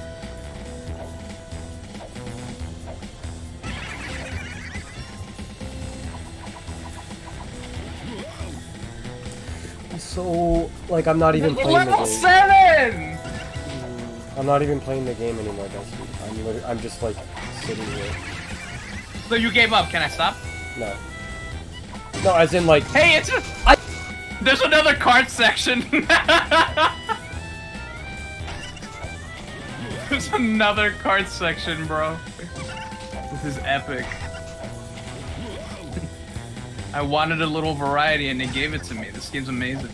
So, like, I'm not even playing the Level game. 7! I'm not even playing the game anymore, Dusty. I'm just, like, sitting here. So you gave up. Can I stop? No. No, as in, like, Hey, it's there's another card section. There's another card section, bro. This is epic. I wanted a little variety and they gave it to me. This game's amazing.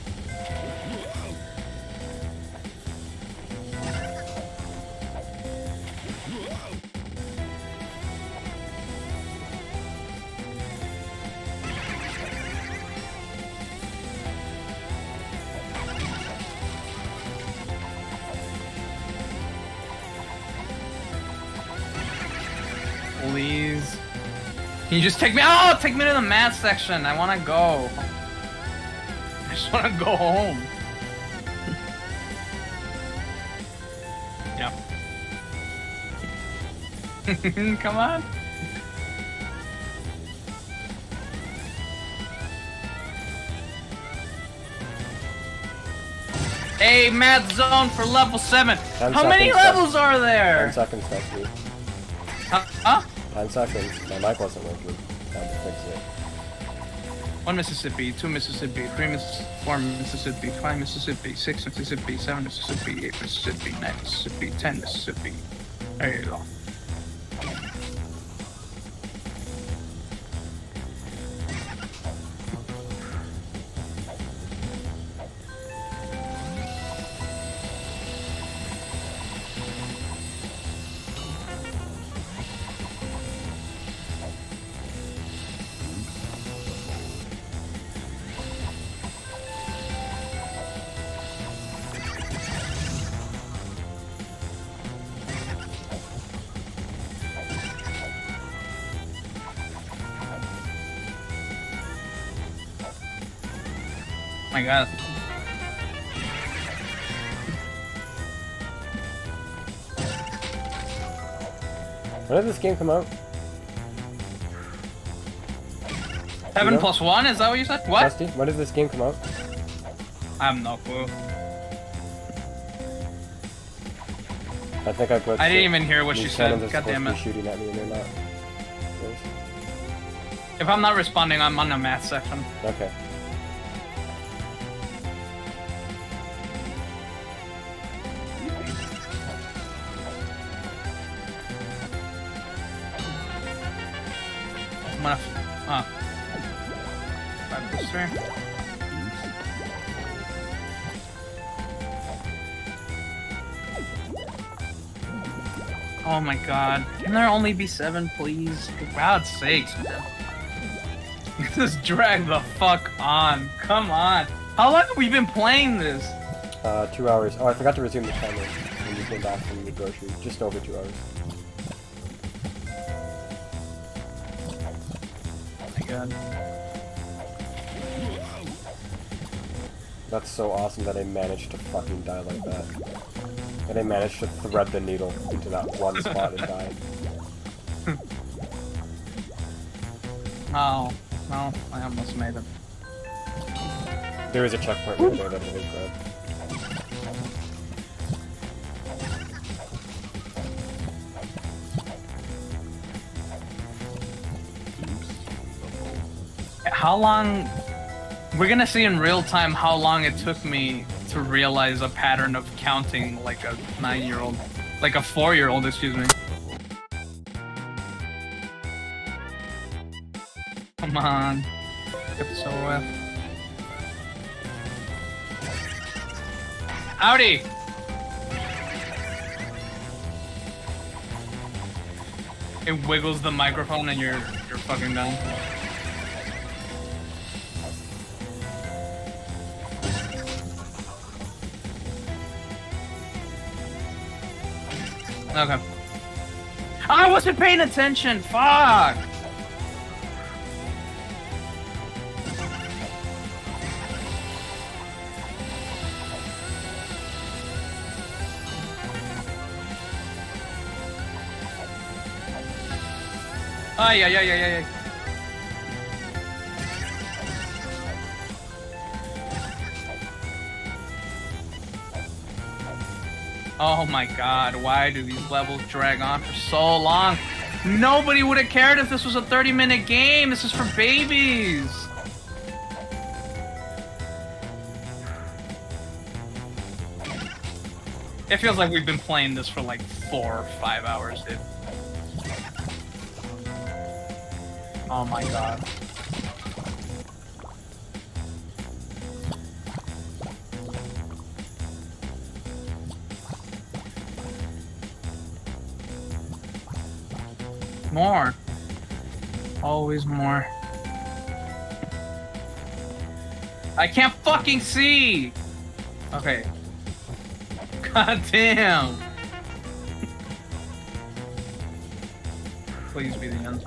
Please. Can you just take me? Oh, take me to the math section. I want to go. I just want to go home. Yep. Come on. Hey, math zone for level 7. 10 How many seconds left. levels are there? 10 seconds left, dude. Huh? 10 seconds. My mic wasn't working. Time to fix it. 1 Mississippi, 2 Mississippi, 3 4 Mississippi, 5 Mississippi, 6 Mississippi, 7 Mississippi, 8 Mississippi, 9 Mississippi, 10 Mississippi. There you go. My God. When did this game come out? 7 know? plus 1? Is that what you said? What? Dusty, when does this game come out? I have no clue. I think I put. I didn't even hear what she these said. cannons are God damn supposed to it. be shooting at me and they're not. If I'm not responding, I'm on the math section. Okay. I'm gonna. Oh. 5 plus 3. Oh my god. Can there only be 7, please? For God's sakes, man. Just drag the fuck on. Come on. How long have we been playing this? 2 hours. Oh, I forgot to resume the timer when you came back from the grocery. Just over 2 hours. Oh my god. That's so awesome that I managed to fucking die like that. That I managed to thread the needle into that one spot and die. Oh. No, I almost made it. There is a checkpoint right there that I didn't grab. How long... We're gonna see in real time how long it took me to realize a pattern of counting like a 9-year-old. Like a 4-year-old, excuse me. Come on. It's so wet. Howdy! It wiggles the microphone and you're fucking done. Okay. I wasn't paying attention! Fuck! Ay, ay, ay, ay, ay. Oh my god, why do these levels drag on for so long? Nobody would have cared if this was a 30-minute game. This is for babies. It feels like we've been playing this for like 4 or 5 hours, dude. Oh my god. More. Always more. I can't fucking see! Okay. God damn! Please be the end.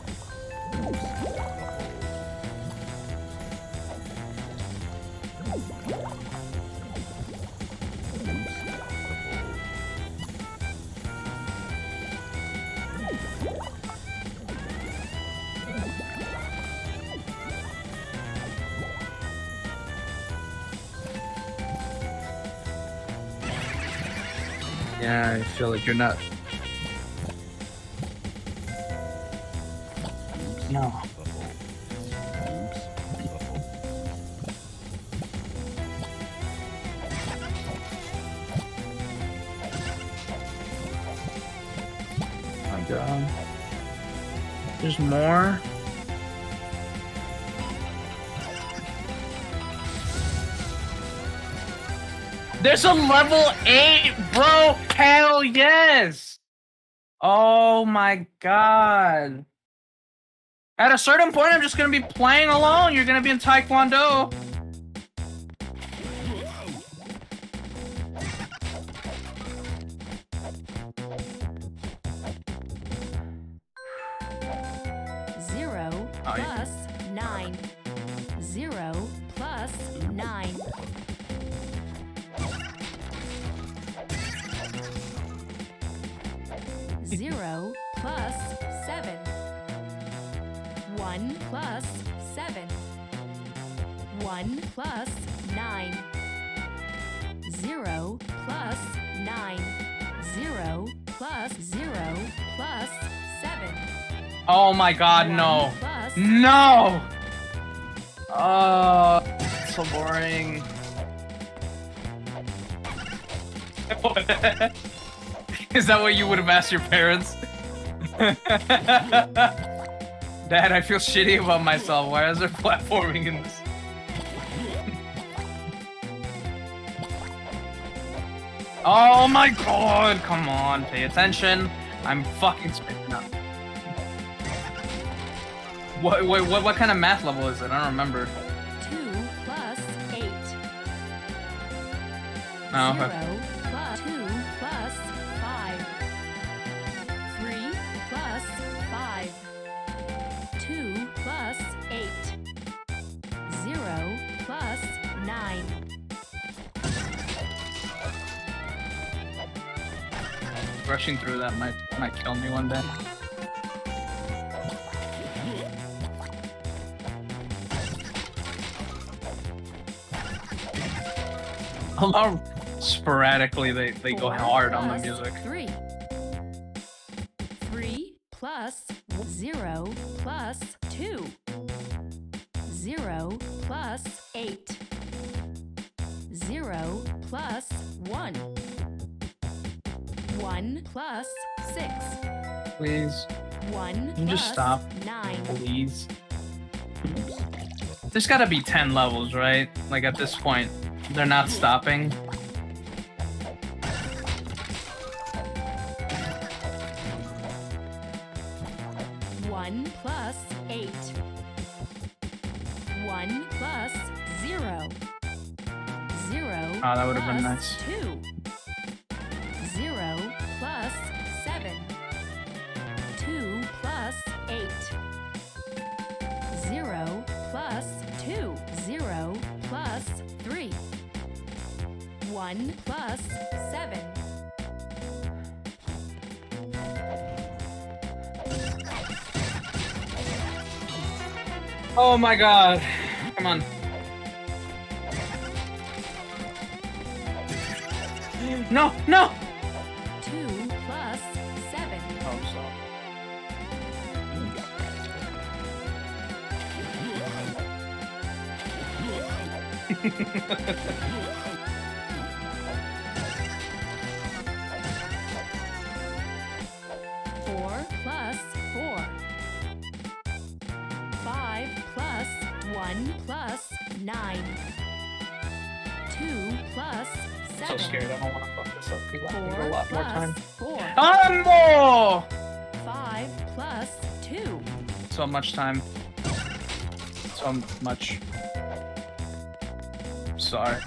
Yeah, I feel like you're not. No. My god. There's more? There's a level 8, bro! Hell yes! Oh my god. At a certain point, I'm just gonna be playing alone. You're gonna be in Taekwondo. Zero plus 9. 0 plus 9. Zero plus 7. 1 plus 7. 1 plus 9. 0 plus 9. 0 plus 0 plus 7. Oh my god, 1 no. plus No! So boring. Is that what you would have asked your parents? Dad, I feel shitty about myself. Why is there platforming in this? Oh my god! Come on, pay attention. I'm fucking spitting up. What kind of math level is it? I don't remember. 2 plus 8. Oh, 0 okay. plus 2 plus 5. 3 plus 5. 2 plus 8. 0 plus 9. Rushing through that might kill me one day. Although sporadically they go 4 hard on the plus music. 3. 3 plus 0 plus 2. 0 plus 8. 0 plus 1. 1 plus 6. Please, 1 Can you plus just stop? 9. please. There's gotta be 10 levels, right? Like at this point, they're not stopping. One plus 8. 1 plus 0. 0 Oh, that would've been plus nice. 2. 0 plus 7. 2 plus 8. 0 plus 2. 0 plus 3. 1 plus 7. Oh my god. Come on. No, no! 2 plus 7. Oh, so. Four plus 4. 5 plus 1 plus 9. 2 plus 7. So scared, I don't want to fuck this up. People have 4 a lot more time. plus 4. Amo! 5 plus 2. So much time. So much. Sorry.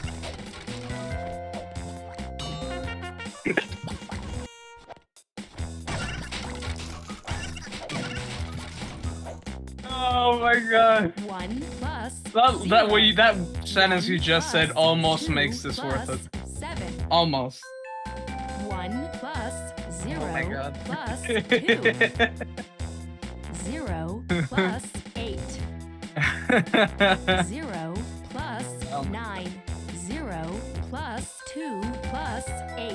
Oh my god. 1 plus That 0. sentence you just said plus almost 2 makes this worth plus it. 7. Almost. 1 plus 0 Oh my god. plus 2. 0 plus 8. 0 plus Oh my 9. 0 plus 2 plus 8.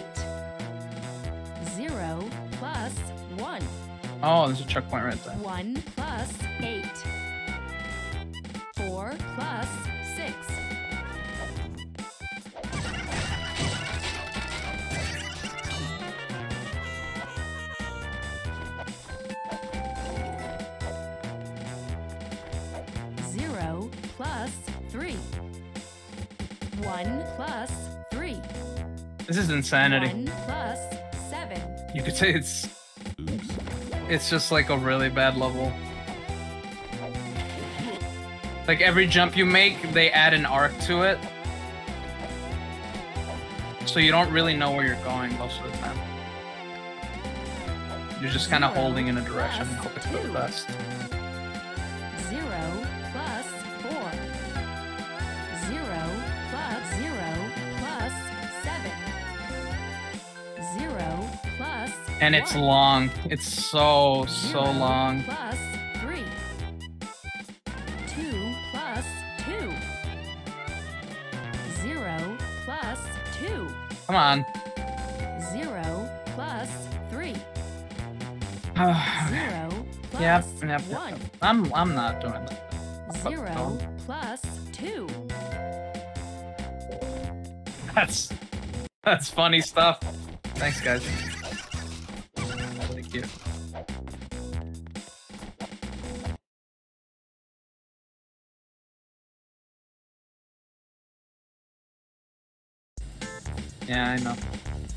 0 plus 1. Oh, there's a checkpoint right there. 1 plus 8. 4 plus 6. Zero plus 3. 1 plus 3. This is insanity. 1 plus 7. You could say it's just like a really bad level. Like every jump you make, they add an arc to it. So you don't really know where you're going most of the time. You're just kind of 0 holding in a direction and plus hoping for the 2. best. 0 plus 4. 0 plus 0 plus 7. 0 plus And it's 1. long. It's so 0 long. plus 3. 2 2. Come on. 0 plus 3. 0 plus Yep. 1. I'm not doing that. 0 plus 2. That's funny stuff. Thanks, guys. Thank you. Yeah, I know.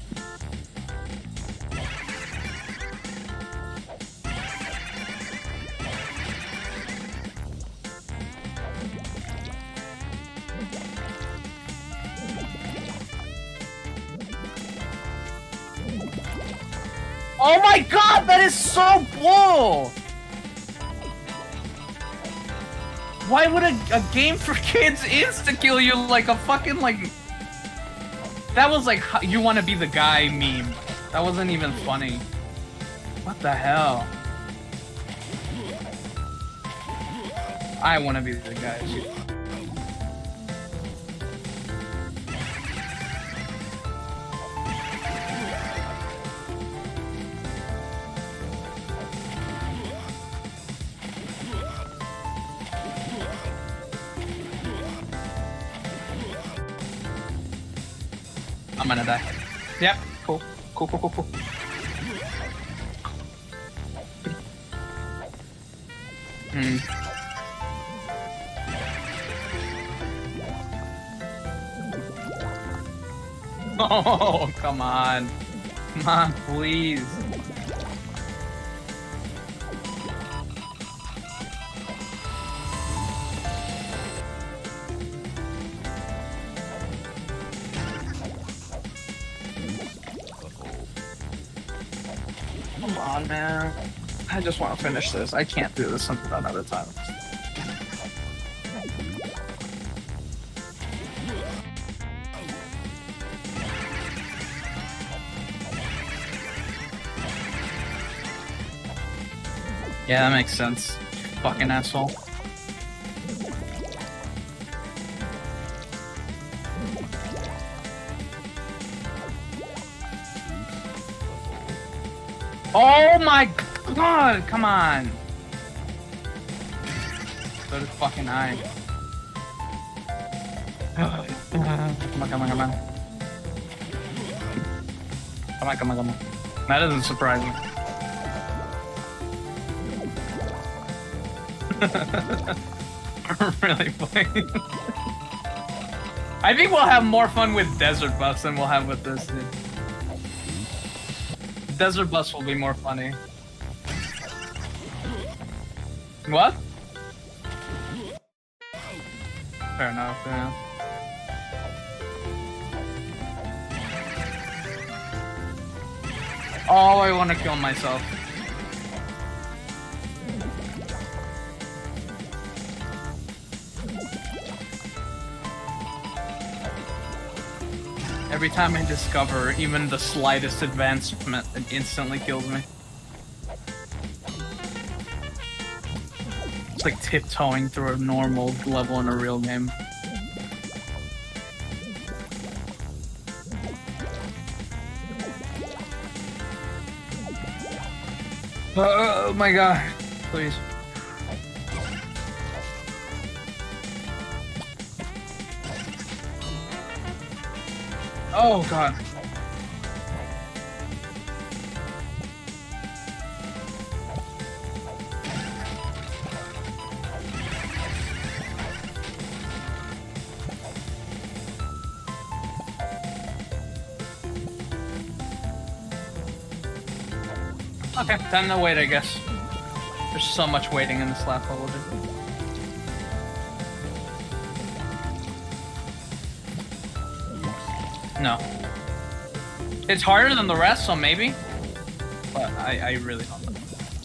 Oh my god, that is so bull! Why would a game for kids insta-kill you like a fucking, like... That was like, you wanna be the guy meme. That wasn't even funny. What the hell? I wanna be the guy. I'm gonna die. Yep, cool. Cool. Oh, come on. Come on, please. Come on, man. I just want to finish this. I can't do this another time. Yeah, that makes sense. Fucking asshole. Oh my god, come on. So does fucking I. Come on. Come on. That isn't surprising. Really playing. I think we'll have more fun with Desert Bus than we'll have with this, dude. Desert Bus will be more funny. What? Fair enough, yeah. Oh, I want to kill myself. Every time I discover even the slightest advancement, it instantly kills me. It's like tiptoeing through a normal level in a real game. Oh my god, please. Oh god. Okay, time to wait, I guess. There's so much waiting in this last level, dude. No. It's harder than the rest, so maybe. But I really don't know.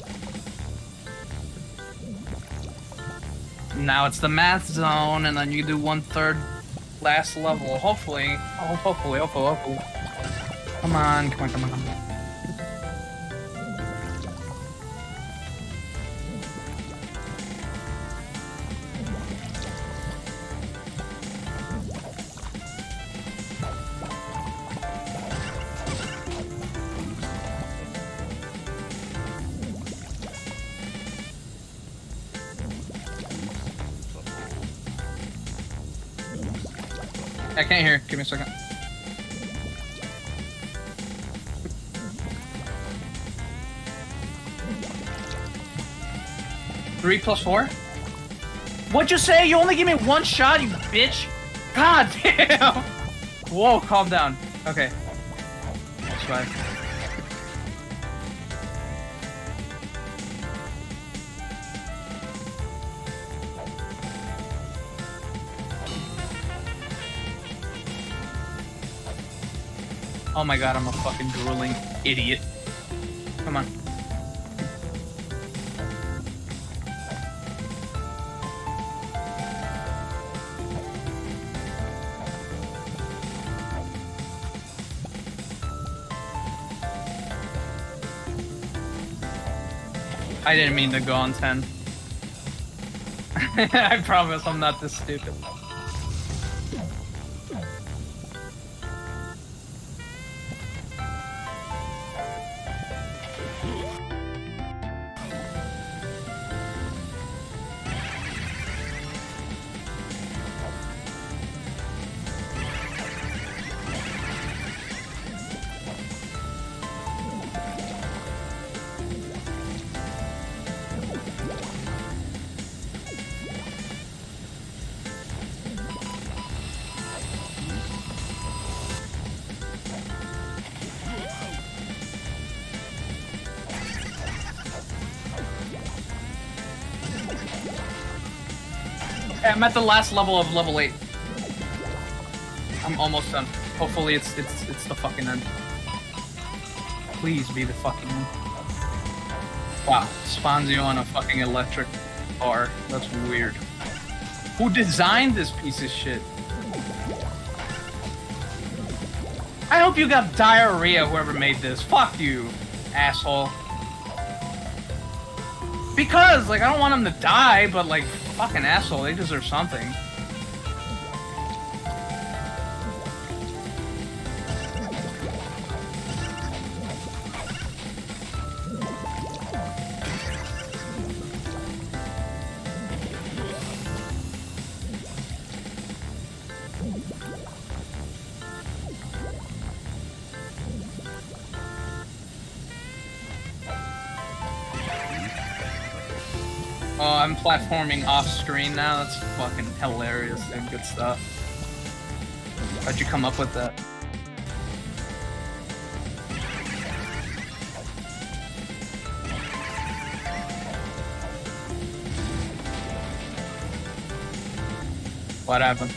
Now it's the math zone, and then you do 1/3 last level. Hopefully. Oh, hopefully. Come on. I can't hear. Give me a second. Three plus 4? What'd you say? You only give me one shot, you bitch? God damn! Whoa, calm down. Okay. That's fine. Oh my god, I'm a fucking drooling idiot. Come on. I didn't mean to go on 10. I promise I'm not this stupid. I'm at the last level of level 8. I'm almost done. Hopefully it's the fucking end. Please be the fucking end. Wow, spawns you on a fucking electric bar. That's weird. Who designed this piece of shit? I hope you got diarrhea, whoever made this. Fuck you, asshole. Because, like, I don't want them to die, but, like, fucking asshole, they deserve something. Oh, I'm platforming off screen now. That's fucking hilarious and good stuff. How'd you come up with that? What happened?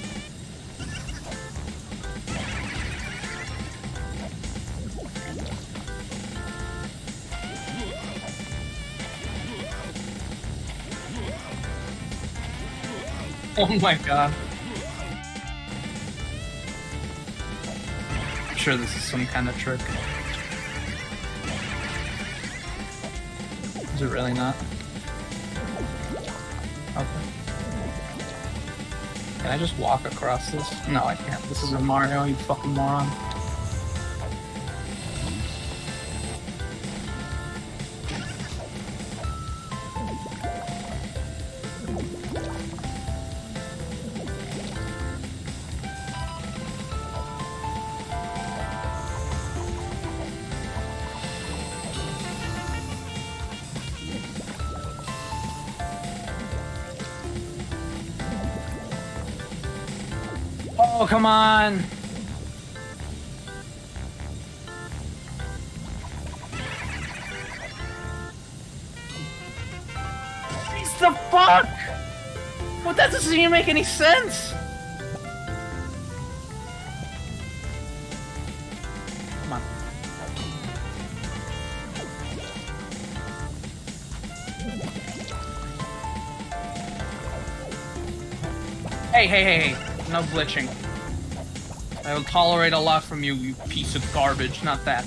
Oh my god. I'm sure this is some kind of trick. Is it really not? Okay. Can I just walk across this? No, I can't. This is a Mario, you fucking moron. Oh, come on! What the fuck? Well, that doesn't even make any sense! Come on. Hey. No glitching. I will tolerate a lot from you, you piece of garbage, not that.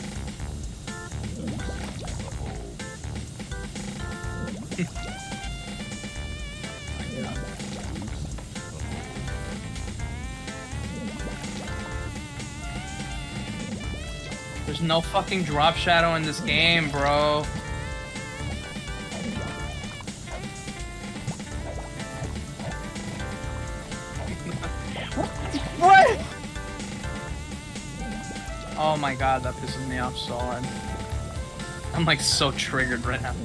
There's no fucking drop shadow in this game, bro. What? Oh my god, that pisses me off so hard. I'm like so triggered right now.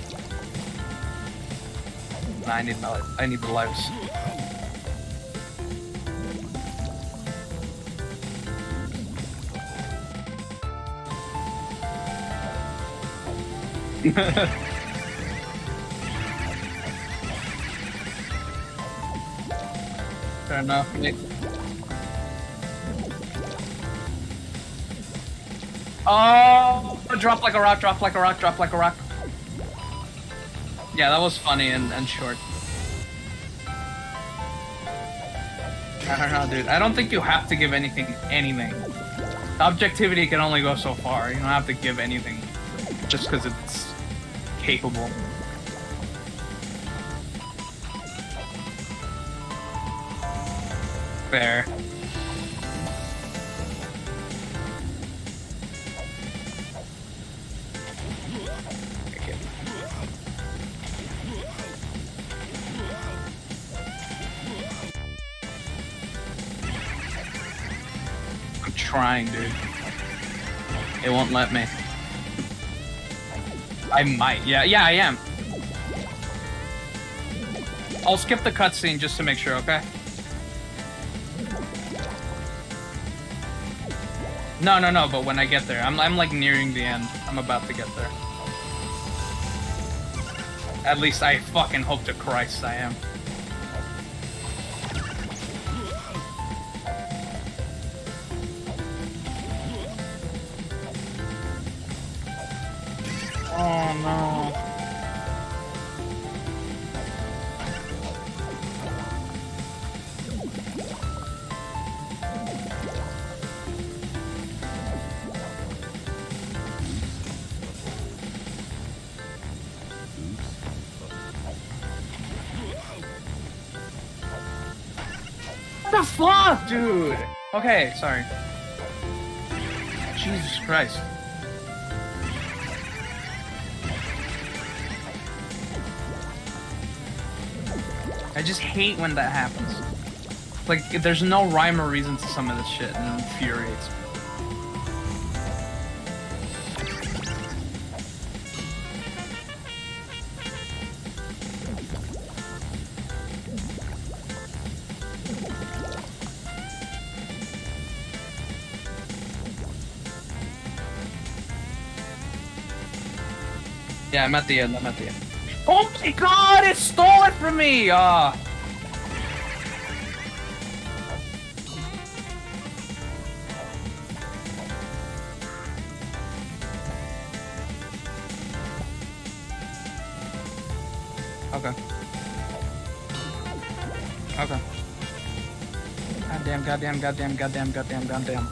Nah, I need the lives. Fair enough, mate. Oh, drop like a rock, drop like a rock, drop like a rock. Yeah, that was funny and short. I don't know, dude. I don't think you have to give anything. The objectivity can only go so far. You don't have to give anything just because it's capable. Fair. I'm trying, dude. It won't let me. I might. Yeah, I am. I'll skip the cutscene just to make sure, okay? No, but when I get there. I'm like nearing the end. I'm about to get there. At least I fucking hope to Christ I am. Oh no. What the fuck, dude? Okay, sorry. Jesus Christ. I just hate when that happens. Like, there's no rhyme or reason to some of this shit, and it infuriates me. Yeah, I'm at the end, Oh my god, it stole it from me! Okay. Goddamn.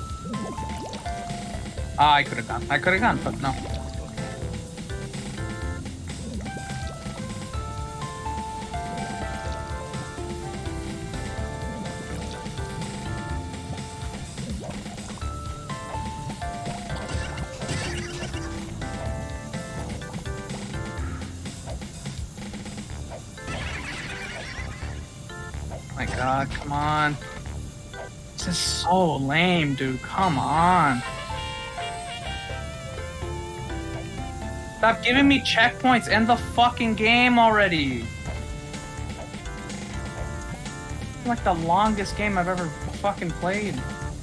I could've gone, but no. My god, come on. This is so lame, dude. Come on. Stop giving me checkpoints. End the fucking game already. It's like the longest game I've ever fucking played.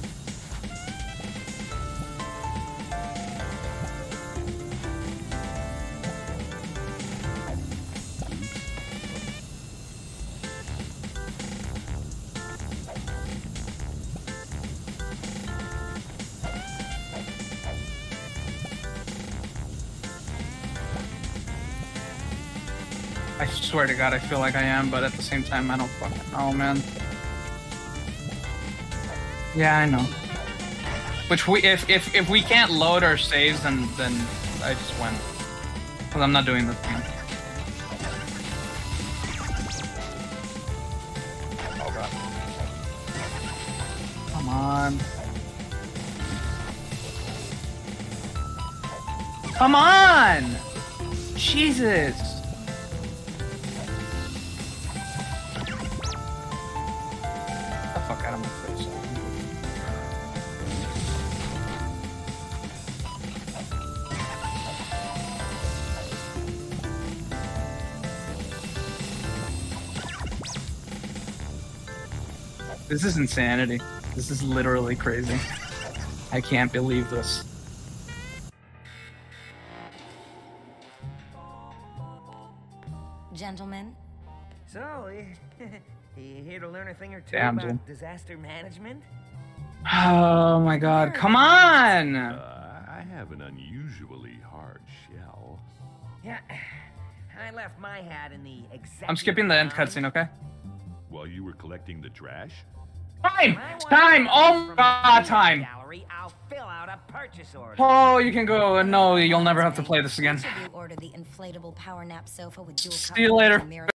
I swear to God, I feel like I am, but at the same time, I don't fucking know, man. Yeah, I know. Which if we can't load our saves, then I just win. Cause I'm not doing this thing. Oh god. Come on. Come on! Jesus! Get the fuck out of my face. This is insanity. This is literally crazy. I can't believe this. Gentlemen, So, you here to learn a thing or two Damn, about dude. disaster management? Oh my god, come on! I have an unusually hard shell. Yeah, I left my hat in the executive I'm skipping the end lounge. cutscene, okay? While you were collecting the trash? Time! When I want Time! something Oh from my the god, peanut time! Gallery, I'll fill out a purchase order. Oh, you can go. No, you'll never have to play this again. each of you order the inflatable power nap sofa with dual See you later. mirror